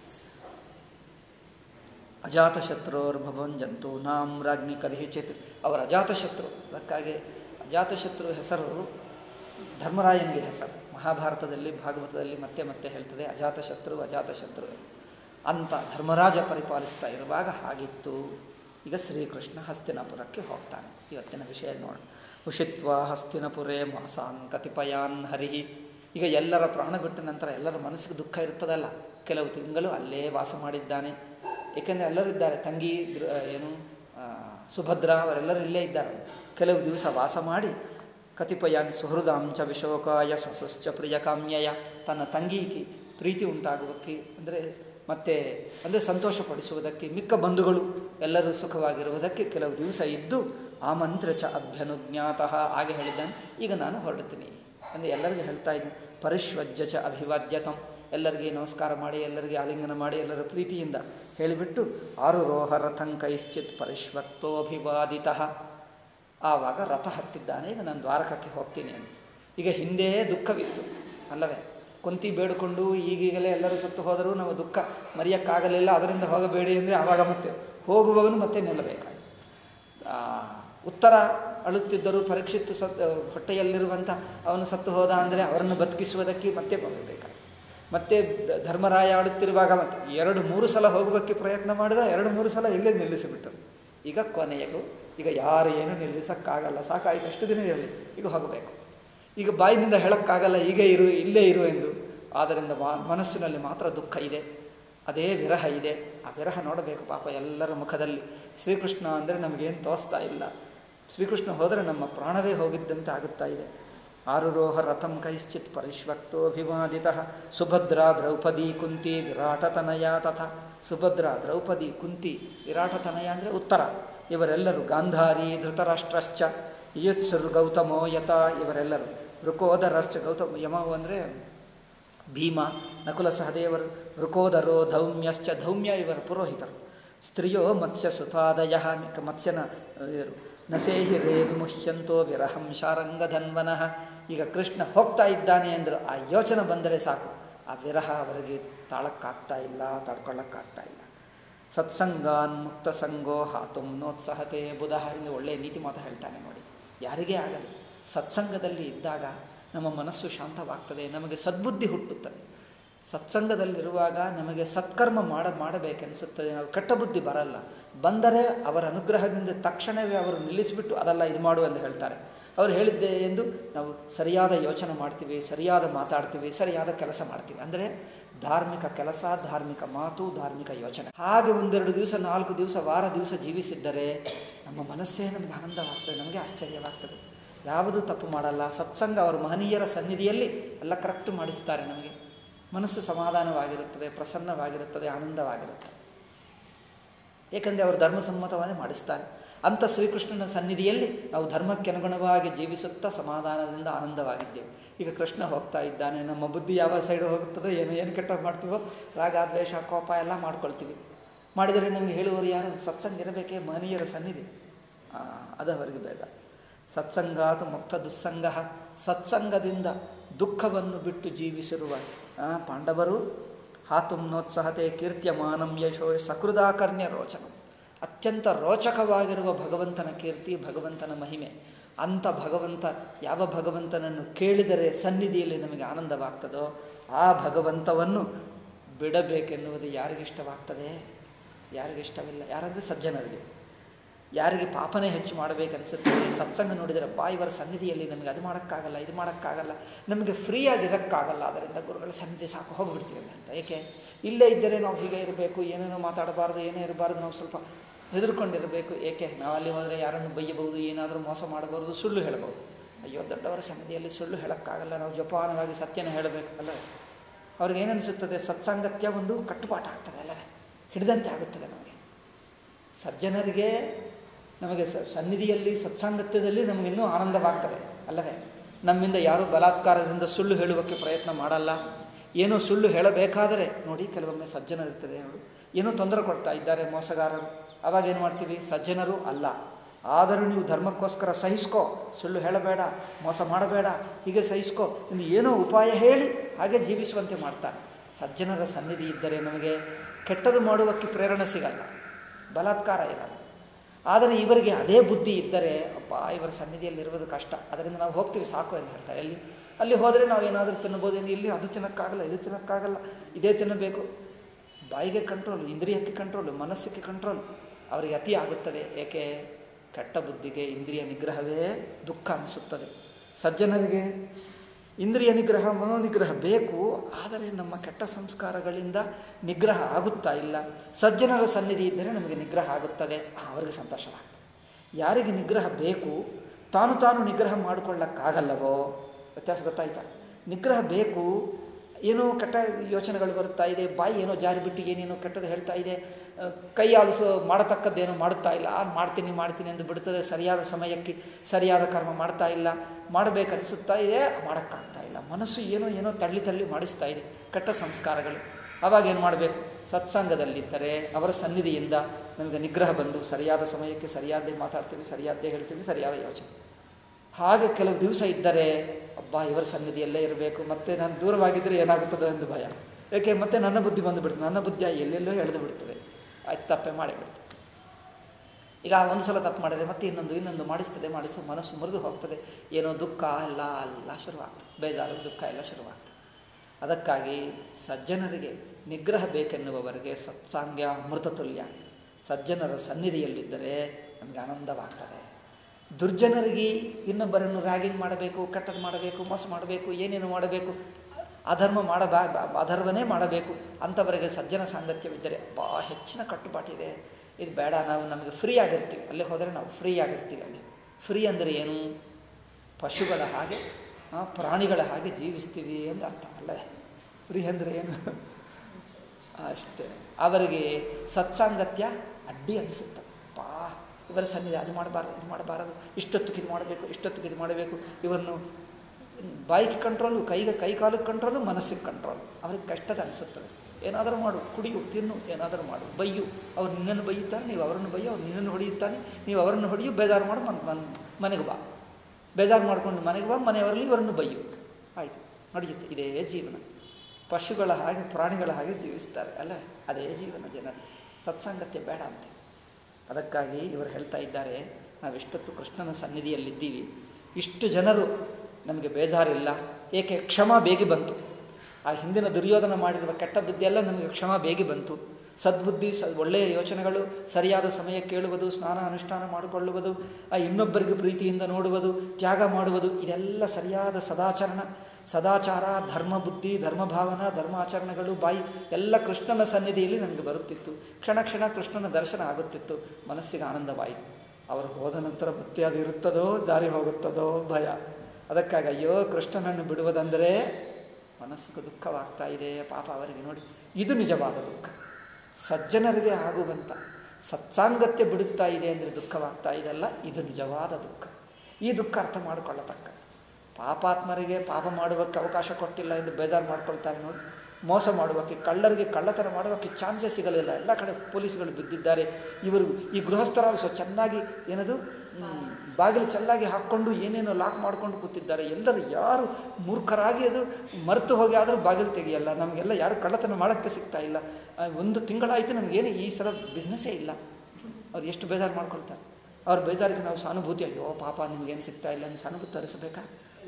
ಅಜಾತಶತ್ರುರ್ಭವನ್ ಜಂತೂನಾಂ ರಾಜ್ಞಿ ಕರ್ಹಿಚಿತ್. ಅವರ ಅಜಾತಶತ್ರು. ಅದಕ್ಕಾಗಿ ಅಜಾತಶತ್ರು ಹೆಸರು ಧರ್ಮರಾಯನಿಗೆ ಹೆಸರು. ಮಹಾಭಾರತದಲ್ಲಿ, ಭಾಗವತದಲ್ಲಿ ಮತ್ತೆ ಹೇಳ್ತದೆ ಅಜಾತಶತ್ರು ಅಂತ ಧರ್ಮರಾಜ ಪರಿಪಾಲಿಸ್ತಾ ಇರುವಾಗ ಹಾಗಿತ್ತು. ಈಗ ಶ್ರೀಕೃಷ್ಣ ಹಸ್ತಿನಪುರಕ್ಕೆ ಹೋಗ್ತಾನೆ. ಇವತ್ತಿನ ವಿಷಯ ನೋಡೋಣ. ಉಷಿತ್ವ ಹಸ್ತಿನಪುರೇ ಮಾಸಾನ್ ಕತಿಪಯಾನ್ ಹರಿಹಿ. ಈಗ ಎಲ್ಲರ ಪ್ರಾಣ ಬಿಟ್ಟ ನಂತರ ಎಲ್ಲರ ಮನಸ್ಸಿಗೆ ದುಃಖ ಇರ್ತದಲ್ಲ, ಕೆಲವು ತಿಂಗಳು ಅಲ್ಲೇ ವಾಸ ಮಾಡಿದ್ದಾನೆ. ಏಕೆಂದರೆ ಎಲ್ಲರೂ ಇದ್ದಾರೆ, ತಂಗಿ ಸುಭದ್ರ ಅವರೆಲ್ಲರೂ ಇಲ್ಲೇ ಇದ್ದಾರೆ. ಕೆಲವು ದಿವಸ ವಾಸ ಮಾಡಿ ಕತಿಪಯಾನ್ ಸುಹೃದಾಂಚ ವಿಶೋಕಾಯ ಸ್ವಸಶ್ಚ ಪ್ರಿಯಕಾಮ್ಯಯ. ತನ್ನ ತಂಗಿಗೆ ಪ್ರೀತಿ ಉಂಟಾಗುವುದಕ್ಕೆ ಅಂದರೆ ಸಂತೋಷಪಡಿಸುವುದಕ್ಕೆ, ಮಿಕ್ಕ ಬಂಧುಗಳು ಎಲ್ಲರೂ ಸುಖವಾಗಿರುವುದಕ್ಕೆ ಕೆಲವು ದಿವಸ ಇದ್ದು ಆಮಂತ್ರ ಚ ಅಭ್ಯನುಜ್ಞಾತಃ. ಹಾಗೆ ಹೇಳಿದ್ದಾನೆ, ಈಗ ನಾನು ಹೊರಡ್ತೀನಿ ಅಂದರೆ ಎಲ್ಲರಿಗೂ ಹೇಳ್ತಾ ಇದ್ದೀನಿ. ಪರಿಶ್ವಜ್ಯ ಚ ಅಭಿವಾದ್ಯತಂ. ಎಲ್ಲರಿಗೆ ನಮಸ್ಕಾರ ಮಾಡಿ, ಎಲ್ಲರಿಗೆ ಆಲಿಂಗನ ಮಾಡಿ, ಎಲ್ಲರ ಪ್ರೀತಿಯಿಂದ ಹೇಳಿಬಿಟ್ಟು ಆರುರೋಹ ರಥಂ ಕೈಶ್ಚಿತ್ ಪರಿಶ್ವತ್ತೋಭಿವಾದಿತಃ. ಆವಾಗ ರಥ ಹತ್ತಿದ್ದಾನೆ. ಈಗ ನಾನು ದ್ವಾರಕಕ್ಕೆ ಹೋಗ್ತೀನಿ ಅಂತ. ಈಗ ಹಿಂದೆ ದುಃಖವಿತ್ತು ಅಲ್ಲವೇ? ಕೊಂತಿ ಬೇಡಿಕೊಂಡು ಈಗೀಗಲೇ ಎಲ್ಲರೂ ಸತ್ತು ಹೋದರೂ ನಾವು ದುಃಖ ಮರೆಯೋಕ್ಕಾಗಲಿಲ್ಲ, ಅದರಿಂದ ಹೋಗಬೇಡಿ ಅಂದರೆ ಆವಾಗ ಮತ್ತೆ ಹೋಗುವವನು ಮತ್ತೆ ನಿಲ್ಲಬೇಕಾಗಿ. ಉತ್ತರ ಅಳುತ್ತಿದ್ದರು. ಪರೀಕ್ಷಿತ್ ಹೊಟ್ಟೆಯಲ್ಲಿರುವಂಥ ಅವನು ಸತ್ತು ಹೋದ ಅಂದರೆ ಅವರನ್ನು ಬದುಕಿಸುವುದಕ್ಕೆ ಮತ್ತೆ ಬರಬೇಕಾಗಿ. ಮತ್ತೆ ಧರ್ಮರಾಯ ಆಡುತ್ತಿರುವಾಗ ಮತ್ತೆ 2-3 ಸಲ ಹೋಗೋಕ್ಕೆ ಪ್ರಯತ್ನ ಮಾಡಿದ, 2-3 ಸಲ ಇಲ್ಲೇ ನಿಲ್ಲಿಸಿಬಿಟ್ಟರು. ಈಗ ಕೊನೆಯಗೂ ಈಗ ಯಾರು ಏನು ನಿಲ್ಲಿಸೋಕ್ಕಾಗಲ್ಲ, ಸಾಕಾಯಿತು, ಎಷ್ಟು ದಿನ ಇರಲಿ, ಈಗ ಹೋಗಬೇಕು. ಈಗ ಬಾಯಿನಿಂದ ಹೇಳೋಕ್ಕಾಗಲ್ಲ ಹೀಗೆ ಇರು ಇಲ್ಲೇ ಇರು ಎಂದು. ಆದ್ದರಿಂದ ಮನಸ್ಸಿನಲ್ಲಿ ಮಾತ್ರ ದುಃಖ ಇದೆ, ಅದೇ ವಿರಹ ಇದೆ. ಆ ವಿರಹ ನೋಡಬೇಕು ಪಾಪ ಎಲ್ಲರ ಮುಖದಲ್ಲಿ. ಶ್ರೀಕೃಷ್ಣ ಅಂದರೆ ನಮಗೇನು ತೋರಿಸ್ತಾ ಇಲ್ಲ. ಶ್ರೀಕೃಷ್ಣ ಹೋದರೆ ನಮ್ಮ ಪ್ರಾಣವೇ ಹೋಗಿದ್ದಂತೆ ಆಗುತ್ತಾ ಇದೆ. ಆರುರೋಹ ರಥಂ ಕೈಶ್ಚಿತ್ ಪರಿಶ್ವಕ್ತೋಭಿವಾದಿತ ಸುಭದ್ರಾ ದ್ರೌಪದಿ ಕುಂತಿ ವಿರಾಟತನಯ ತಥಾ. ಸುಭದ್ರಾ ದ್ರೌಪದಿ ಕುಂತಿ ವಿರಾಟತನಯ ಅಂದರೆ ಉತ್ತರ. ಇವರೆಲ್ಲರೂ ಗಾಂಧಾರಿ ಧೃತರಾಷ್ಟ್ರಶ್ಚ ಯುತ್ಸುರ್ ಗೌತಮೋ ಯತ. ಇವರೆಲ್ಲರೂ ವೃಕೋದರಶ್ಚ ಗೌತಮ ಯಮವು ಅಂದರೆ ಭೀಮ, ನಕುಲ ಸಹದೇವರು, ವೃಕೋದರೋ ಧೌಮ್ಯಶ್ಚ. ಧೌಮ್ಯ ಇವರ ಪುರೋಹಿತರು. ಸ್ತ್ರೀಯೋ ಮತ್ಸ್ಯ ಸುತಾದಯ. ಮತ್ಸ್ಯನ ನಸೇಹಿ ರೇದು ಮುಹ್ಯಂತೋ ವಿರಹಂ ಶಾರಂಗಧನ್ವನಃ. ಈಗ ಕೃಷ್ಣ ಹೋಗ್ತಾ ಇದ್ದಾನೆ ಅಂದರು ಆ ಯೋಚನೆ ಬಂದರೆ ಸಾಕು, ಆ ವಿರಹ ಅವರಿಗೆ ತಾಳಕ್ಕಾಗ್ತಾ ಇಲ್ಲ, ತಡ್ಕೊಳ್ಳೋಕ್ಕಾಗ್ತಾ ಇಲ್ಲ. ಸತ್ಸಂಗಾನ್ ಮುಕ್ತ ಸಂಗೋ ಹಾತುಂ ನೋತ್ಸಾಹತೆ ಬುಧಃ. ಎಂದು ಒಳ್ಳೆಯ ನೀತಿ ಮಾತು ಹೇಳ್ತಾನೆ ನೋಡಿ. ಯಾರಿಗೇ ಆಗಲಿ ಸತ್ಸಂಗದಲ್ಲಿ ಇದ್ದಾಗ ನಮ್ಮ ಮನಸ್ಸು ಶಾಂತವಾಗ್ತದೆ, ನಮಗೆ ಸದ್ಬುದ್ಧಿ ಹುಟ್ಟುತ್ತದೆ. ಸತ್ಸಂಗದಲ್ಲಿರುವಾಗ ನಮಗೆ ಸತ್ಕರ್ಮ ಮಾಡಬೇಕನ್ನಿಸುತ್ತದೆ. ನಾವು ಕೆಟ್ಟ ಬುದ್ಧಿ ಬರಲ್ಲ. ಬಂದರೆ ಅವರ ಅನುಗ್ರಹದಿಂದ ತಕ್ಷಣವೇ ಅವರು ನಿಲ್ಲಿಸಿಬಿಟ್ಟು ಅದಲ್ಲ ಇದು ಮಾಡು ಎಂದು ಹೇಳ್ತಾರೆ. ಅವರು ಹೇಳಿದ್ದೆ ಎಂದು ನಾವು ಸರಿಯಾದ ಯೋಚನೆ ಮಾಡ್ತೀವಿ, ಸರಿಯಾದ ಮಾತಾಡ್ತೀವಿ, ಸರಿಯಾದ ಕೆಲಸ ಮಾಡ್ತೀವಿ. ಅಂದರೆ ಧಾರ್ಮಿಕ ಕೆಲಸ, ಧಾರ್ಮಿಕ ಮಾತು, ಧಾರ್ಮಿಕ ಯೋಚನೆ. ಹಾಗೆ 1-2 ದಿವಸ, 4 ದಿವಸ, ವಾರ ದಿವಸ ಜೀವಿಸಿದ್ದರೆ ನಮ್ಮ ಮನಸ್ಸೇ ನಮಗೆ ಆನಂದವಾಗ್ತದೆ, ನಮಗೆ ಆಶ್ಚರ್ಯವಾಗ್ತದೆ. ಯಾವುದೂ ತಪ್ಪು ಮಾಡಲ್ಲ. ಸತ್ಸಂಗ ಅವರ ಮಹನೀಯರ ಸನ್ನಿಧಿಯಲ್ಲಿ ಎಲ್ಲ ಕರೆಕ್ಟ್ ಮಾಡಿಸ್ತಾರೆ. ನಮಗೆ ಮನಸ್ಸು ಸಮಾಧಾನವಾಗಿರುತ್ತದೆ, ಪ್ರಸನ್ನವಾಗಿರುತ್ತದೆ, ಆನಂದವಾಗಿರುತ್ತದೆ. ಏಕೆಂದರೆ ಅವರು ಧರ್ಮಸಮ್ಮತವಾದ ಮಾಡಿಸ್ತಾರೆ. ಅಂಥ ಶ್ರೀಕೃಷ್ಣನ ಸನ್ನಿಧಿಯಲ್ಲಿ ನಾವು ಧರ್ಮಕ್ಕೆ ಅನುಗುಣವಾಗಿ ಜೀವಿಸುತ್ತಾ ಸಮಾಧಾನದಿಂದ ಆನಂದವಾಗಿದ್ದೇವೆ. ಈಗ ಕೃಷ್ಣ ಹೋಗ್ತಾ ಇದ್ದಾನೆ, ನಮ್ಮ ಬುದ್ಧಿ ಯಾವ ಸೈಡ್ ಹೋಗುತ್ತದೋ ಏನು ಕೆಟ್ಟ ಮಾಡ್ತೀವೋ, ರಾಗ ದ್ವೇಷ ಕೋಪ ಎಲ್ಲ ಮಾಡ್ಕೊಳ್ತೀವಿ. ಮಾಡಿದರೆ ನಮಗೆ ಹೇಳುವವರು ಯಾರು? ಸತ್ಸಂಗ ಇರಬೇಕೇ, ಮಹನೀಯರ ಸನ್ನಿಧಿ. ಅದು ಅವರಿಗೆ ಬೇಗ. ಸತ್ಸಂಗಾತ್ ಮುಕ್ತ ದುಸ್ಸಂಗ. ಸತ್ಸಂಗದಿಂದ ದುಃಖವನ್ನು ಬಿಟ್ಟು ಜೀವಿಸಿರುವ ಪಾಂಡವರು ಹಾತುಂ ನೋತ್ಸಾಹತೆ ಕೀರ್ತ್ಯಮಾನಂ ಯಶೋ ಸಕೃದಾಕರ್ಣ್ಯ ರೋಚನಂ. ಅತ್ಯಂತ ರೋಚಕವಾಗಿರುವ ಭಗವಂತನ ಕೀರ್ತಿ, ಭಗವಂತನ ಮಹಿಮೆ. ಅಂಥ ಭಗವಂತ, ಯಾವ ಭಗವಂತನನ್ನು ಕೇಳಿದರೆ ಸನ್ನಿಧಿಯಲ್ಲಿ ನಮಗೆ ಆನಂದವಾಗ್ತದೋ ಆ ಭಗವಂತವನ್ನು ಬಿಡಬೇಕೆನ್ನುವುದು ಯಾರಿಗಿಷ್ಟವಾಗ್ತದೆ? ಯಾರಿಗಿಷ್ಟವಿಲ್ಲ. ಯಾರಂದರೆ ಸಜ್ಜನರಿಗೆ. ಯಾರಿಗೆ ಪಾಪನೇ ಹೆಚ್ಚು ಮಾಡಬೇಕನ್ನಿಸುತ್ತದೆ, ಸತ್ಸಂಗ ನೋಡಿದರೆ ಇವರ ಸನ್ನಿಧಿಯಲ್ಲಿ ನಮಗೆ ಅದು ಮಾಡೋಕ್ಕಾಗಲ್ಲ, ಇದು ಮಾಡೋಕ್ಕಾಗಲ್ಲ, ನಮಗೆ ಫ್ರೀಯಾಗಿರೋಕ್ಕಾಗಲ್ಲ, ಅದರಿಂದ ಗುರುಗಳ ಸನ್ನಿಧಿ ಸಾಕು ಹೋಗಿಬಿಡ್ತೀವಿ ಅಂತ. ಏಕೆ? ಇಲ್ಲೇ ಇದ್ದರೆ ನಾವು ಹೀಗೆ ಇರಬೇಕು, ಏನೇನೋ ಮಾತಾಡಬಾರ್ದು, ಏನೇ ಇರಬಾರ್ದು, ನಾವು ಸ್ವಲ್ಪ ಹೆದರ್ಕೊಂಡಿರಬೇಕು. ಏಕೆ? ನಾವು ಅಲ್ಲಿ ಹೋದರೆ ಯಾರನ್ನು ಬೈಯಬಹುದು, ಏನಾದರೂ ಮೋಸ ಮಾಡಬಾರ್ದು, ಸುಳ್ಳು ಹೇಳಬಹುದು. ಅಯ್ಯೋ, ದೊಡ್ಡವರ ಸನ್ನಿಧಿಯಲ್ಲಿ ಸುಳ್ಳು ಹೇಳೋಕ್ಕಾಗಲ್ಲ, ನಾವು ಜಪಾನವಾಗಿ ಸತ್ಯನ ಹೇಳಬೇಕು ಅಲ್ಲವೇ? ಅವ್ರಿಗೆ ಏನನ್ನಿಸುತ್ತದೆ? ಸತ್ಸಂಗತ್ಯ ಒಂದು ಕಟ್ಟುಪಾಠ ಆಗ್ತದೆ ಅಲ್ಲವೇ? ಹಿಡಿದಂತೆ ಆಗುತ್ತದೆ ನಮಗೆ. ಸಜ್ಜನರಿಗೆ ನಮಗೆ ಸನ್ನಿಧಿಯಲ್ಲಿ, ಸತ್ಸಾಂಗತ್ಯದಲ್ಲಿ ನಮಗಿನ್ನೂ ಆನಂದವಾಗ್ತದೆ ಅಲ್ಲವೇ? ನಮ್ಮಿಂದ ಯಾರೂ ಬಲಾತ್ಕಾರದಿಂದ ಸುಳ್ಳು ಹೇಳುವಕ್ಕೆ ಪ್ರಯತ್ನ ಮಾಡಲ್ಲ. ಏನೋ ಸುಳ್ಳು ಹೇಳಬೇಕಾದರೆ ನೋಡಿ, ಕೆಲವೊಮ್ಮೆ ಸಜ್ಜನರಿರ್ತದೆ ನೋಡಿ, ಏನೋ ತೊಂದರೆ ಕೊಡ್ತಾ ಇದ್ದಾರೆ ಮೋಸಗಾರರು. ಆವಾಗ ಏನು ಮಾಡ್ತೀವಿ? ಸಜ್ಜನರು ಅಲ್ಲ, ಆದರೂ ನೀವು ಧರ್ಮಕ್ಕೋಸ್ಕರ ಸಹಿಸ್ಕೋ, ಸುಳ್ಳು ಹೇಳಬೇಡ, ಮೋಸ ಮಾಡಬೇಡ, ಹೀಗೆ ಸಹಿಸ್ಕೋ ಇನ್ನು ಏನೋ ಉಪಾಯ ಹೇಳಿ ಹಾಗೆ ಜೀವಿಸುವಂತೆ ಮಾಡ್ತಾರೆ. ಸಜ್ಜನರ ಸನ್ನಿಧಿ ಇದ್ದರೆ ನಮಗೆ ಕೆಟ್ಟದು ಮಾಡುವಕ್ಕೆ ಪ್ರೇರಣೆ ಸಿಗಲ್ಲ, ಬಲಾತ್ಕಾರ ಇರಲ್ಲ. ಆದರೆ ಇವರಿಗೆ ಅದೇ ಬುದ್ಧಿ ಇದ್ದರೆ ಇವರ ಸನ್ನಿಧಿಯಲ್ಲಿರುವುದು ಕಷ್ಟ, ಅದರಿಂದ ನಾವು ಹೋಗ್ತೀವಿ ಸಾಕು ಎಂದು ಹೇಳ್ತಾರೆ. ಅಲ್ಲಿ ಹೋದರೆ ನಾವು ಏನಾದರೂ ತಿನ್ನಬೋದು, ಇಲ್ಲಿ ಅದು ತಿನ್ನೋಕ್ಕಾಗಲ್ಲ, ಇದು ತಿನ್ನೋಕ್ಕಾಗಲ್ಲ, ಇದೇ ತಿನ್ನಬೇಕು. ಬಾಯಿಗೆ ಕಂಟ್ರೋಲ್, ಇಂದ್ರಿಯಕ್ಕೆ ಕಂಟ್ರೋಲು, ಮನಸ್ಸಿಗೆ ಕಂಟ್ರೋಲ್ ಅವರಿಗೆ ಅತಿ ಆಗುತ್ತದೆ. ಏಕೆ? ಕೆಟ್ಟ ಬುದ್ಧಿಗೆ ಇಂದ್ರಿಯ ನಿಗ್ರಹವೇ ದುಃಖ ಅನಿಸುತ್ತದೆ. ಸಜ್ಜನರಿಗೆ ಇಂದ್ರಿಯ ನಿಗ್ರಹ, ಮನೋನಿಗ್ರಹ ಬೇಕು, ಆದರೆ ನಮ್ಮ ಕೆಟ್ಟ ಸಂಸ್ಕಾರಗಳಿಂದ ನಿಗ್ರಹ ಆಗುತ್ತಾ ಇಲ್ಲ. ಸಜ್ಜನರ ಸನ್ನಿಧಿ ಇದ್ದರೆ ನಮಗೆ ನಿಗ್ರಹ ಆಗುತ್ತದೆ, ಅವರಿಗೆ ಸಂತೋಷವಾಗ್ತದೆ. ಯಾರಿಗೆ ನಿಗ್ರಹ ಬೇಕು, ತಾನು ನಿಗ್ರಹ ಮಾಡಿಕೊಳ್ಳಕ್ಕಾಗಲ್ಲವೋ? ವ್ಯತ್ಯಾಸ ಗೊತ್ತಾಯ್ತಾ? ನಿಗ್ರಹ ಬೇಕು, ಏನೋ ಕೆಟ್ಟ ಯೋಚನೆಗಳು ಬರುತ್ತಾ ಇದೆ, ಬಾಯಿ ಏನೋ ಜಾರಿ ಬಿಟ್ಟು ಏನೇನೋ ಕೆಟ್ಟದ್ದು ಹೇಳ್ತಾ ಇದೆ, ಕೈ ಆಲಿಸೋ ಮಾಡತಕ್ಕದ್ದೇನೋ ಮಾಡುತ್ತಾ ಇಲ್ಲ, ಮಾಡ್ತೀನಿ ಎಂದು ಬಿಡ್ತದೆ. ಸರಿಯಾದ ಸಮಯಕ್ಕೆ ಸರಿಯಾದ ಕರ್ಮ ಮಾಡ್ತಾ ಇಲ್ಲ, ಮಾಡಬೇಕನ್ನಿಸುತ್ತಾ ಇದೆ, ಮಾಡೋಕ್ಕಾಗ್ತಾ ಇಲ್ಲ. ಮನಸ್ಸು ಏನೋ ತಳ್ಳಿ ಮಾಡಿಸ್ತಾ ಇದೆ, ಕೆಟ್ಟ ಸಂಸ್ಕಾರಗಳು. ಆವಾಗ ಏನು ಮಾಡಬೇಕು? ಸತ್ಸಂಗದಲ್ಲಿದ್ದರೆ ಅವರ ಸನ್ನಿಧಿಯಿಂದ ನಮಗೆ ನಿಗ್ರಹ ಬಂದು ಸರಿಯಾದ ಸಮಯಕ್ಕೆ ಸರಿಯಾದ್ದೇ ಮಾತಾಡ್ತೀವಿ, ಸರಿಯಾದ್ದೇ ಹೇಳ್ತೀವಿ, ಸರಿಯಾದ ಯೋಚನೆ. ಹಾಗೆ ಕೆಲವು ದಿವಸ ಇದ್ದರೆ ಇವರ ಸನ್ನಿಧಿಯಲ್ಲೇ ಇರಬೇಕು, ಮತ್ತು ನಾನು ದೂರವಾಗಿದ್ದರೆ ಏನಾಗುತ್ತದೋ ಎಂದು ಭಯ. ಏಕೆ? ಮತ್ತೆ ನನ್ನ ಬುದ್ಧಿ ಬಂದುಬಿಡ್ತದೆ, ನನ್ನ ಬುದ್ಧಿ ಎಲ್ಲೆಲ್ಲೋ ಎಳೆದು ಬಿಡ್ತದೆ, ಆಯ್ತು ತಪ್ಪೇ ಮಾಡಿಬಿಡ್ತದೆ. ಈಗ ಒಂದು ಸಲ ತಪ್ಪು ಮಾಡಿದರೆ ಮತ್ತೆ ಇನ್ನೊಂದು ಮಾಡಿಸ್ತದೆ, ಮನಸ್ಸು ಮುರಿದು ಹೋಗ್ತದೆ, ಏನೋ ದುಃಖ ಎಲ್ಲ ಶುರುವಾಗ್ತದೆ, ಬೇಜಾರು ದುಃಖ ಎಲ್ಲ ಶುರುವಾಗ್ತದೆ. ಅದಕ್ಕಾಗಿ ಸಜ್ಜನರಿಗೆ ನಿಗ್ರಹ ಬೇಕೆನ್ನುವವರಿಗೆ ಸತ್ಸಾಂಗ್ಯ ಅಮೃತತುಲ್ಯ. ಸಜ್ಜನರ ಸನ್ನಿಧಿಯಲ್ಲಿದ್ದರೆ ನಮಗೆ ಆನಂದವಾಗ್ತದೆ. ದುರ್ಜನರಿಗೆ ಇನ್ನೊಬ್ಬರನ್ನು ರ್ಯಾಗಿಂಗ್ ಮಾಡಬೇಕು, ಕೆಟ್ಟದ್ದು ಮಾಡಬೇಕು, ಮೋಸ ಮಾಡಬೇಕು, ಏನೇನು ಮಾಡಬೇಕು, ಅಧರ್ಮನೇ ಮಾಡಬೇಕು ಅಂಥವರಿಗೆ ಸಜ್ಜನ ಸಾಂಗತ್ಯವಿದ್ದರೆ ಹೆಚ್ಚಿನ ಕಟ್ಟುಪಾಟಿದೆ. ಇದು ಬೇಡ, ನಾವು ನಮಗೆ ಫ್ರೀ ಆಗಿರ್ತೀವಿ, ಅಲ್ಲೇ ಹೋದರೆ ನಾವು ಫ್ರೀ ಆಗಿರ್ತೀವಿ. ಅಲ್ಲಿ ಫ್ರೀ ಅಂದರೆ ಏನು? ಪಶುಗಳ ಹಾಗೆ ಪ್ರಾಣಿಗಳ ಹಾಗೆ ಜೀವಿಸ್ತೀವಿ ಅಂತ ಅರ್ಥ ಅಲ್ಲೇ. ಫ್ರೀ ಅಂದರೆ ಏನು? ಅಷ್ಟೇ. ಅವರಿಗೆ ಸತ್ಸಾಂಗತ್ಯ ಅಡ್ಡಿ ಅನಿಸುತ್ತೆ. ಇವರ ಸನ್ನಿಧಿ ಅದು ಮಾಡಬಾರದು, ಇದು ಮಾಡಬಾರದು, ಇಷ್ಟೊತ್ತಿಗೆ ಇದು ಮಾಡಬೇಕು, ಇಷ್ಟೊತ್ತಿಗೆ ಇದು ಮಾಡಬೇಕು. ಇವನ್ನು ಬಾಯಿಗೆ ಕಂಟ್ರೋಲು, ಕೈ ಕಾಲಿಗೆ ಕಂಟ್ರೋಲು, ಮನಸ್ಸಿಗೆ ಕಂಟ್ರೋಲು. ಅವ್ರಿಗೆ ಕಷ್ಟದ ಅನಿಸುತ್ತದೆ. ಏನಾದರೂ ಮಾಡು, ಕುಡಿಯು, ತಿನ್ನು, ಏನಾದರೂ ಮಾಡು, ಬೈಯು. ಅವ್ರು ನಿನ್ನನ್ನು ಬೈಯುತ್ತಾನೆ, ನೀವು ಅವರನ್ನು ಬೈಯು, ಅವ್ರು ನಿನ್ನನ್ನು ಹೊಡೆಯುತ್ತಾನೆ, ನೀವು ಅವರನ್ನು ಹೊಡೆಯು. ಬೇಜಾರು ಮಾಡು, ಮನೆಗೆ ಬಾ, ಬೇಜಾರು ಮಾಡಿಕೊಂಡು ಮನೆಗೆ ಬಾ, ಮನೆಯವರಲ್ಲಿ ಇವರನ್ನು ಬೈಯು. ಆಯಿತು, ನಡೆಯುತ್ತೆ. ಇದೇ ಜೀವನ. ಪಶುಗಳ ಹಾಗೆ ಪ್ರಾಣಿಗಳ ಹಾಗೆ ಜೀವಿಸ್ತಾರೆ ಅಲ್ಲ, ಅದೇ ಜೀವನ ಜನರು. ಸತ್ಸಾಂಗತ್ಯ ಬೇಡ ಅಂತೆ. ಅದಕ್ಕಾಗಿ ಇವರು ಹೇಳ್ತಾ ಇದ್ದಾರೆ, ನಾವೆಷ್ಟೊತ್ತು ಕೃಷ್ಣನ ಸನ್ನಿಧಿಯಲ್ಲಿದ್ದೀವಿ, ಇಷ್ಟು ಜನರು ನಮಗೆ ಬೇಜಾರಿಲ್ಲ. ಏಕೆ? ಕ್ಷಮ ಬೇಗ ಬಂತು. ಆ ಹಿಂದಿನ ದುರ್ಯೋಧನ ಮಾಡಿರುವ ಕೆಟ್ಟ ಬುದ್ಧಿಯೆಲ್ಲ ನಮಗೆ ಕ್ಷಮ ಬೇಗ ಬಂತು. ಸದ್ಬುದ್ಧಿ, ಒಳ್ಳೆಯ ಯೋಚನೆಗಳು, ಸರಿಯಾದ ಸಮಯ ಕೇಳುವುದು, ಸ್ನಾನ ಅನುಷ್ಠಾನ ಮಾಡಿಕೊಳ್ಳುವುದು, ಇನ್ನೊಬ್ಬರಿಗೆ ಪ್ರೀತಿಯಿಂದ ನೋಡುವುದು, ತ್ಯಾಗ ಮಾಡುವುದು, ಇದೆಲ್ಲ ಸರಿಯಾದ ಸದಾಚಾರ, ಧರ್ಮ ಬುದ್ಧಿ, ಧರ್ಮಭಾವನಾ, ಧರ್ಮಾಚರಣೆಗಳು ಬಾಯಿ ಎಲ್ಲ ಕೃಷ್ಣನ ಸನ್ನಿಧಿಯಲ್ಲಿ ನನಗೆ ಬರುತ್ತಿತ್ತು. ಕ್ಷಣ ಕ್ಷಣ ಕೃಷ್ಣನ ದರ್ಶನ ಆಗುತ್ತಿತ್ತು. ಮನಸ್ಸಿಗೆ ಆನಂದವಾಯಿತು. ಅವರು ಹೋದ ನಂತರ ಮತ್ತೆ ಅದು ಇರುತ್ತದೋ ಜಾರಿ ಹೋಗುತ್ತದೋ ಭಯ. ಅದಕ್ಕಾಗಿ ಅಯ್ಯೋ ಕೃಷ್ಣನನ್ನು ಬಿಡುವುದಂದರೆ ಮನಸ್ಸಿಗೆ ದುಃಖವಾಗ್ತಾ ಇದೆ. ಪಾಪ ಅವರಿಗೆ ನೋಡಿ, ಇದು ನಿಜವಾದ ದುಃಖ. ಸಜ್ಜನರಿಗೆ ಆಗುವಂಥ ಸತ್ಸಾಂಗತ್ಯ ಬಿಡುತ್ತಾ ಇದೆ ಅಂದರೆ ದುಃಖವಾಗ್ತಾ ಇದೆಲ್ಲ, ಇದು ನಿಜವಾದ ದುಃಖ. ಈ ದುಃಖ ಅರ್ಥ ಮಾಡಿಕೊಳ್ಳತಕ್ಕ. ಪಾಪಾತ್ಮರಿಗೆ ಪಾಪ ಮಾಡುವಕ್ಕೆ ಅವಕಾಶ ಕೊಟ್ಟಿಲ್ಲ ಎಂದು ಬೇಜಾರು ಮಾಡ್ಕೊಳ್ತಾರೆ ನೋಡಿ. ಮೋಸ ಮಾಡುವಕ್ಕೆ, ಕಳ್ಳರಿಗೆ ಕಳ್ಳತನ ಮಾಡುವಕ್ಕೆ ಚಾನ್ಸೇ ಸಿಗಲಿಲ್ಲ. ಎಲ್ಲ ಕಡೆ ಪೊಲೀಸ್ಗಳು ಬಿದ್ದಿದ್ದಾರೆ. ಇವರು ಈ ಗೃಹಸ್ಥರು ಚೆನ್ನಾಗಿ ಏನದು ಬಾಗಿಲು ಚೆನ್ನಾಗಿ ಹಾಕ್ಕೊಂಡು ಏನೇನೋ ಲಾಕ್ ಮಾಡ್ಕೊಂಡು ಕೂತಿದ್ದಾರೆ. ಎಲ್ಲರೂ ಯಾರು ಮೂರ್ಖರಾಗಿ ಅದು ಮರೆತು ಹೋಗಿ ಆದರೂ ಬಾಗಿಲು ತೆಗೆಯಲ್ಲ. ನಮಗೆಲ್ಲ ಯಾರು ಕಳ್ಳತನ ಮಾಡೋಕ್ಕೆ ಸಿಗ್ತಾ ಇಲ್ಲ. 1 ತಿಂಗಳಾಯಿತು ನಮಗೇನು ಈ ಸಲ ಬಿಸ್ನೆಸ್ಸೇ ಇಲ್ಲ. ಅವ್ರು ಎಷ್ಟು ಬೇಜಾರು ಮಾಡ್ಕೊಳ್ತಾರೆ. ಅವ್ರ ಬೇಜಾರಿಗೆ ನಾವು ಸಾನುಭೂತಿ, ಅಯ್ಯೋ ಪಾಪ ನಿಮಗೇನು ಸಿಗ್ತಾ ಇಲ್ಲ ಅಂತ ಸಾನುಭೂತಿ ತರಿಸಬೇಕಾ?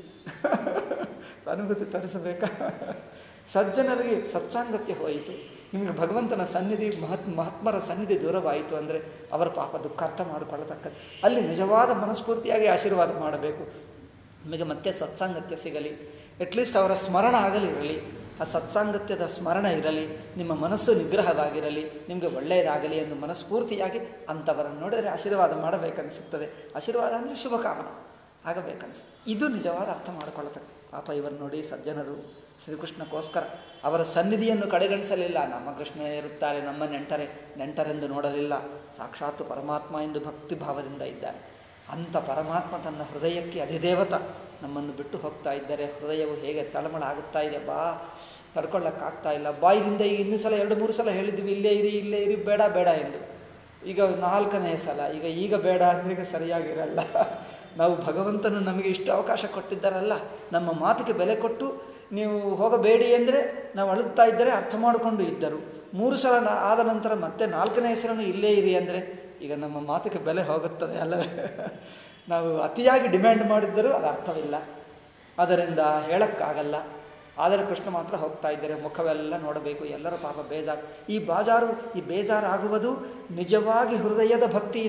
ಸಾನುಭೂತಿ ತರಿಸಬೇಕಾ? ಸಜ್ಜನರಿಗೆ ಸತ್ಸಾಂಗತ್ಯ ಹೋಯಿತು. ನಿಮಗೆ ಭಗವಂತನ ಸನ್ನಿಧಿ, ಮಹಾತ್ಮರ ಸನ್ನಿಧಿ ದೂರವಾಯಿತು ಅಂದರೆ ಅವರ ಪಾಪ ದುಃಖ ಅರ್ಥ ಮಾಡಿಕೊಳ್ಳತಕ್ಕದ್ದು. ಅಲ್ಲಿ ನಿಜವಾದ ಮನಸ್ಫೂರ್ತಿಯಾಗಿ ಆಶೀರ್ವಾದ ಮಾಡಬೇಕು. ನಿಮಗೆ ಮತ್ತೆ ಸತ್ಸಾಂಗತ್ಯ ಸಿಗಲಿ, ಅಟ್ಲೀಸ್ಟ್ ಅವರ ಸ್ಮರಣ ಆಗಲಿರಲಿ. ಆ ಸತ್ಸಾಂಗತ್ಯದ ಸ್ಮರಣ ಇರಲಿ, ನಿಮ್ಮ ಮನಸ್ಸು ನಿಗ್ರಹವಾಗಿರಲಿ, ನಿಮಗೆ ಒಳ್ಳೆಯದಾಗಲಿ ಎಂದು ಮನಸ್ಫೂರ್ತಿಯಾಗಿ ಅಂಥವರನ್ನು ನೋಡಿದರೆ ಆಶೀರ್ವಾದ ಮಾಡಬೇಕನ್ನಿಸುತ್ತದೆ. ಆಶೀರ್ವಾದ ಅಂದರೆ ಶುಭಕಾಮನೆ ಆಗಬೇಕನ್ನಿಸ್ತದೆ. ಇದು ನಿಜವಾದ ಅರ್ಥ ಮಾಡಿಕೊಳ್ಳತಕ್ಕ. ಪಾಪ ಇವರು ನೋಡಿ, ಸಜ್ಜನರು ಶ್ರೀಕೃಷ್ಣಕ್ಕೋಸ್ಕರ ಅವರ ಸನ್ನಿಧಿಯನ್ನು ಕಡೆಗಣಿಸಲಿಲ್ಲ. ನಮ್ಮ ಕೃಷ್ಣ ಇರುತ್ತಾರೆ, ನಮ್ಮ ನೆಂಟರೆಂದು ನೋಡಲಿಲ್ಲ. ಸಾಕ್ಷಾತ್ ಪರಮಾತ್ಮ ಎಂದು ಭಕ್ತಿ ಭಾವದಿಂದ ಇದ್ದಾರೆ. ಅಂಥ ಪರಮಾತ್ಮ ತನ್ನ ಹೃದಯಕ್ಕೆ ಅಧಿದೇವತ ನಮ್ಮನ್ನು ಬಿಟ್ಟು ಹೋಗ್ತಾ ಇದ್ದಾರೆ. ಹೃದಯವು ಹೇಗೆ ತಳಮಳ ಆಗುತ್ತಾ ಇದೆ, ತಡ್ಕೊಳ್ಳೋಕ್ಕಾಗ್ತಾ ಇಲ್ಲ. ಬಾಯಿದಿಂದ ಈಗ ಇನ್ನೂ ಸಲ 2-3 ಸಲ ಹೇಳಿದ್ವಿ, ಇಲ್ಲೇ ಇರಿ, ಬೇಡ ಎಂದು. ಈಗ 4ನೇ ಸಲ, ಈಗ ಬೇಡ ಅಂದರೆ ಸರಿಯಾಗಿರಲ್ಲ. ನಾವು ಭಗವಂತನು ನಮಗೆ ಇಷ್ಟು ಅವಕಾಶ ಕೊಟ್ಟಿದ್ದಾರಲ್ಲ, ನಮ್ಮ ಮಾತಿಗೆ ಬೆಲೆ ಕೊಟ್ಟು ನೀವು ಹೋಗಬೇಡಿ ಅಂದರೆ ನಾವು ಅಳುತ್ತಾ ಇದ್ದರೆ ಅರ್ಥ ಮಾಡಿಕೊಂಡು ಇದ್ದರು. 3 ಸಲ ಆದ ನಂತರ ಮತ್ತೆ 4ನೇ ಹೆಸರನ್ನು ಇಲ್ಲೇ ಇರಿ ಅಂದರೆ ಈಗ ನಮ್ಮ ಮಾತಿಗೆ ಬೆಲೆ ಹೋಗುತ್ತದೆ ಅಲ್ಲವೇ? ನಾವು ಅತಿಯಾಗಿ ಡಿಮ್ಯಾಂಡ್ ಮಾಡಿದ್ದರೂ ಅದು ಅರ್ಥವಿಲ್ಲ, ಅದರಿಂದ ಹೇಳೋಕ್ಕಾಗಲ್ಲ. ಆದರೆ ಕೃಷ್ಣ ಮಾತ್ರ ಹೋಗ್ತಾ ಇದ್ದಾರೆ. ಮುಖವೆಲ್ಲ ನೋಡಬೇಕು, ಎಲ್ಲರ ಪಾಪ ಬೇಜಾರು. ಈ ಬೇಜಾರಾಗುವುದು ನಿಜವಾಗಿ ಹೃದಯದ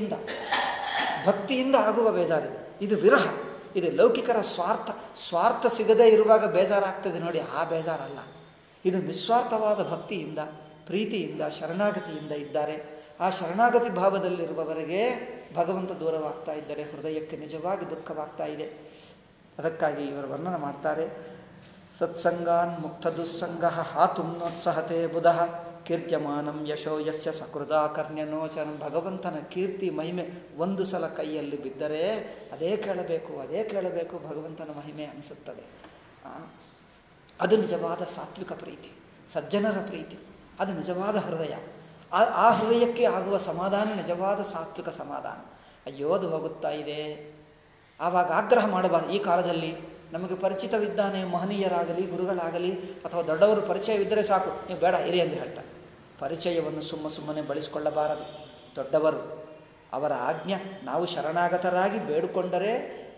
ಭಕ್ತಿಯಿಂದ ಆಗುವ ಬೇಜಾರಿದೆ. ಇದು ವಿರಹ, ಇದು ಲೌಕಿಕರ ಸ್ವಾರ್ಥ ಸಿಗದೇ ಇರುವಾಗ ಬೇಜಾರಾಗ್ತದೆ ನೋಡಿ, ಆ ಬೇಜಾರಲ್ಲ. ಇದು ನಿಸ್ವಾರ್ಥವಾದ ಭಕ್ತಿಯಿಂದ, ಪ್ರೀತಿಯಿಂದ, ಶರಣಾಗತಿಯಿಂದ ಇದ್ದಾರೆ. ಆ ಶರಣಾಗತಿ ಭಾವದಲ್ಲಿರುವವರೆಗೆ ಭಗವಂತ ದೂರವಾಗ್ತಾ ಇದ್ದಾರೆ. ಹೃದಯಕ್ಕೆ ನಿಜವಾಗಿ ದುಃಖವಾಗ್ತಾ ಇದೆ. ಅದಕ್ಕಾಗಿ ಇವರು ವರ್ಣನ ಮಾಡ್ತಾರೆ. ಸತ್ಸಂಗಾನ್ ಮುಕ್ತ ದುಸ್ಸಂಗ ಹಾತುಮ್ನೋತ್ಸಹತೆ ಬುಧಃ ಕೀರ್ತ್ಯಮಾನಂ ಯಶೋ ಯಸ್ಯ ಸಕೃದಾಕರ್ಣ್ಯನೋಚನಂ. ಭಗವಂತನ ಕೀರ್ತಿ ಮಹಿಮೆ ಒಂದು ಸಲ ಕೈಯಲ್ಲಿ ಬಿದ್ದರೆ ಅದೇ ಕೇಳಬೇಕು ಭಗವಂತನ ಮಹಿಮೆ ಅನಿಸುತ್ತದೆ. ಅದು ನಿಜವಾದ ಸಾತ್ವಿಕ ಪ್ರೀತಿ, ಸಜ್ಜನರ ಪ್ರೀತಿ, ಅದು ನಿಜವಾದ ಹೃದಯ. ಆ ಹೃದಯಕ್ಕೆ ಆಗುವ ಸಮಾಧಾನ ನಿಜವಾದ ಸಾತ್ವಿಕ ಸಮಾಧಾನ. ಅಯ್ಯೋ ಅದು ಹೋಗುತ್ತಾ ಇದೆ, ಆವಾಗ ಆಗ್ರಹ ಮಾಡಬಾರ್ದು. ಈ ಕಾಲದಲ್ಲಿ ನಮಗೆ ಪರಿಚಿತವಿದ್ದಾನೆ, ಮಹನೀಯರಾಗಲಿ, ಗುರುಗಳಾಗಲಿ ಅಥವಾ ದೊಡ್ಡವರು ಪರಿಚಯವಿದ್ದರೆ ಸಾಕು, ನೀವು ಬೇಡ ಇರಿ ಎಂದು ಹೇಳ್ತಾರೆ. ಪರಿಚಯವನ್ನು ಸುಮ್ಮನೆ ಬಳಸಿಕೊಳ್ಳಬಾರದು. ದೊಡ್ಡವರು ಅವರ ಆಜ್ಞೆ ನಾವು ಶರಣಾಗತರಾಗಿ ಬೇಡಿಕೊಂಡರೆ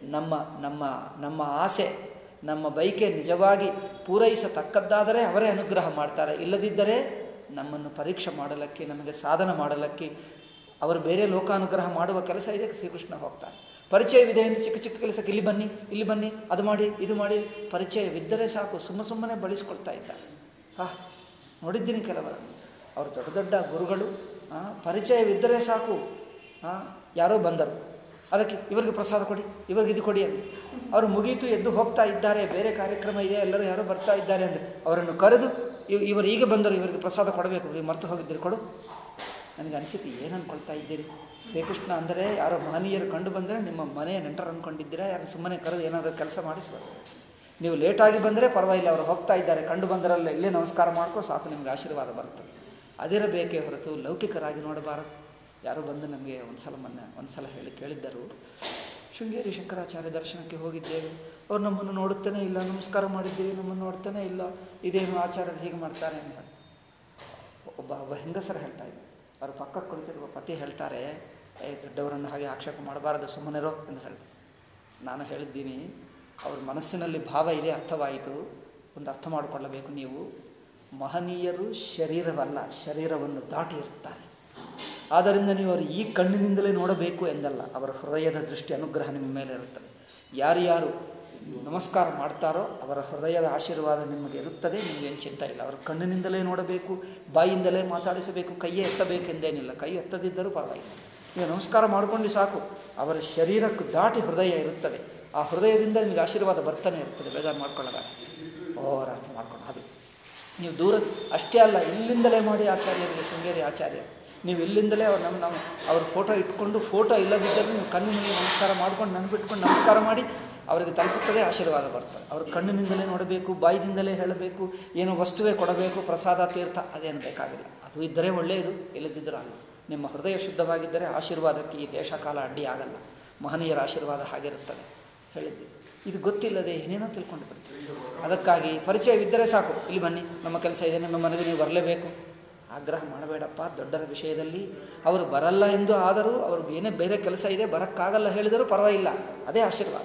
ನಮ್ಮ ಆಸೆ, ನಮ್ಮ ಬಯಕೆ ನಿಜವಾಗಿ ಪೂರೈಸತಕ್ಕದ್ದಾದರೆ ಅವರೇ ಅನುಗ್ರಹ ಮಾಡ್ತಾರೆ. ಇಲ್ಲದಿದ್ದರೆ ನಮ್ಮನ್ನು ಪರೀಕ್ಷೆ ಮಾಡಲಿಕ್ಕೆ, ನಮಗೆ ಸಾಧನ ಮಾಡಲಿಕ್ಕೆ, ಅವರು ಬೇರೆ ಲೋಕಾನುಗ್ರಹ ಮಾಡುವ ಕೆಲಸ ಇದೆ. ಶ್ರೀಕೃಷ್ಣ ಹೋಗ್ತಾರೆ. ಪರಿಚಯವಿದೆ ಎಂದು ಚಿಕ್ಕ ಚಿಕ್ಕ ಕೆಲಸಕ್ಕೆ ಇಲ್ಲಿ ಬನ್ನಿ ಅದು ಮಾಡಿ ಇದು ಮಾಡಿ, ಪರಿಚಯವಿದ್ದರೆ ಸಾಕು, ಸುಮ್ಮನೆ ಬಳಸ್ಕೊಳ್ತಾ ಇದ್ದಾರೆ. ನೋಡಿದ್ದೀನಿ ಕೆಲವರು, ಅವರು ದೊಡ್ಡ ದೊಡ್ಡ ಗುರುಗಳು, ಪರಿಚಯವಿದ್ದರೆ ಸಾಕು, ಯಾರೋ ಬಂದರು, ಅದಕ್ಕೆ ಇವರಿಗೆ ಪ್ರಸಾದ ಕೊಡಿ, ಇವರಿಗೆ ಇದು ಕೊಡಿ ಅಂದರೆ ಅವರು ಮುಗೀತು ಎದ್ದು ಹೋಗ್ತಾ ಇದ್ದಾರೆ, ಬೇರೆ ಕಾರ್ಯಕ್ರಮ ಇದೆ, ಎಲ್ಲರೂ ಯಾರೋ ಬರ್ತಾ ಇದ್ದಾರೆ ಅಂದರೆ ಅವರನ್ನು ಕರೆದು ಇವರು ಈಗ ಬಂದರು, ಇವರಿಗೆ ಪ್ರಸಾದ ಕೊಡಬೇಕು, ನೀವು ಮರೆತು ಹೋಗಿದ್ದೀರಿ, ಕೊಡು. ನನಗೆ ಅನಿಸಿತು, ಏನು ಅಂದ್ಕೊಳ್ತಾ ಇದ್ದೀರಿ? ಶ್ರೀಕೃಷ್ಣ ಅಂದರೆ ಯಾರೋ ಮಹನೀಯರು ಕಂಡು ಬಂದರೆ ನಿಮ್ಮ ಮನೆಯ ನೆಂಟರು ಅಂದ್ಕೊಂಡಿದ್ದೀರಾ? ಯಾರು ಸುಮ್ಮನೆ ಕರೆದು ಏನಾದರೂ ಕೆಲಸ ಮಾಡಿಸ್ಬಾರ್ದು. ನೀವು ಲೇಟಾಗಿ ಬಂದರೆ ಪರವಾಗಿಲ್ಲ, ಅವರು ಹೋಗ್ತಾ ಇದ್ದಾರೆ, ಕಂಡು ಬಂದರಲ್ಲ ಇಲ್ಲೇ ನಮಸ್ಕಾರ ಮಾಡ್ಕೋ ಸಾಕು, ನಿಮಗೆ ಆಶೀರ್ವಾದ ಬರ್ತದೆ. ಅದಿರಬೇಕೇ ಹೊರತು ಲೌಕಿಕರಾಗಿ ನೋಡಬಾರದು. ಯಾರೋ ಬಂದು ನಮಗೆ ಒಂದು ಸಲ ಕೇಳಿದ್ದರು, ಶೃಂಗೇರಿ ಶಂಕರಾಚಾರ್ಯ ದರ್ಶನಕ್ಕೆ ಹೋಗಿದ್ದೇವೆ, ಅವ್ರು ನಮ್ಮನ್ನು ನೋಡುತ್ತಾನೆ ಇಲ್ಲ, ನಮಸ್ಕಾರ ಮಾಡಿದ್ದೀವಿ, ನಮ್ಮನ್ನು ನೋಡ್ತಾನೆ ಇಲ್ಲ, ಇದೇನು ಆಚಾರ್ಯರು ಹೀಗೆ ಮಾಡ್ತಾರೆ ಅಂತ. ಒಬ್ಬ ಹೆಂಗಸರು ಹೇಳ್ತಾ ಇದ್ದರು, ಅವ್ರ ಪಕ್ಕ ಕುಳಿತಿರುವ ಪತಿ ಹೇಳ್ತಾರೆ, ದೊಡ್ಡವರನ್ನು ಹಾಗೆ ಆಕ್ಷೇಪ ಮಾಡಬಾರದು, ಸುಮ್ಮನೆರೋ ಎಂದು ಹೇಳಿದೆ. ನಾನು ಹೇಳಿದ್ದೀನಿ, ಅವ್ರ ಮನಸ್ಸಿನಲ್ಲಿ ಭಾವ ಇದೆ, ಅರ್ಥವಾಯಿತು. ಒಂದು ಅರ್ಥ ಮಾಡಿಕೊಳ್ಳಬೇಕು ನೀವು, ಮಹನೀಯರು ಶರೀರವಲ್ಲ, ಶರೀರವನ್ನು ದಾಟಿ ಇರುತ್ತಾರೆ. ಆದ್ದರಿಂದ ನೀವು ಅವರು ಈ ಕಣ್ಣಿನಿಂದಲೇ ನೋಡಬೇಕು ಎಂದಲ್ಲ, ಅವರ ಹೃದಯದ ದೃಷ್ಟಿ ಅನುಗ್ರಹ ನಿಮ್ಮ ಮೇಲೆ ಇರುತ್ತದೆ. ಯಾರು ನಮಸ್ಕಾರ ಮಾಡ್ತಾರೋ ಅವರ ಹೃದಯದ ಆಶೀರ್ವಾದ ನಿಮಗೆ ಇರುತ್ತದೆ, ನಿಮಗೇನು ಚಿಂತೆ ಇಲ್ಲ. ಅವರ ಕಣ್ಣಿನಿಂದಲೇ ನೋಡಬೇಕು, ಬಾಯಿಂದಲೇ ಮಾತಾಡಿಸಬೇಕು, ಕೈಯೇ ಎತ್ತಬೇಕೆಂದೇನಿಲ್ಲ, ಕೈ ಎತ್ತದಿದ್ದರೂ ಪರವಾಗಿಲ್ಲ, ನೀವು ನಮಸ್ಕಾರ ಮಾಡಿಕೊಂಡು ಸಾಕು. ಅವರ ಶರೀರಕ್ಕೂ ದಾಟಿ ಹೃದಯ ಇರುತ್ತದೆ, ಆ ಹೃದಯದಿಂದ ನಿಮಗೆ ಆಶೀರ್ವಾದ ಬರ್ತಾನೆ ಇರ್ತದೆ, ಬೇಜಾರು ಮಾಡ್ಕೊಳ್ಳೋದಾಗ. ಅವರ ಅರ್ಥ ಮಾಡ್ಕೊಂಡು ಅದು ನೀವು ದೂರ ಅಷ್ಟೇ ಅಲ್ಲ, ಇಲ್ಲಿಂದಲೇ ಮಾಡಿ ಆಚಾರ್ಯರಿಗೆ, ಶೃಂಗೇರಿ ಆಚಾರ್ಯ, ನೀವು ಇಲ್ಲಿಂದಲೇ ಅವ್ರ ಫೋಟೋ ಇಟ್ಕೊಂಡು, ಫೋಟೋ ಇಲ್ಲದಿದ್ದರೂ ನೀವು ಕಣ್ಣಿನಲ್ಲಿ ನಮಸ್ಕಾರ ಮಾಡ್ಕೊಂಡು ನೆನಪಿಟ್ಕೊಂಡು ನಮಸ್ಕಾರ ಮಾಡಿ ಅವರಿಗೆ ತಲುಪುತ್ತದೆ, ಆಶೀರ್ವಾದ ಬರ್ತದೆ. ಅವ್ರ ಕಣ್ಣಿನಿಂದಲೇ ನೋಡಬೇಕು, ಬಾಯಿದಿಂದಲೇ ಹೇಳಬೇಕು, ಏನೋ ವಸ್ತುವೇ ಕೊಡಬೇಕು, ಪ್ರಸಾದ ತೀರ್ಥ ಅದೇನು ಬೇಕಾಗಿಲ್ಲ. ಅದು ಇದ್ದರೆ ಒಳ್ಳೆಯದು, ಇಲ್ಲದಿದ್ದರೂ ಆಗಲ್ಲ. ನಿಮ್ಮ ಹೃದಯ ಶುದ್ಧವಾಗಿದ್ದರೆ ಆಶೀರ್ವಾದಕ್ಕೆ ಈ ದೇಶ ಕಾಲ ಅಡ್ಡಿ ಆಗಲ್ಲ. ಮಹನೀಯರ ಆಶೀರ್ವಾದ ಹಾಗಿರುತ್ತದೆ ಹೇಳಿದ್ದೆ. ಇದು ಗೊತ್ತಿಲ್ಲದೆ ಏನೇನೋ ತಿಳ್ಕೊಂಡು ಬರ್ತೀವಿ. ಅದಕ್ಕಾಗಿ ಪರಿಚಯವಿದ್ದರೆ ಸಾಕು, ಇಲ್ಲಿ ಬನ್ನಿ, ನಮ್ಮ ಕೆಲಸ ಇದೆ, ನಮ್ಮ ಮನೆಗೆ ನೀವು ಬರಲೇಬೇಕು. ಆಗ್ರಹ ಮಾಡಬೇಡಪ್ಪ ದೊಡ್ಡರ ವಿಷಯದಲ್ಲಿ. ಅವರು ಬರಲ್ಲ ಎಂದು ಆದರೂ, ಅವರು ಏನೇ ಬೇರೆ ಕೆಲಸ ಇದೆ ಬರೋಕ್ಕಾಗಲ್ಲ ಹೇಳಿದರೂ ಪರವಾಗಿಲ್ಲ, ಅದೇ ಆಶೀರ್ವಾದ.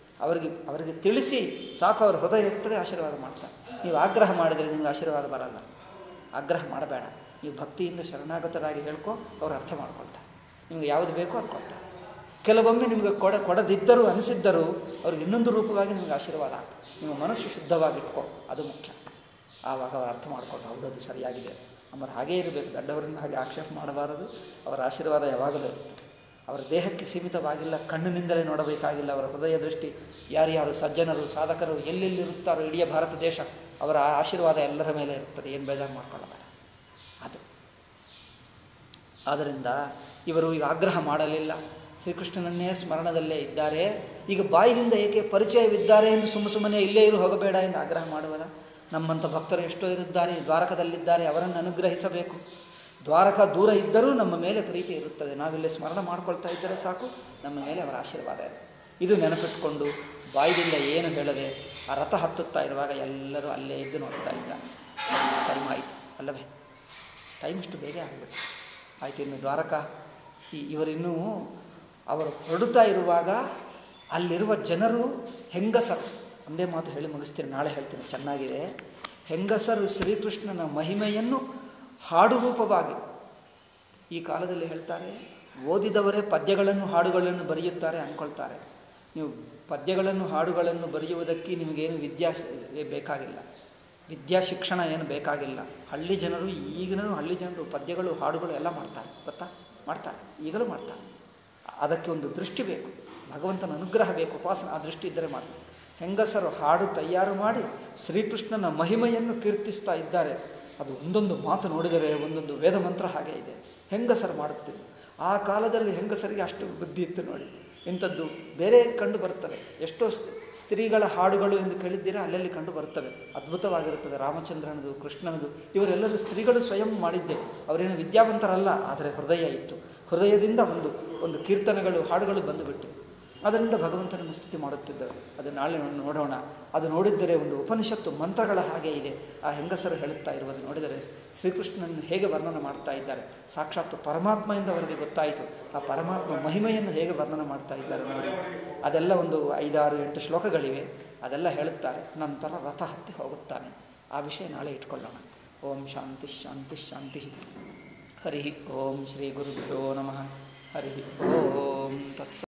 ಅವರಿಗೆ ತಿಳಿಸಿ ಸಾಕು, ಅವ್ರ ಹೃದಯ ಇರ್ತದೆ, ಆಶೀರ್ವಾದ ಮಾಡ್ತಾರೆ. ನೀವು ಆಗ್ರಹ ಮಾಡಿದರೆ ನಿಮಗೆ ಆಶೀರ್ವಾದ ಬರಲ್ಲ. ಆಗ್ರಹ ಮಾಡಬೇಡ, ನೀವು ಭಕ್ತಿಯಿಂದ ಶರಣಾಗತರಾಗಿ ಹೇಳ್ಕೊ, ಅವ್ರು ಅರ್ಥ ಮಾಡ್ಕೊಳ್ತಾರೆ. ನಿಮಗೆ ಯಾವುದು ಬೇಕೋ ಅದು ಕೊಡ್ತಾರೆ. ಕೆಲವೊಮ್ಮೆ ನಿಮಗೆ ಕೊಡದಿದ್ದರೂ ಅನಿಸಿದ್ದರೂ ಅವ್ರಿಗೆ ಇನ್ನೊಂದು ರೂಪವಾಗಿ ನಿಮಗೆ ಆಶೀರ್ವಾದ ಆಗ್ತದೆ. ನಿಮ್ಮ ಮನಸ್ಸು ಶುದ್ಧವಾಗಿಟ್ಕೊ, ಅದು ಮುಖ್ಯ. ಆವಾಗ ಅವ್ರು ಅರ್ಥ ಮಾಡ್ಕೊಂಡು ಹೌದದು ಸರಿಯಾಗಿದೆ. ನಮ್ಮದು ಹಾಗೇ ಇರಬೇಕು, ದೊಡ್ಡವರಿಂದ ಹಾಗೆ ಆಕ್ಷೇಪ ಮಾಡಬಾರದು. ಅವರ ಆಶೀರ್ವಾದ ಯಾವಾಗಲೂ ಇರುತ್ತೆ. ಅವರ ದೇಹಕ್ಕೆ ಸೀಮಿತವಾಗಿಲ್ಲ, ಕಣ್ಣಿನಿಂದಲೇ ನೋಡಬೇಕಾಗಿಲ್ಲ. ಅವರ ಹೃದಯ ದೃಷ್ಟಿ, ಯಾರ್ಯಾರು ಸಜ್ಜನರು ಸಾಧಕರು ಎಲ್ಲೆಲ್ಲಿರುತ್ತಾರೋ ಇಡೀ ಭಾರತ ದೇಶ, ಅವರ ಆಶೀರ್ವಾದ ಎಲ್ಲರ ಮೇಲೆ ಇರ್ತದೆ, ಏನು ಬೇಜಾರು ಮಾಡ್ಕೊಳ್ಳೋಣ ಅದು. ಆದ್ದರಿಂದ ಇವರು ಈಗ ಆಗ್ರಹ ಮಾಡಲಿಲ್ಲ, ಶ್ರೀಕೃಷ್ಣನನ್ನೇ ಸ್ಮರಣದಲ್ಲೇ ಇದ್ದಾರೆ. ಈಗ ಬಾಯಿಯಿಂದ ಏಕೆ ಪರಿಚಯವಿದ್ದಾರೆ ಎಂದು ಸುಮ್ಮನೆ ಇಲ್ಲೇ ಹೋಗಬೇಡ ಎಂದು ಆಗ್ರಹ ಮಾಡುವಲ್ಲ. ನಮ್ಮಂಥ ಭಕ್ತರು ಎಷ್ಟೋ ಇರುತ್ತಾರೆ, ದ್ವಾರಕದಲ್ಲಿದ್ದಾರೆ, ಅವರನ್ನು ಅನುಗ್ರಹಿಸಬೇಕು. ದ್ವಾರಕ ದೂರ ಇದ್ದರೂ ನಮ್ಮ ಮೇಲೆ ಪ್ರೀತಿ ಇರುತ್ತದೆ. ನಾವಿಲ್ಲೇ ಸ್ಮರಣ ಮಾಡ್ಕೊಳ್ತಾ ಇದ್ದರೆ ಸಾಕು, ನಮ್ಮ ಮೇಲೆ ಅವರ ಆಶೀರ್ವಾದ ಇದೆ. ಇದು ನೆನಪಿಟ್ಕೊಂಡು ಬಾಯಿದಿಂದ ಏನು ಹೇಳದೆ ಆ ರಥ ಹತ್ತುತ್ತಾ ಇರುವಾಗ ಎಲ್ಲರೂ ಅಲ್ಲೇ ಇದ್ದು ನೋಡ್ತಾ ಇದ್ದಾರೆ. ಟೈಮ್ ಆಯಿತು ಅಲ್ಲವೇ? ಟೈಮ್ ಇಷ್ಟು ಬೇಗ ಆಗಬೇಕು. ಆಯಿತು, ಇನ್ನು ದ್ವಾರಕ ಇವರಿನ್ನೂ ಅವರು ಹೊರಡುತ್ತಾ ಇರುವಾಗ ಅಲ್ಲಿರುವ ಜನರು ಹೆಂಗಸರು, ಒಂದೇ ಮಾತು ಹೇಳಿ ಮುಗಿಸ್ತೀನಿ, ನಾಳೆ ಹೇಳ್ತೀನಿ, ಚೆನ್ನಾಗಿದೆ. ಹೆಂಗಸರು ಶ್ರೀಕೃಷ್ಣನ ಮಹಿಮೆಯನ್ನು ಹಾಡು ರೂಪವಾಗಿ, ಈ ಕಾಲದಲ್ಲಿ ಹೇಳ್ತಾರೆ, ಓದಿದವರೇ ಪದ್ಯಗಳನ್ನು ಹಾಡುಗಳನ್ನು ಬರೆಯುತ್ತಾರೆ ಅಂದ್ಕೊಳ್ತಾರೆ. ನೀವು ಪದ್ಯಗಳನ್ನು ಹಾಡುಗಳನ್ನು ಬರೆಯುವುದಕ್ಕೆ ನಿಮಗೇನು ವಿದ್ಯಾ ಬೇಕಾಗಿಲ್ಲ, ವಿದ್ಯಾ ಶಿಕ್ಷಣ ಏನು ಬೇಕಾಗಿಲ್ಲ. ಹಳ್ಳಿ ಜನರು, ಈಗಿನ ಹಳ್ಳಿ ಜನರು ಪದ್ಯಗಳು ಹಾಡುಗಳು ಎಲ್ಲ ಮಾಡ್ತಾರೆ, ಗೊತ್ತಾ? ಮಾಡ್ತಾರೆ, ಈಗಲೂ ಮಾಡ್ತಾರೆ. ಅದಕ್ಕೆ ಒಂದು ದೃಷ್ಟಿ ಬೇಕು, ಭಗವಂತನ ಅನುಗ್ರಹ ಬೇಕು, ಉಪಾಸನ, ಆ ದೃಷ್ಟಿ ಇದ್ದರೆ ಮಾಡ್ತಾರೆ. ಹೆಂಗಸರು ಹಾಡು ತಯಾರು ಮಾಡಿ ಶ್ರೀಕೃಷ್ಣನ ಮಹಿಮೆಯನ್ನು ಕೀರ್ತಿಸ್ತಾ ಇದ್ದಾರೆ. ಅದು ಒಂದೊಂದು ಮಾತು ನೋಡಿದರೆ ಒಂದೊಂದು ವೇದ ಮಂತ್ರ ಹಾಗೆ ಇದೆ. ಹೆಂಗಸರು ಮಾಡುತ್ತೀವಿ. ಆ ಕಾಲದಲ್ಲಿ ಹೆಂಗಸರಿಗೆ ಅಷ್ಟು ಬುದ್ಧಿ ಇತ್ತು ನೋಡಿ. ಇಂಥದ್ದು ಬೇರೆ ಕಂಡು ಬರ್ತವೆ. ಎಷ್ಟೋ ಸ್ತ್ರೀಗಳ ಹಾಡುಗಳು ಎಂದು ಕೇಳಿದ್ದೀರಾ, ಅಲ್ಲಲ್ಲಿ ಕಂಡು ಬರ್ತವೆ. ಅದ್ಭುತವಾಗಿರುತ್ತದೆ. ರಾಮಚಂದ್ರನದು, ಕೃಷ್ಣನದು, ಇವರೆಲ್ಲರೂ ಸ್ತ್ರೀಗಳು ಸ್ವಯಂ ಮಾಡಿದ್ದೆ. ಅವರೇನು ವಿದ್ಯಾವಂತರಲ್ಲ, ಆದರೆ ಹೃದಯ ಇತ್ತು. ಹೃದಯದಿಂದ ಒಂದು ಕೀರ್ತನೆಗಳು, ಹಾಡುಗಳು ಬಂದುಬಿಟ್ಟು ಅದರಿಂದ ಭಗವಂತನನ್ನು ಸ್ತುತಿ ಮಾಡುತ್ತಿದ್ದರು. ಅದು ನಾಳೆ ನೋಡೋಣ. ಅದು ನೋಡಿದ್ದರೆ ಒಂದು ಉಪನಿಷತ್ತು ಮಂತ್ರಗಳ ಹಾಗೆ ಇದೆ. ಆ ಹೆಂಗಸರು ಹೇಳುತ್ತಾ ಇರುವುದು ನೋಡಿದರೆ ಶ್ರೀಕೃಷ್ಣನನ್ನು ಹೇಗೆ ವರ್ಣನೆ ಮಾಡ್ತಾ ಇದ್ದಾರೆ. ಸಾಕ್ಷಾತ್ ಪರಮಾತ್ಮ ಎಂದು ಅವರಿಗೆ ಗೊತ್ತಾಯಿತು. ಆ ಪರಮಾತ್ಮ ಮಹಿಮೆಯನ್ನು ಹೇಗೆ ವರ್ಣನೆ ಮಾಡ್ತಾ ಇದ್ದಾರೆ ನೋಡಿ. ಅದೆಲ್ಲ ಒಂದು 5, 6, 8 ಶ್ಲೋಕಗಳಿವೆ. ಅದೆಲ್ಲ ಹೇಳುತ್ತಾರೆ. ನಂತರ ರಥ ಹತ್ತಿ ಹೋಗುತ್ತಾನೆ. ಆ ವಿಷಯ ನಾಳೆ ಇಟ್ಕೊಳ್ಳೋಣ. ಓಂ ಶಾಂತಿ ಶಾಂತಿ ಶಾಂತಿ. ಹರಿ ಓಂ ಶ್ರೀ ಗುರುಭ್ಯೋ ನಮಃ. ಹರಿ ಓಂ ತತ್ಸ.